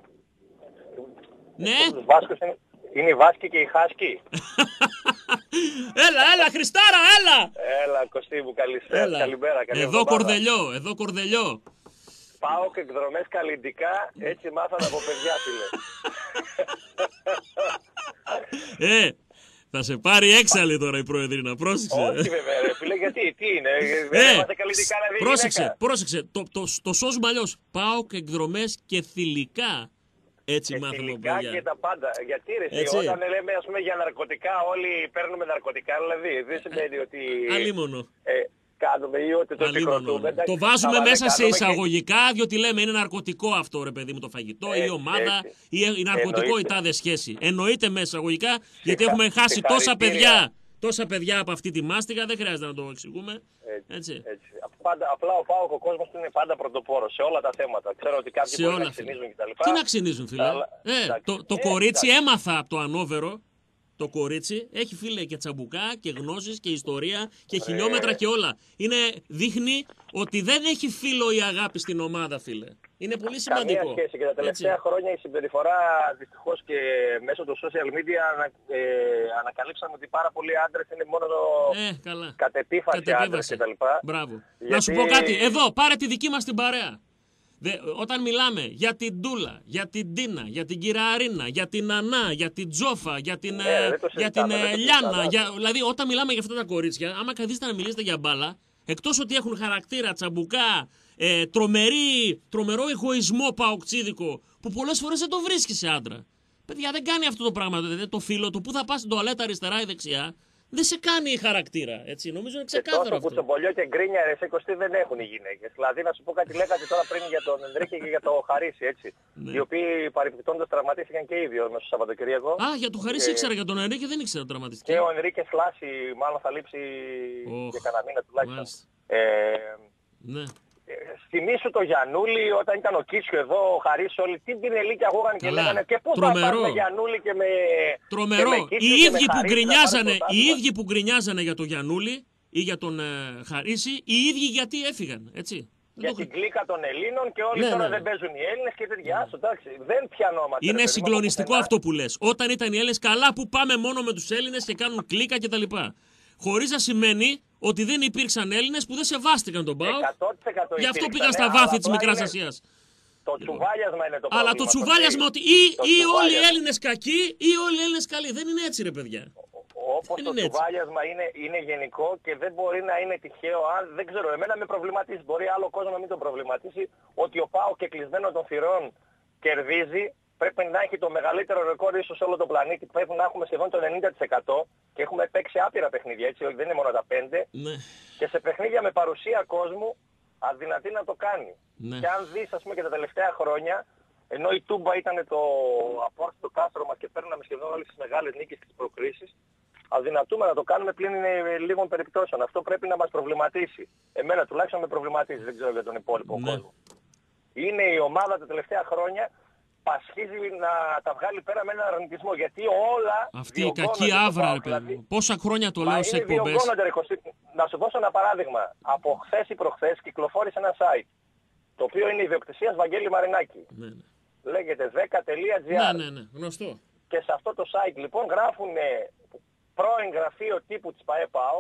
Ναι. Είναι η Βάσκη και η Χάσκη. Έλα, Χριστάρα, έλα. Έλα, Κωστή μου, καλημέρα. Εδώ Κορδελιό. Πάω και εκδρομές καλλιντικά, έτσι μάθαμε από παιδιά, φίλε. Θα σε πάρει έξαλλη τώρα η Προεδρίνα, πρόσεξε. Όχι βέβαια ρε φίλε, γιατί, τι είναι, δεν έμαθε καλλιντικά να δει Πρόσεξε, το σώζουμε αλλιώς. Πάω και εκδρομές και θηλυκά. Έτσι μάθαμε από παιδιά. Και τα πάντα. Γιατί ρε, όταν λέμε ας πούμε για ναρκωτικά, όλοι παίρνουμε ναρκωτικά, δηλαδή δεν σημαίνει ότι... Αλίμονο. Κάνουμε ή ότι το συγκροτούμε. Το βάζουμε μέσα σε εισαγωγικά, διότι λέμε είναι ναρκωτικό αυτό ρε παιδί μου το φαγητό, ή η ομάδα, ή η ναρκωτικό η τάδε σχέση. Εννοείται μέσα εισαγωγικά, γιατί έχουμε χάσει τόσα παιδιά από αυτή τη μάστιγα, δεν χρειάζεται να το εξηγούμε. Έτσι. Απλά ο ΠΑΟΚ ο κόσμος είναι πάντα πρωτοπόρος σε όλα τα θέματα. Ξέρω ότι κάποιοι μπορεί να ξυνίζουν κτλ. Τι να ξυνίζουν, φίλε. Το κορίτσι έμαθα από το Ανόβερο. Το κορίτσι έχει, φίλε, και τσαμπουκά και γνώσεις και ιστορία και χιλιόμετρα και όλα. Δείχνει ότι δεν έχει φίλο η αγάπη στην ομάδα, φίλε. Είναι πολύ σημαντικό. Καμία σχέση. Και τα τελευταία χρόνια η συμπεριφορά, δυστυχώς και μέσω των social media, ανακαλύψαμε ότι πάρα πολλοί άντρες είναι μόνο κατ' επίφαση άντρες κτλ. Μπράβο. Να σου πω κάτι. Εδώ, πάρε τη δική μας την παρέα. Όταν μιλάμε για την Τούλα, για την Τίνα, για την Κυραρίνα, για την Ανά, για την Τζόφα, για την Λιάννα, δηλαδή όταν μιλάμε για αυτά τα κορίτσια, άμα καθίσετε να μιλήσετε για μπάλα, εκτός ότι έχουν χαρακτήρα, τσαμπουκά, τρομερό εγωισμό παοκτσίδικο, που πολλές φορές δεν το βρίσκει σε άντρα. Παιδιά, δεν κάνει αυτό το πράγμα, το φίλο του, που θα πας στην τουαλέτα αριστερά ή δεξιά. Δεν σε κάνει η χαρακτήρα, έτσι. Νομίζω είναι ξεκάθαρο αυτό. Τόσο κουτσομπολιό και γκρίνια ρε σε Κωστή δεν έχουν οι γυναίκες. Δηλαδή να σου πω κάτι, λέγατε τώρα πριν για τον Ενρίκε και για το Χαρίσι, έτσι. Ναι. Οι οποίοι παρεμπιπτόντως τραυματίστηκαν και οι δύο μέσα στο Σαββατοκύριακο. Για τον Χαρίσι ήξερα, για τον Ενρίκε δεν ήξερα τραυματιστική. Και ο Ενρίκε Φλάση μάλλον θα λείψει για κανένα μήνα τουλάχιστον. Ναι. Θυμήσου το Γιαννούλη όταν ήταν ο Κίτσιο εδώ, ο Χαρίς, όλοι την πινελίκια αγώγαν και λέγανε και πού θα πάρουμε Γιαννούλη και με... Τρομερό. Οι ίδιοι που γκρινιάζανε για τον Γιαννούλη ή για τον Χαρίση, οι ίδιοι γιατί έφυγαν, έτσι. Για την κλίκα των Ελλήνων και όλοι τώρα δεν παίζουν οι Έλληνες και τέτοια. Εντάξει, δεν πιανόμαστε. Είναι συγκλονιστικό αυτό που λες. Όταν ήταν οι Έλληνες, καλά που πάμε μόνο με τους Έλληνες και κάνουν κλίκα κτλ. Χωρίς να σημαίνει ότι δεν υπήρξαν Έλληνες που δεν σεβάστηκαν τον ΠΑΟΚ. Γι' αυτό πήγαν στα βάθη της Μικράς Ασίας. Το τσουβάλιασμα είναι το πρόβλημα. Αλλά το τσουβάλιασμα ότι ή όλοι οι Έλληνες κακοί ή όλοι οι Έλληνες καλοί. Δεν είναι έτσι ρε παιδιά. Όπως το τσουβάλιασμα είναι γενικό και δεν μπορεί να είναι τυχαίο. Δεν ξέρω, εμένα με προβληματίζει. Μπορεί άλλο κόσμο να μην τον προβληματίσει ότι ο ΠΑΟΚ και κλεισμένο των θυρών κερδίζει. Πρέπει να έχει το μεγαλύτερο ρεκόρ ίσως σε όλο τον πλανήτη. Πρέπει να έχουμε σχεδόν το 90% και έχουμε παίξει άπειρα παιχνίδια, έτσι, δεν είναι μόνο τα 5. Ναι. Και σε παιχνίδια με παρουσία κόσμου αδυνατεί να το κάνει. Ναι. Και αν δεις, ας πούμε, και τα τελευταία χρόνια, ενώ η Τούμπα ήταν το απόρριτο κάστρωμα και παίρναμε σχεδόν όλες τις μεγάλες νίκες και τις προκρίσεις, αδυνατούμε να το κάνουμε πλην λίγων περιπτώσεων. Αυτό πρέπει να μας προβληματίσει. Εμένα τουλάχιστον με προβληματίζει, δεν ξέρω για τον υπόλοιπο κόσμο. Είναι η ομάδα τα τελευταία χρόνια πασχίζει να τα βγάλει πέρα με έναν αρνητισμό. Γιατί όλα. Αυτή η κακή άβρα, δηλαδή, πόσα χρόνια το λέω σε εκπομπές. Να σου δώσω ένα παράδειγμα. Από χθες ή προχθές κυκλοφόρησε ένα site. το οποίο είναι ιδιοκτησίας Βαγγέλη Μαρινάκη. Ναι. Λέγεται 10.gr. Ναι, γνωστό. Και σε αυτό το site λοιπόν γράφουν πρώην γραφείο τύπου της ΠΑΕ-ΠΑΟΚ,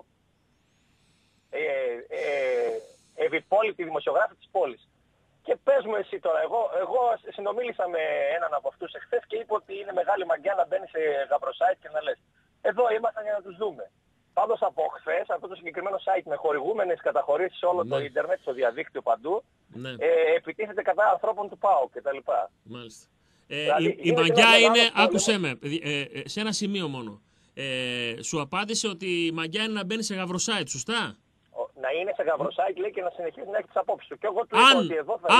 ευυπόλοιπη δημοσιογράφη της πόλης. Και πες μου εσύ τώρα, εγώ συνομίλησα με έναν από αυτούς εχθές και είπε ότι είναι μεγάλη μαγκιά να μπαίνει σε γαμπροσάιτ και να λες εδώ ήμασταν για να τους δούμε. Πάντως από χθες αυτό το συγκεκριμένο site με χορηγούμενες καταχωρήσεις σε όλο το ίντερνετ, στο διαδίκτυο παντού, επιτίθεται κατά ανθρώπων του ΠΑΟΚ κτλ. Μάλιστα. Δηλαδή, η μαγκιά είναι, άκουσέ με, σε ένα σημείο μόνο. Σου απάντησε ότι η μαγκιά είναι να μπαίνει σε γαυροσάιτ, σωστά? Να είναι σε γαυροσάιτ, λέει, και να συνεχίσει να έχει τις απόψεις του. Και εγώ του είπα ότι εδώ θα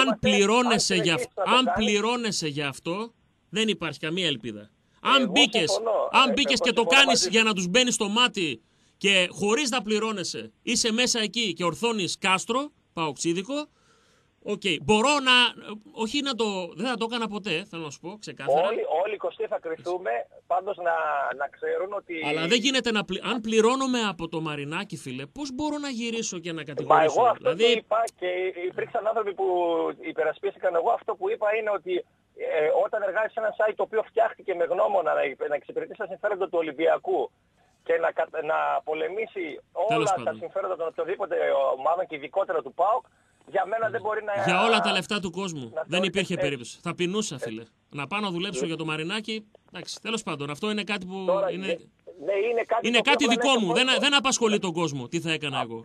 αν πληρώνεσαι γι' αυτό, δεν υπάρχει καμία ελπίδα. Αν μπήκες και το κάνεις για να τους μπαίνεις στο μάτι και χωρίς να πληρώνεσαι, είσαι μέσα εκεί και ορθώνεις κάστρο, παοξίδικο, μπορώ να. Όχι να το. Δεν θα το έκανα ποτέ, θέλω να σου πω ξεκάθαρα. Όλοι Κωστή θα κρυθούμε, πάντως να ξέρουν ότι. Αλλά δεν γίνεται να. Αν πληρώνομαι από το Μαρινάκι, φίλε, πώς μπορώ να γυρίσω και να κατηγορήσω? Εγώ αυτό που είπα και υπήρξαν άνθρωποι που υπερασπίστηκαν. Εγώ αυτό που είπα είναι ότι όταν εργάζεσαι σε ένα site το οποίο φτιάχτηκε με γνώμονα να εξυπηρετήσει τα συμφέροντα του Ολυμπιακού και να πολεμήσει όλα τα συμφέροντα των οποιοδήποτε ομάδων και ειδικότερα του ΠΑΟΚ, για μένα δεν μπορεί να. Για όλα τα λεφτά του κόσμου. Δεν υπήρχε περίπτωση. Θα πεινούσα, φίλε. Να πάω να δουλέψω για το Μαρινάκι. Εντάξει, τέλος πάντων, αυτό είναι κάτι που. Τώρα, είναι κάτι δικό μου. Δεν απασχολεί τον κόσμο τι θα έκανα εγώ.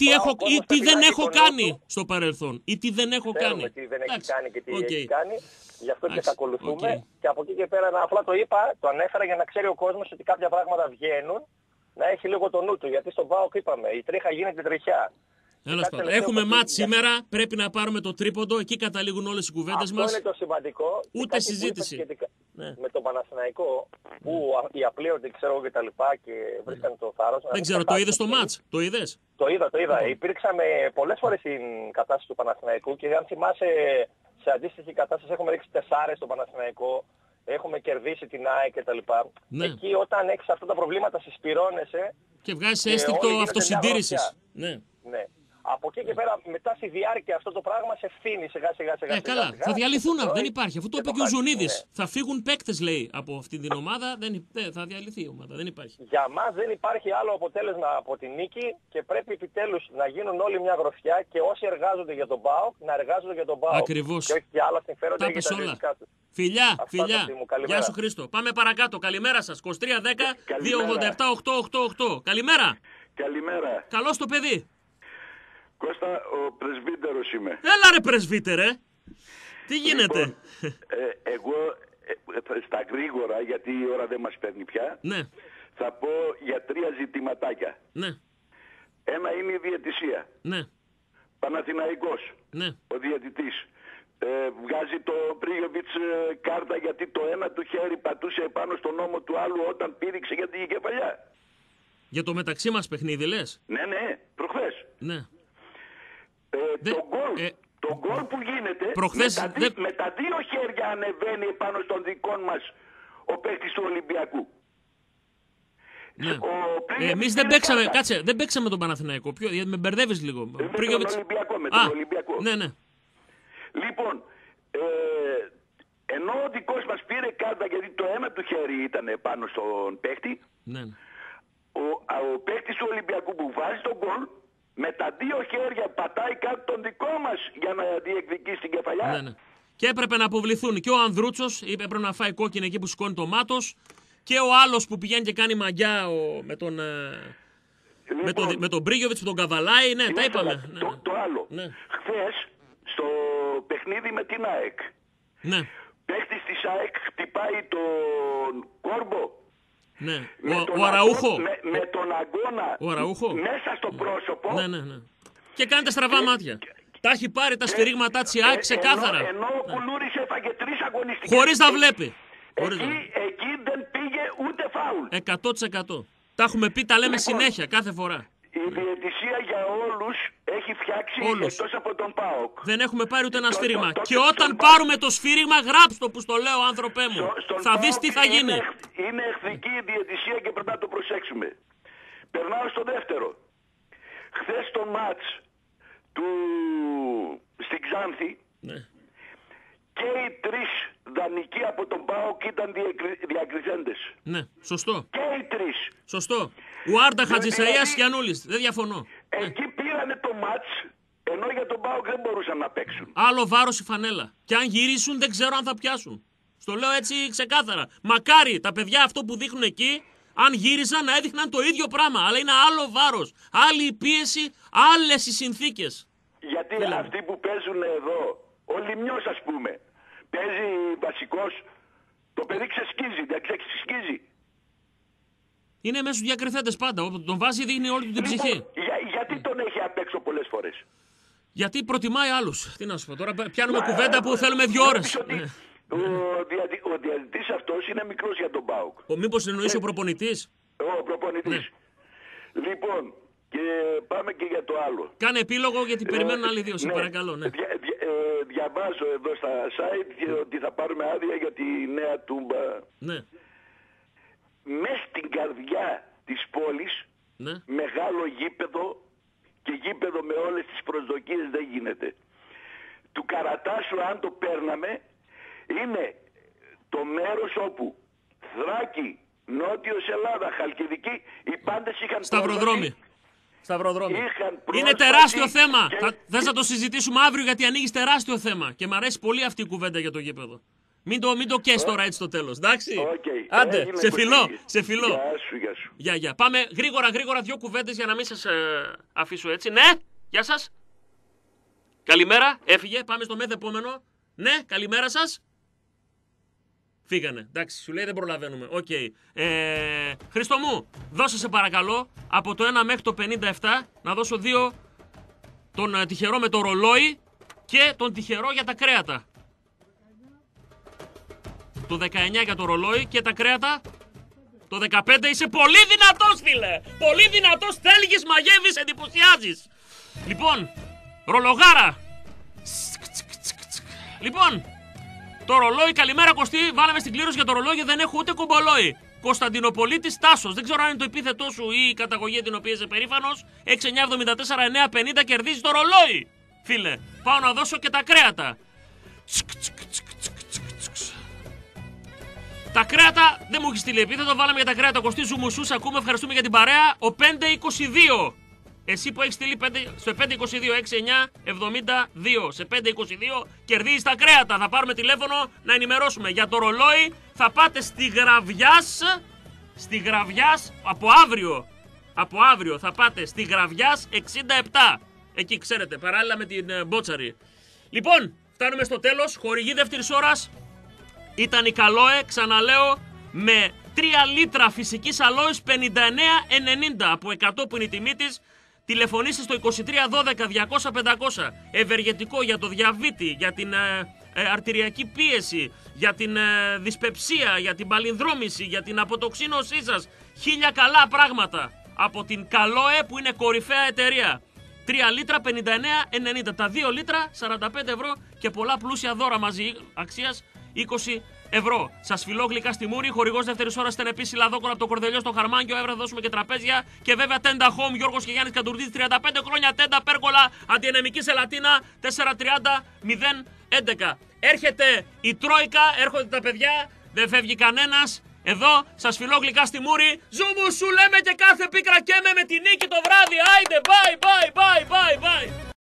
Ή τι δεν έχω κάνει στο παρελθόν. Ή τι δεν έχω κάνει. Τι δεν έχει κάνει και τι έχει κάνει. Γι' αυτό και θα ακολουθούμε. Και από εκεί και πέρα απλά το είπα, το ανέφερα για να ξέρει ο κόσμος ότι κάποια πράγματα βγαίνουν. Να έχει λίγο το νου του. Γιατί στον ΠΑΟΚ είπαμε, η τρίχα γίνεται τριχιά. Έχουμε μάτς σήμερα, πρέπει να πάρουμε το τρίποντο, εκεί καταλήγουν όλες οι κουβέντες μας. Αυτό είναι το σημαντικό. Ούτε συζήτηση. Με τον Παναθηναϊκό, που οι απλήρωτοι ξέρω και τα λοιπά και βρίσκαν το θάρρος. Δεν ξέρω, το είδες το μάτς, το είδες? Το είδα. Υπήρξαμε πολλές φορές στην κατάσταση του Παναθηναϊκού και αν θυμάσαι, σε αντίστοιχη κατάσταση έχουμε ρίξει 4 στον Παναθηναϊκό. Έχουμε κερδίσει την ΑΕΚ και τα λοιπά. Εκεί όταν έχεις αυτά τα προβλήματα συσπυρώνεσαι και βγάζεις αίσθηκτο αυτοσυντήρησης. Ναι. Από εκεί και πέρα, μετά στη διάρκεια αυτό το πράγμα σε ευθύνει σιγά σιγά. Καλά, θα διαλυθούν, δεν υπάρχει. Αυτό το είπε και ο Ζουνίδης. Θα φύγουν παίκτες, λέει, από αυτή την ομάδα. Θα διαλυθεί η ομάδα, δεν υπάρχει. Για μας δεν υπάρχει άλλο αποτέλεσμα από τη νίκη και πρέπει επιτέλους να γίνουν όλοι μια γροθιά και όσοι εργάζονται για τον ΠΑΟΚ να εργάζονται για τον ΠΑΟΚ. Ακριβώς. Και όχι για άλλα συμφέροντα για τα δυτικά τους. Φιλιά. Γεια σου Χρήστο. Πάμε παρακάτω. Καλημέρα σας. 2310 287 888. Καλημέρα. Καλημέρα. Καλώς το παιδί. Κώστα, ο πρεσβύτερος είμαι. Έλα ρε πρεσβύτερε. Τι γίνεται? Λοιπόν, εγώ στα γρήγορα, γιατί η ώρα δεν μας παίρνει πια, θα πω για 3 ζητηματάκια. Ναι. Ένα είναι η διαιτησία. Ναι. Παναθηναϊκός. Ναι. Ο διαιτητής. Βγάζει το Πρίγιοβιτς κάρτα γιατί το ένα του χέρι πατούσε επάνω στον ώμο του άλλου όταν πήδηξε για την κεφαλιά. Για το μεταξύ μας παιχνίδι λες? Ναι, προχθές. Ναι. Το γκολ που γίνεται με τα 2 χέρια ανεβαίνει επάνω στον δικό μας ο παίκτης του Ολυμπιακού. Ναι. Εμείς δεν παίξαμε, δεν παίξαμε τον Παναθηναϊκό. Γιατί με μπερδεύεις λίγο. Με τον Ολυμπιακό. Ναι. Λοιπόν, ενώ ο δικός μας πήρε κάρτα γιατί το ένα του χέρι ήταν πάνω στον παίκτη, ο παίκτης του Ολυμπιακού που βάζει τον γκολ με τα 2 χέρια πατάει κάτω τον δικό μας για να διεκδικήσει την κεφαλιά. Ναι. Και έπρεπε να αποβληθούν και ο Ανδρούτσος, έπρεπε να φάει κόκκινη εκεί που σηκώνει το μάτος, και ο άλλος που πηγαίνει και κάνει μαγιά με τον Μπρίγιοβιτς που τον καβαλάει. Ναι, τα είπαμε. Το άλλο. Χθες στο παιχνίδι με την ΑΕΚ, παίχτης της ΑΕΚ χτυπάει τον Κόρμπο. Ναι. Ο Αραούχο. Με τον αγώνα μέσα στο πρόσωπο. Ναι. Και κάνει τα στραβά μάτια. Τα έχει πάρει τα σφυρίγματά της η ΑΕΚ ξεκάθαρα. Ενώ ο Κουλούρης έφαγε 3 αγωνιστικές. Χωρίς να βλέπει. Εκεί δεν πήγε ούτε φάουλ. 100%. Τα έχουμε πει, τα λέμε συνέχεια, κάθε φορά. Η διαιτησία για όλους έχει φτιάξει εκτός από τον ΠΑΟΚ. Δεν έχουμε πάρει ούτε ένα σφύριγμα. Και όταν πάρουμε το σφύριγμα, γράψτε που στο λέω, άνθρωπέ μου. Θα δεις τι θα γίνει. Είναι εχθρική η διαιτησία και πρέπει να το προσέξουμε. Περνάω στο δεύτερο. Χθες το μάτς στην Ξάνθη, ναι, και οι 3 δανεικοί από τον ΠΑΟΚ ήταν διακριθέντες. Ναι, σωστό. Και οι 3. Σωστό. Ουάρντα, Χατζησαΐας και Γιαννούλης. Δεν διαφωνώ. Εκεί πήρανε το μάτς, ενώ για τον ΠΑΟΚ δεν μπορούσαν να παίξουν. Άλλο βάρος η φανέλα. Και αν γυρίσουν δεν ξέρω αν θα πιάσουν. Στο λέω έτσι ξεκάθαρα. Μακάρι τα παιδιά αυτό που δείχνουν εκεί, αν γύριζαν να έδειχναν το ίδιο πράγμα. Αλλά είναι άλλο βάρος, άλλη η πίεση, άλλες οι συνθήκες. Γιατί αυτοί που παίζουν εδώ, ο Λιμιός ας πούμε, παίζει βασικός, το παιδί ξεσκίζει, δεν ξεσκίζει. Είναι μέσα στους διακριθέντες πάντα. Όπου τον βάζει δείχνει όλη του την ψυχή. Γιατί τον έχει απ' έξω πολλές φορές? Γιατί προτιμάει άλλους. Τι να σου πω τώρα, πιάνουμε κουβέντα που θέλουμε 2 ώρες. Ο διαιτητής αυτός είναι μικρός για τον ΠΑΟΚ. Μήπως εννοείς ο προπονητής? Ο προπονητής. Ναι. Λοιπόν, και πάμε και για το άλλο. Κάνε επίλογο γιατί περιμένουν άλλοι 2, σε παρακαλώ. Ναι. Διαβάζω εδώ στα site ότι θα πάρουμε άδεια για τη νέα Τούμπα. Ναι. Μες στην καρδιά της πόλης, ναι, μεγάλο γήπεδο και γήπεδο με όλες τις προσδοκίες δεν γίνεται. Του Καρατάσου, αν το παίρναμε, είναι το μέρος όπου Θράκη, Νότιος Ελλάδα, Χαλκιδική, οι πάντες είχαν Σταυροδρόμι. Είναι τεράστιο θέμα. Θες να το συζητήσουμε αύριο γιατί ανοίγεις τεράστιο θέμα. Και μου αρέσει πολύ αυτή η κουβέντα για το γήπεδο. Μην το καίς τώρα έτσι στο τέλος, εντάξει. Άντε, σε φιλώ. Γεια σου. Γεια. Πάμε γρήγορα 2 κουβέντες για να μην σας αφήσω έτσι. Ναι, γεια σας. Καλημέρα, έφυγε, πάμε στο επόμενο. Ναι, καλημέρα σας. Φύγανε, εντάξει, σου λέει δεν προλαβαίνουμε. Οκ. Χριστό μου, δώσε σε παρακαλώ από το 1 μέχρι το 57 να δώσω 2, τον τυχερό με το ρολόι και τον τυχερό για τα κρέατα. Το 19 για το ρολόι και τα κρέατα. Το 15 είσαι πολύ δυνατός, φίλε. Πολύ δυνατός, θέλγεις, μαγεύεις, εντυπωσιάζεις. Λοιπόν, ρολογάρα. Λοιπόν, το ρολόι, καλημέρα Κωστή. Βάλαμε στην κλήρωση για το ρολόι, δεν έχω ούτε κομπολόι. Κωνσταντινοπολίτης Τάσος. Δεν ξέρω αν είναι το επίθετό σου ή η καταγωγή την οποία είσαι περήφανος. 6974-950 κερδίζει το ρολόι. Φίλε, πάω να δώσω και τα κρέατα. Τα κρέατα δεν μου έχει στείλει επίθετο. Βάλαμε για τα κρέατα Κωστή Ζουμουσούς. Ακούμε, ευχαριστούμε για την παρέα. Ο 522. Εσύ που έχεις στείλει στο 522 6972. Σε 522 κερδίζεις τα κρέατα. Θα πάρουμε τηλέφωνο να ενημερώσουμε. Για το ρολόι θα πάτε στη Γραβιάς από αύριο. Από αύριο θα πάτε στη Γραβιάς 67. Εκεί ξέρετε, παράλληλα με την Μπότσαρη. Λοιπόν, φτάνουμε στο τέλος. Χορηγή δεύτερης ώρας ήταν η Καλόε, ξαναλέω, με 3 λίτρα φυσικής αλόης 59,90 από 100 που είναι η τιμή της. Τηλεφωνήστε στο 2312-200-500. Ευεργετικό για το διαβήτη, για την αρτηριακή πίεση, για την δυσπεψία, για την παλινδρόμηση, για την αποτοξίνωσή σας. 1000 καλά πράγματα από την Καλόε που είναι κορυφαία εταιρεία. 3 λίτρα 59,90. Τα 2 λίτρα 45 ευρώ και πολλά πλούσια δώρα μαζί αξίας 20 ευρώ. Σας φιλώ γλυκά στη Μούρη. Χορηγός δεύτερης ώρας ήταν επίσης Λαδόκορα από το Κορδελιό στο Χαρμάνκιο. Έβρα θα δώσουμε και τραπέζια. Και βέβαια Τέντα Home, Γιώργος και Γιάννης Καντουρδίτης. 35 χρόνια Τέντα Πέρκολα. Αντιενεμική σε Λατίνα 430-011. Έρχεται η Τρόικα, έρχονται τα παιδιά. Δεν φεύγει κανένας. Εδώ σας φιλώ γλυκά στη Μούρη. Ζούμου σου λέμε και κάθε πίκρα και με τη νίκη το βράδυ. Άιντε, bye.